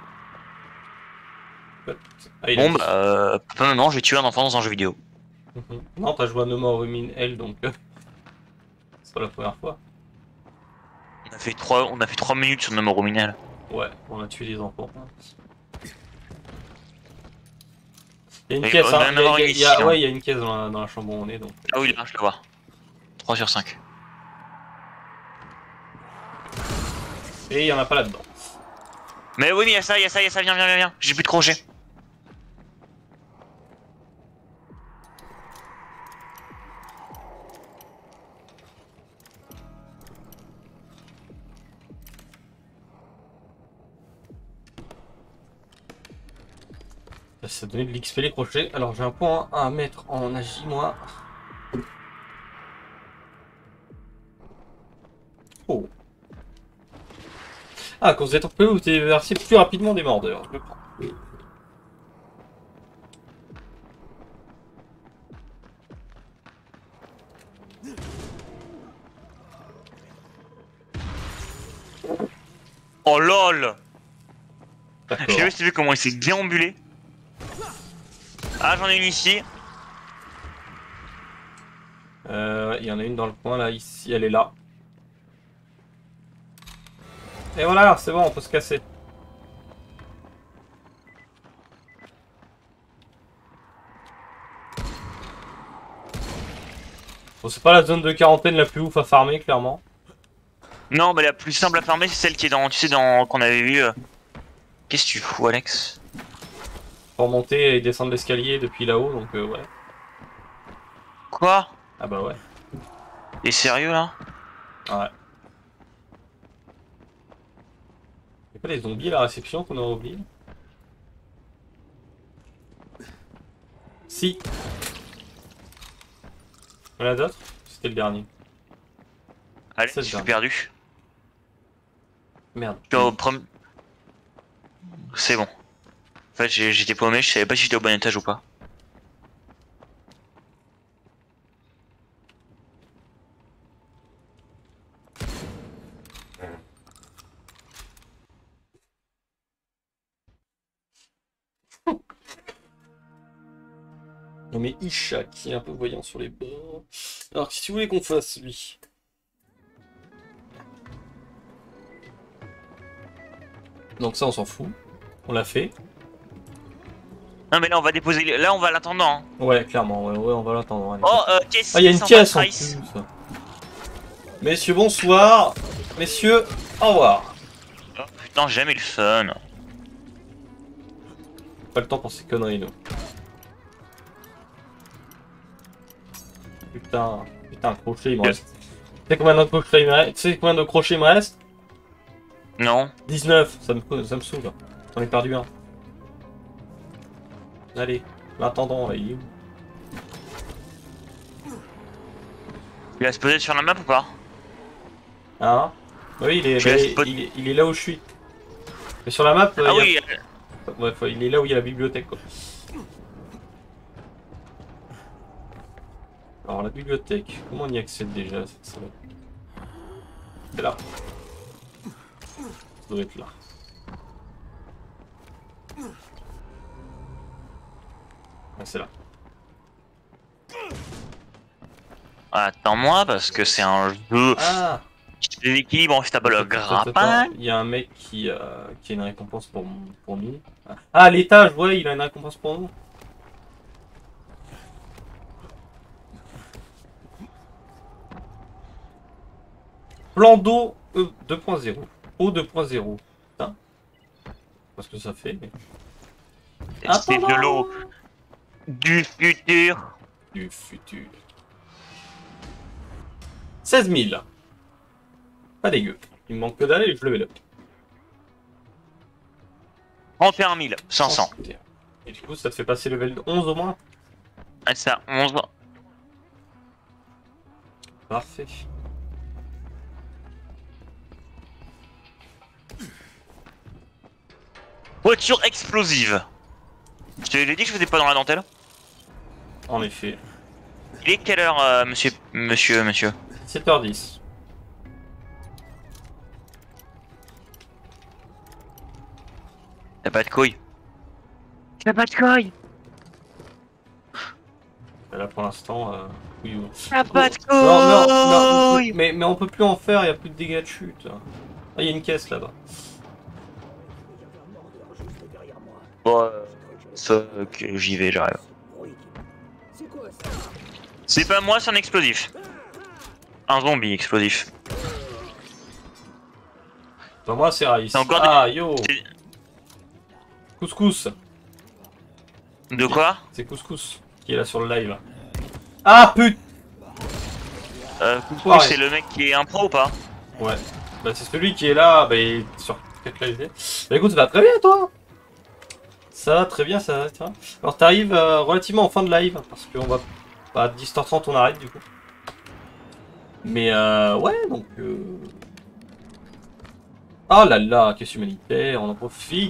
Ah, bon bah euh, pas maintenant, j'ai tué un enfant dans un jeu vidéo. Mm-hmm. Non, t'as joué à No More Ruin Hell donc euh, c'est pas la première fois. On a fait trois, on a fait trois minutes sur No More Ruin Hell. Ouais, on a tué des enfants. Il y a une Et caisse, on hein. en avoir Il y a, une il y a- ici, ouais, hein. il y a une caisse dans la, dans la chambre où on est donc. Ah oui, là, je la vois. trois sur cinq. Et il y en a pas là-dedans. Mais oui, mais il y a ça, il y a ça, il y a ça, viens, viens, viens, viens. J'ai plus de crochet. Ça donnait de l'X P les crochets. Alors j'ai un point à mettre en agi moi. Oh. Ah, quand vous êtes torpillé, vous déversez plus rapidement des mordeurs. Je le prends. Oh lol. Je sais pas si tu as vu comment il s'est déambulé. Ah, j'en ai une ici. Euh, ouais, il y en a une dans le coin là, ici, elle est là. Et voilà, c'est bon, on peut se casser. Bon, c'est pas la zone de quarantaine la plus ouf à farmer, clairement. Non, mais la plus simple à farmer, c'est celle qui est dans, tu sais, dans qu'on avait vu. Euh... Qu'est-ce que tu fous, Alex? Pour monter et descendre l'escalier depuis là-haut, donc euh, ouais. Quoi? Ah bah ouais. T'es sérieux là? Ouais. Y'a pas les zombies à la réception qu'on aurait oublié? Si. Il y en a d'autres? C'était le dernier. Allez, je suis perdu. Merde. Je suis au prom- C'est bon. En fait, j'ai- j'étais paumé, je savais pas si j'étais au bon étage ou pas. Non mais Isha qui est un peu voyant sur les bords. Alors si vous voulez qu'on fasse lui. Donc ça on s'en fout. On l'a fait. Non mais là on va déposer, là on va l'attendant. Hein. Ouais clairement, ouais, ouais on va l'attendre. Allez. Oh euh, caisse. Ah il y a une caisse en Rice. plus. Messieurs bonsoir. Messieurs au revoir. Oh putain j'ai jamais eu le fun. Pas le temps pour ces conneries nous. Putain, putain, un crochet il me reste. Tu sais combien de crochets il me reste? Tu sais combien de crochets il me reste? Non. dix-neuf, ça me, ça me saoule. J'en ai perdu un. Allez, l'intendant là, il est où? Il va se poser sur la map ou pas? Hein? Oui, il est, bah, il, il, est, il est là où je suis. Mais sur la map, ah il, oui. a... ouais, faut, il est là où il y a la bibliothèque quoi. Alors la bibliothèque, comment on y accède déjà? C'est là. Ça doit être là. Ah, c'est là. Attends-moi parce que c'est un jeu ah. qui déséquilibre en fait t'as pas le grappin. Il y a un mec qui, euh, qui a une récompense pour, pour nous. Ah l'étage, ouais il a une récompense pour nous. Plan d'eau E deux point zéro. Eau deux point zéro. Putain. Parce que ça fait. Mais... C'est de l'eau du futur. Du futur. seize mille. Pas dégueu. Il me manque que dalle et je level up. trente et un mille cinq cents. Et du coup ça te fait passer level onze au moins? Ah ça, onze. Parfait. Voiture explosive. Je te l'ai dit que je faisais pas dans la dentelle. En effet. Il est quelle heure, euh, monsieur, monsieur, monsieur? sept heures dix. T'as pas de couilles? T'as pas de couilles? Là pour l'instant, euh, oui. T'as pas de couilles? Non, non, non, mais, mais on peut plus en faire, il n'y a plus de dégâts de chute. Ah, il y a une caisse là-bas. Bon, euh, ça, ok, j'y vais, j'arrive. C'est pas moi, c'est un explosif. Un zombie explosif. Bah moi c'est Rice. Encore ah des... yo. Couscous. De quoi? C'est Couscous qui est là sur le live. Ah putain. Euh, Couscous c'est le mec qui est impro ou pas? Ouais. Bah c'est celui qui est là, bah il est sur quelques live. Bah écoute ça va très bien toi. Ça va très bien, ça va. Alors t'arrives euh, relativement en fin de live, parce qu'on va... À dix heures trente on arrête du coup. Mais euh, ouais, donc... Euh... Ah là là, caisse humanitaire, on en profite.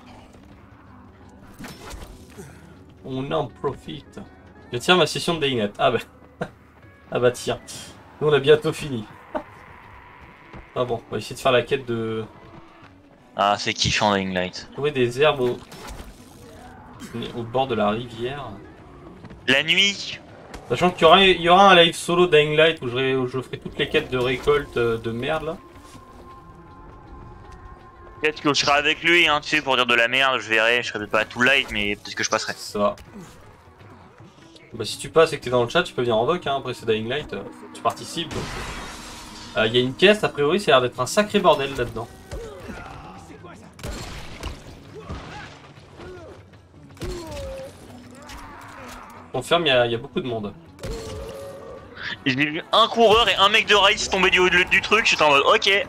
On en profite. Je tiens ma session de Dying Light. Ah bah... ah bah tiens. Nous on a bientôt fini. Ah bon, on va essayer de faire la quête de... Ah c'est kiffant Dying Light. Trouver des herbes au... au bord de la rivière. La nuit. Sachant qu'il y aura, il y aura un live solo Dying Light où je, où je ferai toutes les quêtes de récolte de merde là. Peut-être que je serai avec lui, hein, tu sais, pour dire de la merde, je verrai, je serai peut-être pas à tout live, mais peut-être que je passerai. Ça. Bah si tu passes et que t'es dans le chat, tu peux venir en doc, hein, après c'est Dying Light, euh, tu participes. Il euh, y a une caisse, a priori, ça a l'air d'être un sacré bordel là-dedans. Confirme, il y, y a beaucoup de monde. J'ai vu un coureur et un mec de Rice tomber du haut du, du truc, j'étais en mode ok.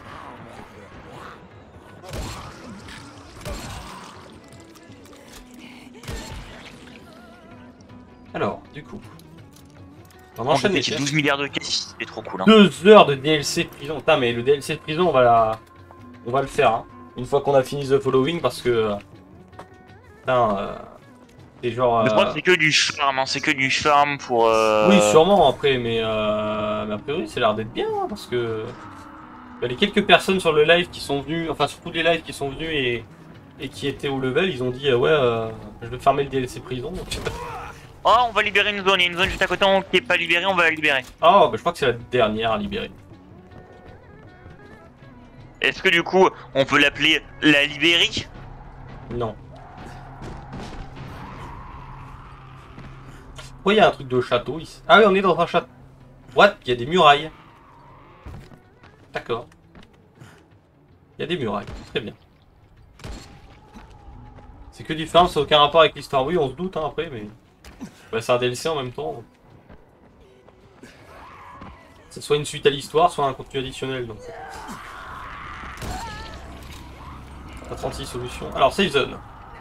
Alors, du coup, On En enchaîne fait, les il y a quêtes. douze milliards de quêtes, c'est trop cool. Hein. Deux heures de D L C de prison. Putain, mais le D L C de prison, on va la... On va le faire, hein. Une fois qu'on a fini The Following, parce que... Putain, euh... c'est genre... Je crois euh, que c'est que du farm, hein. C'est que du farm pour... Euh... Oui, sûrement, après, mais... Euh... Mais a priori, ça a l'air d'être bien, hein, parce que... Il y a les quelques personnes sur le live qui sont venues... Enfin, sur tous les lives qui sont venus et... Et qui étaient au level, ils ont dit, euh, ouais, euh, je vais fermer le D L C prison. Donc... Oh, on va libérer une zone. Il y a une zone juste à côté qui est pas libérée, on va la libérer. Ah, bah, je crois que c'est la dernière à libérer. Est-ce que du coup, on peut l'appeler la Libérie? Non. Pourquoi il y a un truc de château ici? Ah oui, on est dans un château. What? Il y a des murailles. D'accord. Il y a des murailles. Très bien. C'est que du farm, ça n'a aucun rapport avec l'histoire. Oui, on se doute hein, après, mais... Bah, c'est un D L C en même temps. C'est soit une suite à l'histoire, soit un contenu additionnel. Donc. Pas trente-six solutions. Alors, save zone.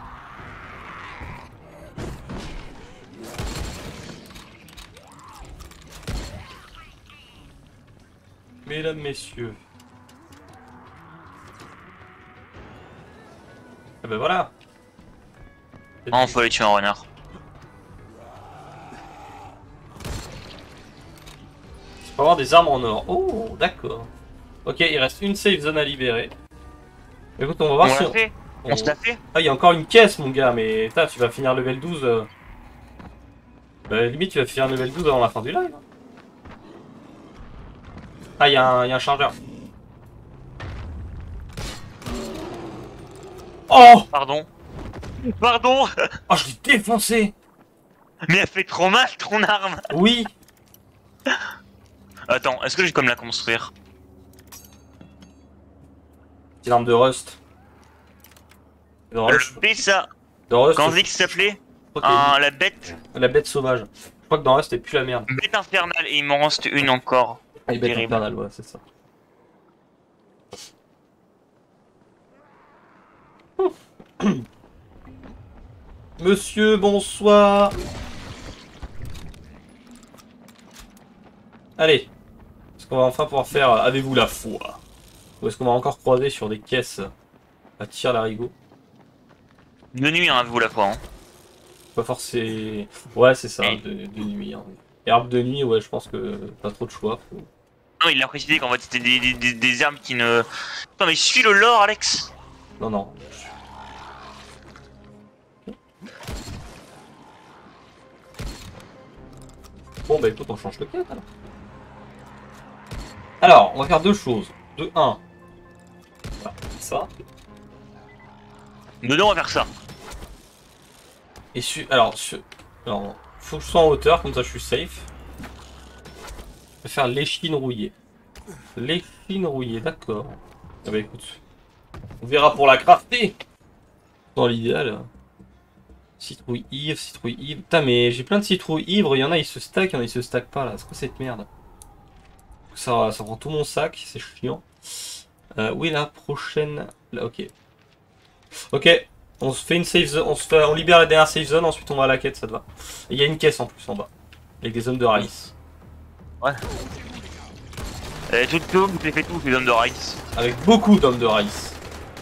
Mesdames, messieurs. Et ben voilà. Oh, on faut aller tuer un renard. Il faut avoir des armes en or. Oh, d'accord. Ok, il reste une safe zone à libérer. Écoute, on va voir on si l'a fait. On, on se l'a fait. Ah, il y a encore une caisse, mon gars, mais putain, tu vas finir level douze. Euh... Bah, limite, tu vas finir level douze avant la fin du live. Ah, il y, y a un chargeur. Oh! Pardon. Pardon. Oh, je l'ai défoncé. Mais elle fait trop mal, ton arme. Oui. Attends, est-ce que j'ai comme la construire? C'est une arme de Rust. De Rust. Le ça. De Rust. Quand on dit que ça s'appelait Un, la bête. La bête sauvage. Je crois que dans Rust, c'est plus la merde. Bête infernale, et il m'en reste une encore. Ah, bête infernale, ouais, c'est ça. Monsieur, bonsoir. Allez. Est-ce qu'on va enfin pouvoir faire euh, avez-vous la foi? Ou est-ce qu'on va encore croiser sur des caisses à tir larigot? De nuit, hein, avez-vous la foi. Hein. Pas forcément. Ouais, c'est ça, de, de nuit. Hein. Herbe de nuit, ouais, je pense que pas trop de choix. Faut... Non, il a précisé qu'en fait c'était des, des, des, des armes qui ne. Putain, mais suis le lore, Alex. Non, non. Bon, bah écoute, on change de quête alors. Alors, on va faire deux choses. De un. Voilà, ça. De deux, on va faire ça. Et su alors, su alors, faut que je sois en hauteur, comme ça je suis safe. Je vais faire l'échine rouillée. L'échine rouillée, d'accord. Ah bah écoute. On verra pour la crafter. Dans l'idéal. Citrouille ivre, citrouille ivre. Putain, mais j'ai plein de citrouilles ivres. Il y en a, ils se stackent, il y en a, ils se stackent pas là. C'est quoi cette merde? Ça, ça prend tout mon sac, c'est chiant. Euh, où est la prochaine? Là, ok. Ok. On se fait une safe zone, on, se fait, on libère la dernière safe zone, ensuite on va à la quête, ça te va. Et il y a une caisse en plus en bas. Avec des zones de rice. Ouais. Et tout, tout, vous avez fait tout, les hommes de rice. Avec beaucoup d'hommes de rice.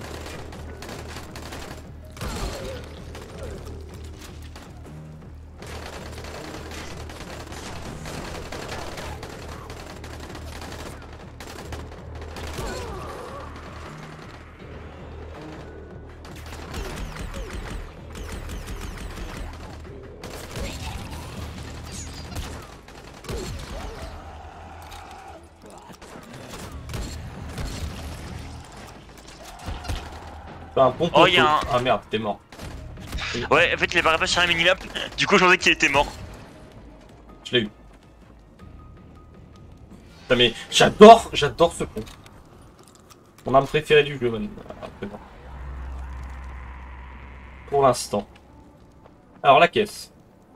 Un bon oh, y a un... Ah merde, t'es mort. Ouais, en fait, il apparaît pas sur la minimap. Du coup, je pensais qu'il était mort. Je l'ai eu. Putain, mais j'adore, j'adore ce con. Mon arme préférée du jeu, man. Après, non. Pour l'instant. Alors, la caisse.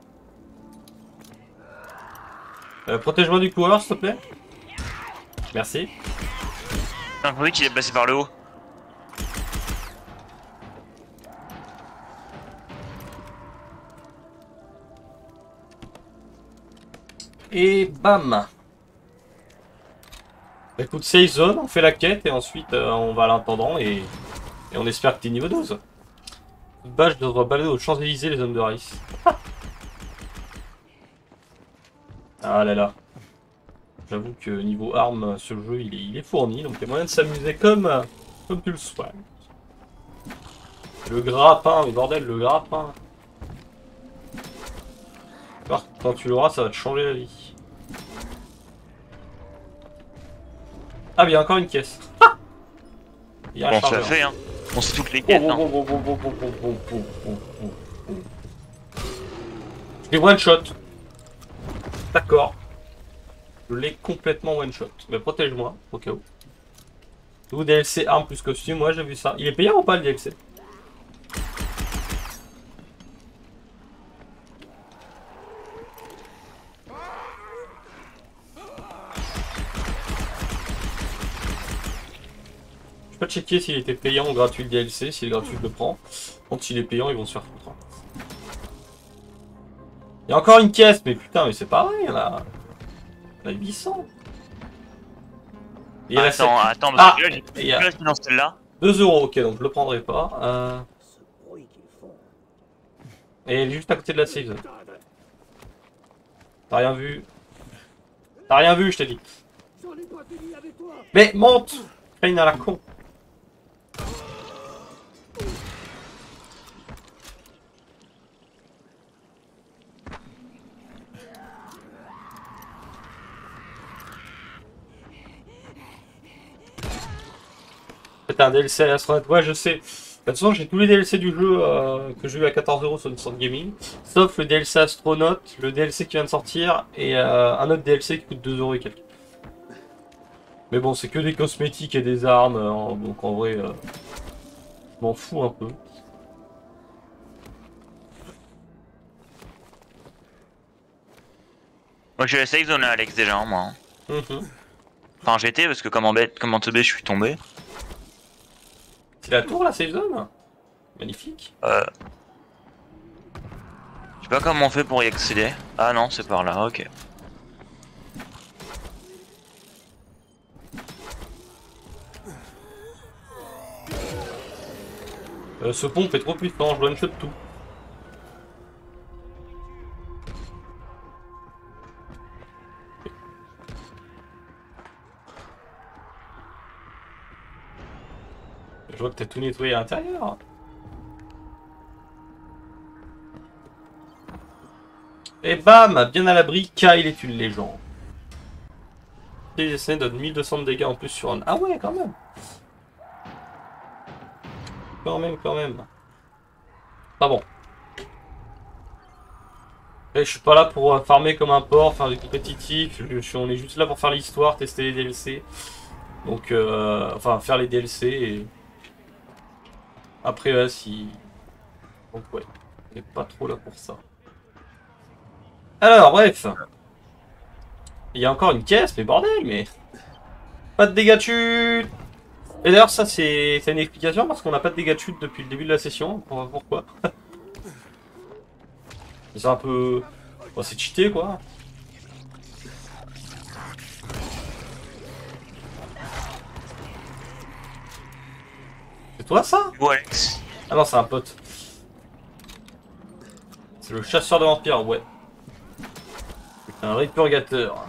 Euh, Protège-moi du coureur, s'il te plaît. Merci. J'ai pensé qu'il est passé par le haut. Et bam. Écoute, save zone, on fait la quête et ensuite euh, on va à l'intendant et... et on espère que t'es niveau douze. Bah, je devrais balader aux Champs-Élysées, les hommes de Rice. Ah là là. J'avoue que niveau armes, ce jeu il est, il est fourni, donc il y a moyen de s'amuser comme, euh, comme tu le souhaites. Le grappin, mais bordel, le grappin. Quand tu l'auras, ça va te changer la vie. Ah, mais il y a encore une caisse. Ah, il y a un bon, chargeur. ça fait, hein. On sait toutes les quêtes. Oh, hein. oh, oh, oh, oh, oh, oh, oh, oh, oh, oh, oh. Je l'ai one shot. D'accord. Je l'ai complètement one shot. Mais protège-moi, au cas où. Ou D L C arme plus costume, moi j'ai vu ça. Il est payant ou pas le D L C? Je peux pas checker s'il était payant ou gratuit le D L C. S'il est gratuit, je le prends. Contre, s'il est payant, ils vont se faire foutre. Il y a encore une caisse, mais putain, mais c'est pareil, il y en a. Il y en a huit cents. Et il y a Attends, la attends, ah, parce que là, j'ai il y a plus dans celle-là. deux euros, ok, donc je le prendrai pas. Euh... Et elle est juste à côté de la save zone. T'as rien vu? T'as rien vu, je t'ai dit. Mais monte! Crane à la con. C'est un D L C à l'astronaute, ouais je sais. De toute façon j'ai tous les D L C du jeu euh, que j'ai eu à quatorze euros sur Instant Gaming. Sauf le D L C astronaute, le D L C qui vient de sortir et euh, un autre D L C qui coûte deux euros et quelques. Mais bon c'est que des cosmétiques et des armes, euh, donc en vrai euh, je m'en fous un peu. Moi j'ai la save zone là Alex déjà, hein, moi. Mm-hmm. Enfin j'étais parce que comme en bête, comme en teubé je suis tombé. C'est la tour la save zone? Magnifique. Euh... Je sais pas comment on fait pour y accéder. Ah non, c'est par là, ok. Euh, ce pompe est trop puissant, je one shot tout. Je vois que t'as tout nettoyé à l'intérieur. Et bam, bien à l'abri, Kyle est une légende. T G C donne mille deux cents de dégâts en plus sur un... Ah ouais, quand même. Quand même, quand même. Pas bon. Et je suis pas là pour farmer comme un porc, faire du compétitif. Je suis, on est juste là pour faire l'histoire, tester les D L C. Donc, euh, enfin, faire les D L C et... Après, ouais, si... Donc, ouais. On n'est pas trop là pour ça. Alors, bref. Il y a encore une caisse, mais bordel, mais... Pas de dégâts de chute. Et d'ailleurs, ça, c'est une explication, parce qu'on n'a pas de dégâts de chute depuis le début de la session. Pourquoi? C'est un peu... Bon, c'est cheaté, quoi. C'est toi, ça? Ouais. Ah non, c'est un pote. C'est le chasseur de vampires, ouais. C'est un répurgateur.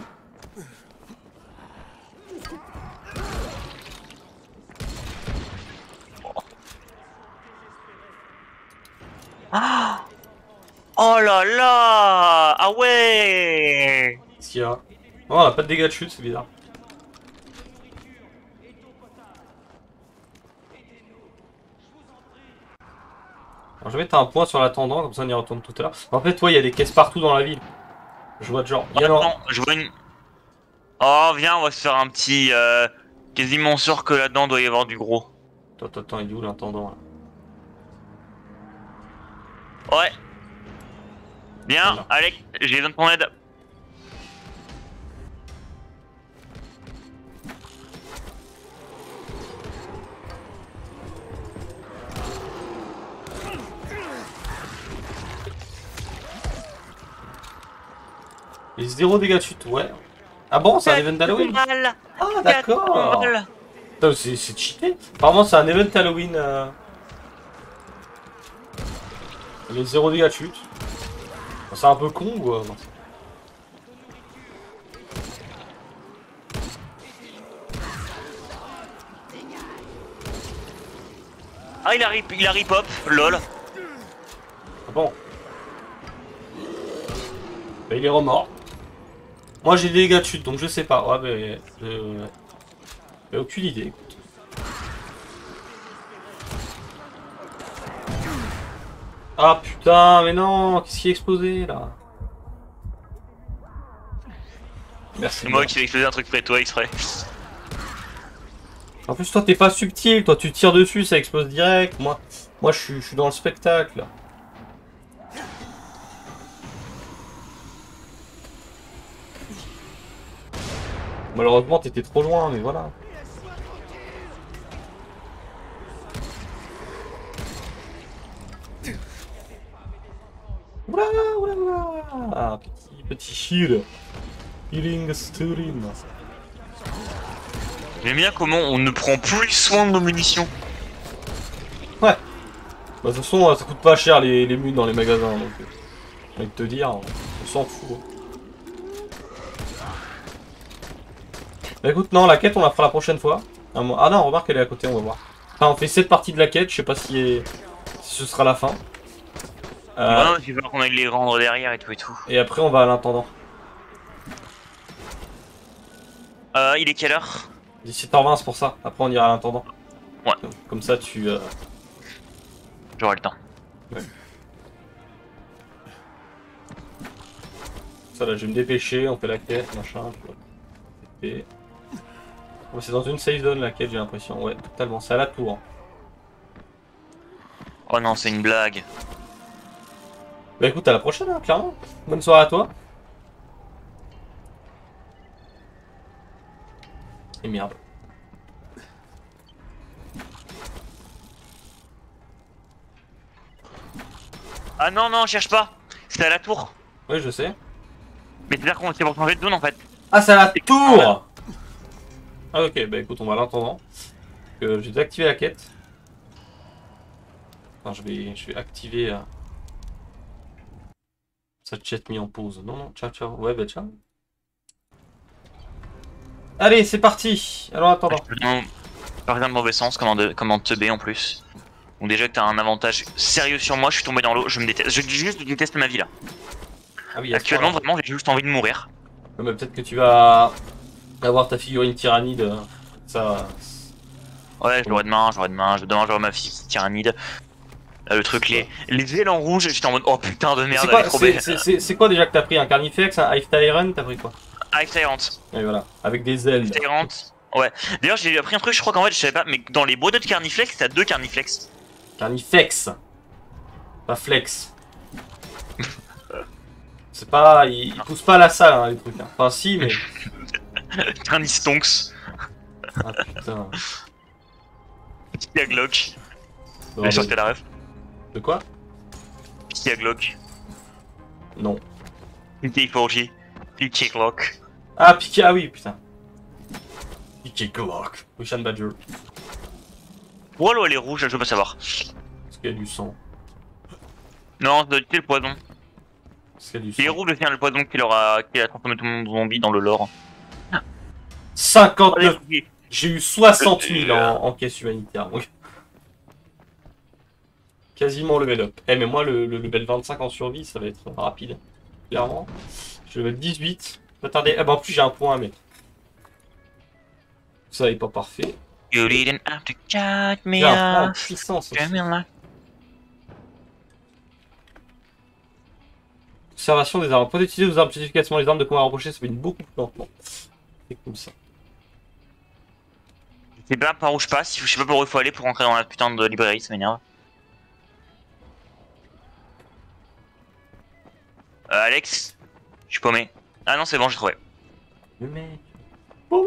Ah oh là là. Ah ouais. Qu'est-ce qu'il y a? Oh, on a pas de dégâts de chute, c'est bizarre. Alors, je vais mettre un point sur l'attendant, comme ça on y retourne tout à l'heure. En fait, ouais, il y a des caisses partout dans la ville. Je vois de genre. Il y a Attends, je vois une... Oh, viens, on va se faire un petit... Euh... Quasiment sûr que là-dedans doit y avoir du gros. Attends, attends, il est où l'intendant là? Ouais. Bien, voilà. Alex, j'ai besoin de ton aide. Et Et zéro dégâts de chute, ouais. Ah bon, c'est un event d'Halloween? Ah d'accord. C'est cheaté. Apparemment c'est un event Halloween. Euh... Les zéro dégâts de chute. C'est un peu con quoi. Ah il a rip, il a rip hop, lol. Ah bon. Bah, il est remort. Moi j'ai des dégâts de chute donc je sais pas. Ouais mais... Euh... J'ai aucune idée écoute. Ah putain mais non. Qu'est-ce qui est explosé là? Merci. C'est moi qui vais exploser un truc près de toi exprès. En plus toi t'es pas subtil, toi tu tires dessus ça explose direct, moi moi je suis, je suis dans le spectacle. Malheureusement t'étais trop loin mais voilà. Oula oula oula. Ah petit petit shield. Healing stream. J'aime bien comment on ne prend plus soin de nos munitions. Ouais. Bah de toute façon ça coûte pas cher les, les mules dans les magasins donc j'ai envie de te dire, on s'en fout. Bah écoute non la quête on la fera la prochaine fois. Ah non remarque elle est à côté on va voir. Enfin on fait cette partie de la quête, je sais pas si, si ce sera la fin. Euh... Non, il va falloir qu'on aille les rendre derrière et tout et tout. Et après on va à l'intendant. Euh il est quelle heure? dix-sept heures vingt c'est pour ça, après on ira à l'intendant. Ouais. Comme ça tu... Euh... J'aurai le temps. Ouais. Ça là je vais me dépêcher, on fait la quête, machin. Et... Oh, c'est dans une safe zone la quête j'ai l'impression, ouais totalement, c'est à la tour. Oh non c'est une blague. Bah écoute à la prochaine hein, clairement. Bonne soirée à toi. Et merde. Ah non non cherche pas. C'est à la tour. Oui je sais. Mais c'est-à-dire qu'on s'est pour changer de zone en fait. Ah c'est à la tour. Ah ok bah écoute on va à l'intendant. Euh, j'ai désactivé la quête. Enfin je vais, je vais activer... Euh... Ça chat mis en pause. Non non ciao ciao. Ouais bah ciao. Allez, c'est parti. Alors attendant. Pas dans le mauvais sens, comme en, comme en teubé en plus. Donc déjà que t'as un avantage sérieux sur moi, je suis tombé dans l'eau, je me déteste. Je juste je déteste ma vie là. Ah oui, actuellement vraiment j'ai juste envie de mourir. Ouais, mais peut-être que tu vas avoir ta figurine tyrannide. Ça. Ouais, je l'aurai demain, j'aurai demain, demain j'aurai ma fille tyrannide. Là, le truc, les, les ailes en rouge, j'étais en mode oh putain de merde, elle est trop belle. C'est quoi déjà que t'as pris? Un Carnifex, un Hive Tyrant, t'as pris quoi? Hive Tyrant. Et voilà, avec des ailes. Hive Tyrant. Ouais. D'ailleurs, j'ai appris un truc, je crois qu'en fait, je savais pas, mais dans les boîtes de Carniflex, t'as deux Carniflex. Carnifex. Pas flex. C'est pas. Ils il poussent pas à la salle, hein, les trucs. Hein. Enfin, si, mais. Carnistonks. Ah putain. Pia Glock. Bon, Elle sortait la ref. De quoi? Pia Glock. Non. P K quatre G. P K Glock. Ah, P K, ah oui, putain. P K Glock. Ocean Badger. Pourquoi l'eau elle est rouge, je veux pas savoir. Parce qu'il y a du sang. Non, c'est le poison. Parce qu'il y a du sang. Il est rouge aussi, hein, le poison qui, leur a... qui a transformé tout le monde en zombie dans le lore. cinquante-neuf. J'ai eu soixante mille en, en caisse humanitaire. Donc... Quasiment level up. Eh mais moi le, le level vingt-cinq en survie ça va être rapide. Clairement. Je vais level dix-huit. Pas tarder. Ah bah en plus j'ai un point à mettre. Ça n'est pas parfait. You didn't have to cut me j'ai un point en off. puissance aussi. Observation des armes. Pour utiliser vos armes spécifiquement les armes de combat rapprochées, ça fait une beaucoup plus lentement. C'est comme ça. Je sais pas par où je passe, je sais pas par où il faut aller pour rentrer dans la putain de librairie, ça m'énerve. Euh, Alex, je suis paumé. Ah non, c'est bon, j'ai trouvé. Le mec. Paumé.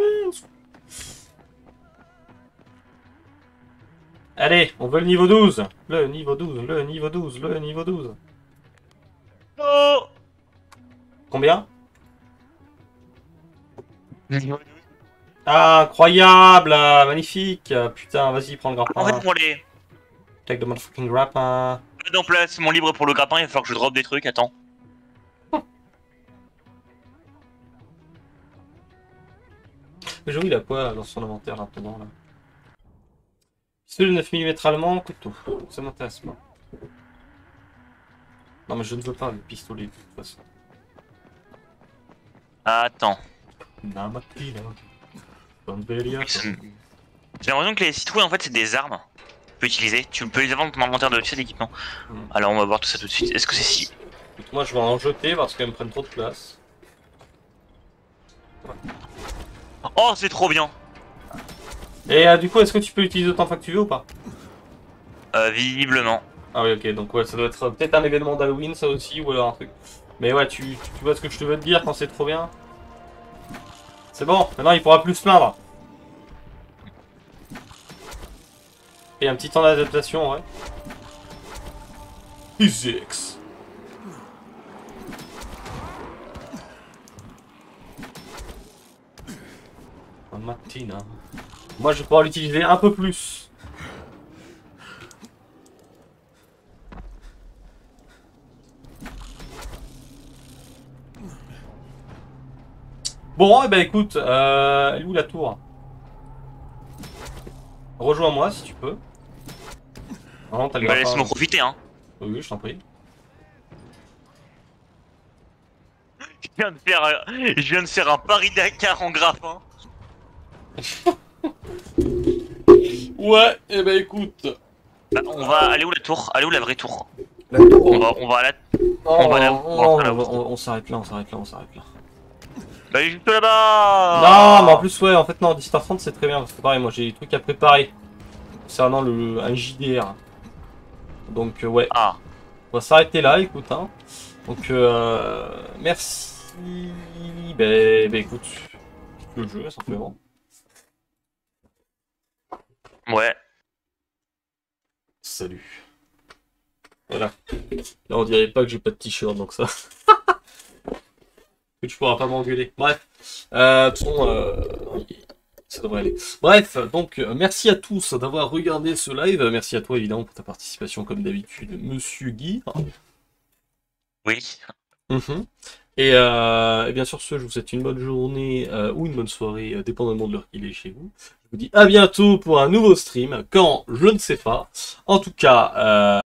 Allez, on veut le niveau douze. Le niveau douze, le niveau douze, le niveau douze. Oh. Combien? Ah, incroyable, ah, magnifique. Putain, vas-y, prends le grappin. En fait, pour les... Take the motherfucking grappin. En place, mon libre pour le grappin, il va falloir que je drop des trucs, attends. Mais Joey, il a quoi dans son inventaire maintenant là? Pistolet de neuf millimètres allemand, couteau. Ça m'intéresse pas. Non mais je ne veux pas le pistolet de toute façon. Attends. Namatina. J'ai l'impression que les citrouilles en fait c'est des armes. Tu peux utiliser, tu peux les avoir dans ton inventaire de d'équipement. Hmm. Alors on va voir tout ça tout de suite. Est-ce que c'est si... Écoute, moi je vais en jeter parce qu'elles me prennent trop de place. Oh c'est trop bien. Et euh, du coup est-ce que tu peux l'utiliser autant de fois que tu veux ou pas? Euh visiblement. Ah oui ok, donc ouais ça doit être peut-être un événement d'Halloween ça aussi ou alors un truc. Mais ouais tu, tu vois ce que je te veux te dire quand c'est trop bien. C'est bon, maintenant il pourra plus se plaindre. Et un petit temps d'adaptation, ouais. Physics. Matina. Moi je vais pouvoir l'utiliser un peu plus. Bon, et eh ben écoute, euh, elle est où la tour? Rejoins-moi si tu peux. Non, t'as le bah, grappin. laisse-moi profiter, hein. Oui, oui, je t'en prie. Je viens de faire, euh, je viens de faire un Paris-Dakar en grappin. Ouais, et eh ben écoute. Bah, on va aller où la tour? Aller où la vraie tour? La tour. On va, on va à la... Oh, on va là. Oh, on, on, on, on s'arrête là, on s'arrête là, on s'arrête là. Bah il est juste là-bas. Non, mais en plus ouais, en fait non, dix-sept heures trente c'est très bien parce que pareil, moi j'ai des trucs à préparer concernant le un J D R. Donc euh, ouais. Ah. On va s'arrêter là, écoute hein. Donc euh, merci. Ben bah, écoute, le jeu simplement. Ouais. Salut. Voilà. Là on dirait pas que j'ai pas de t-shirt donc ça. Que tu pourras pas m'engueuler. Bref. Euh, de toute façon, euh, ça devrait aller. Bref, donc euh, merci à tous d'avoir regardé ce live. Merci à toi évidemment pour ta participation comme d'habitude, Monsieur Guy. Oui. Mmh. Et, euh, et bien sur ce, je vous souhaite une bonne journée euh, ou une bonne soirée, euh, dépendamment de l'heure qu'il est chez vous. Je vous dis à bientôt pour un nouveau stream, quand je ne sais pas. En tout cas, euh,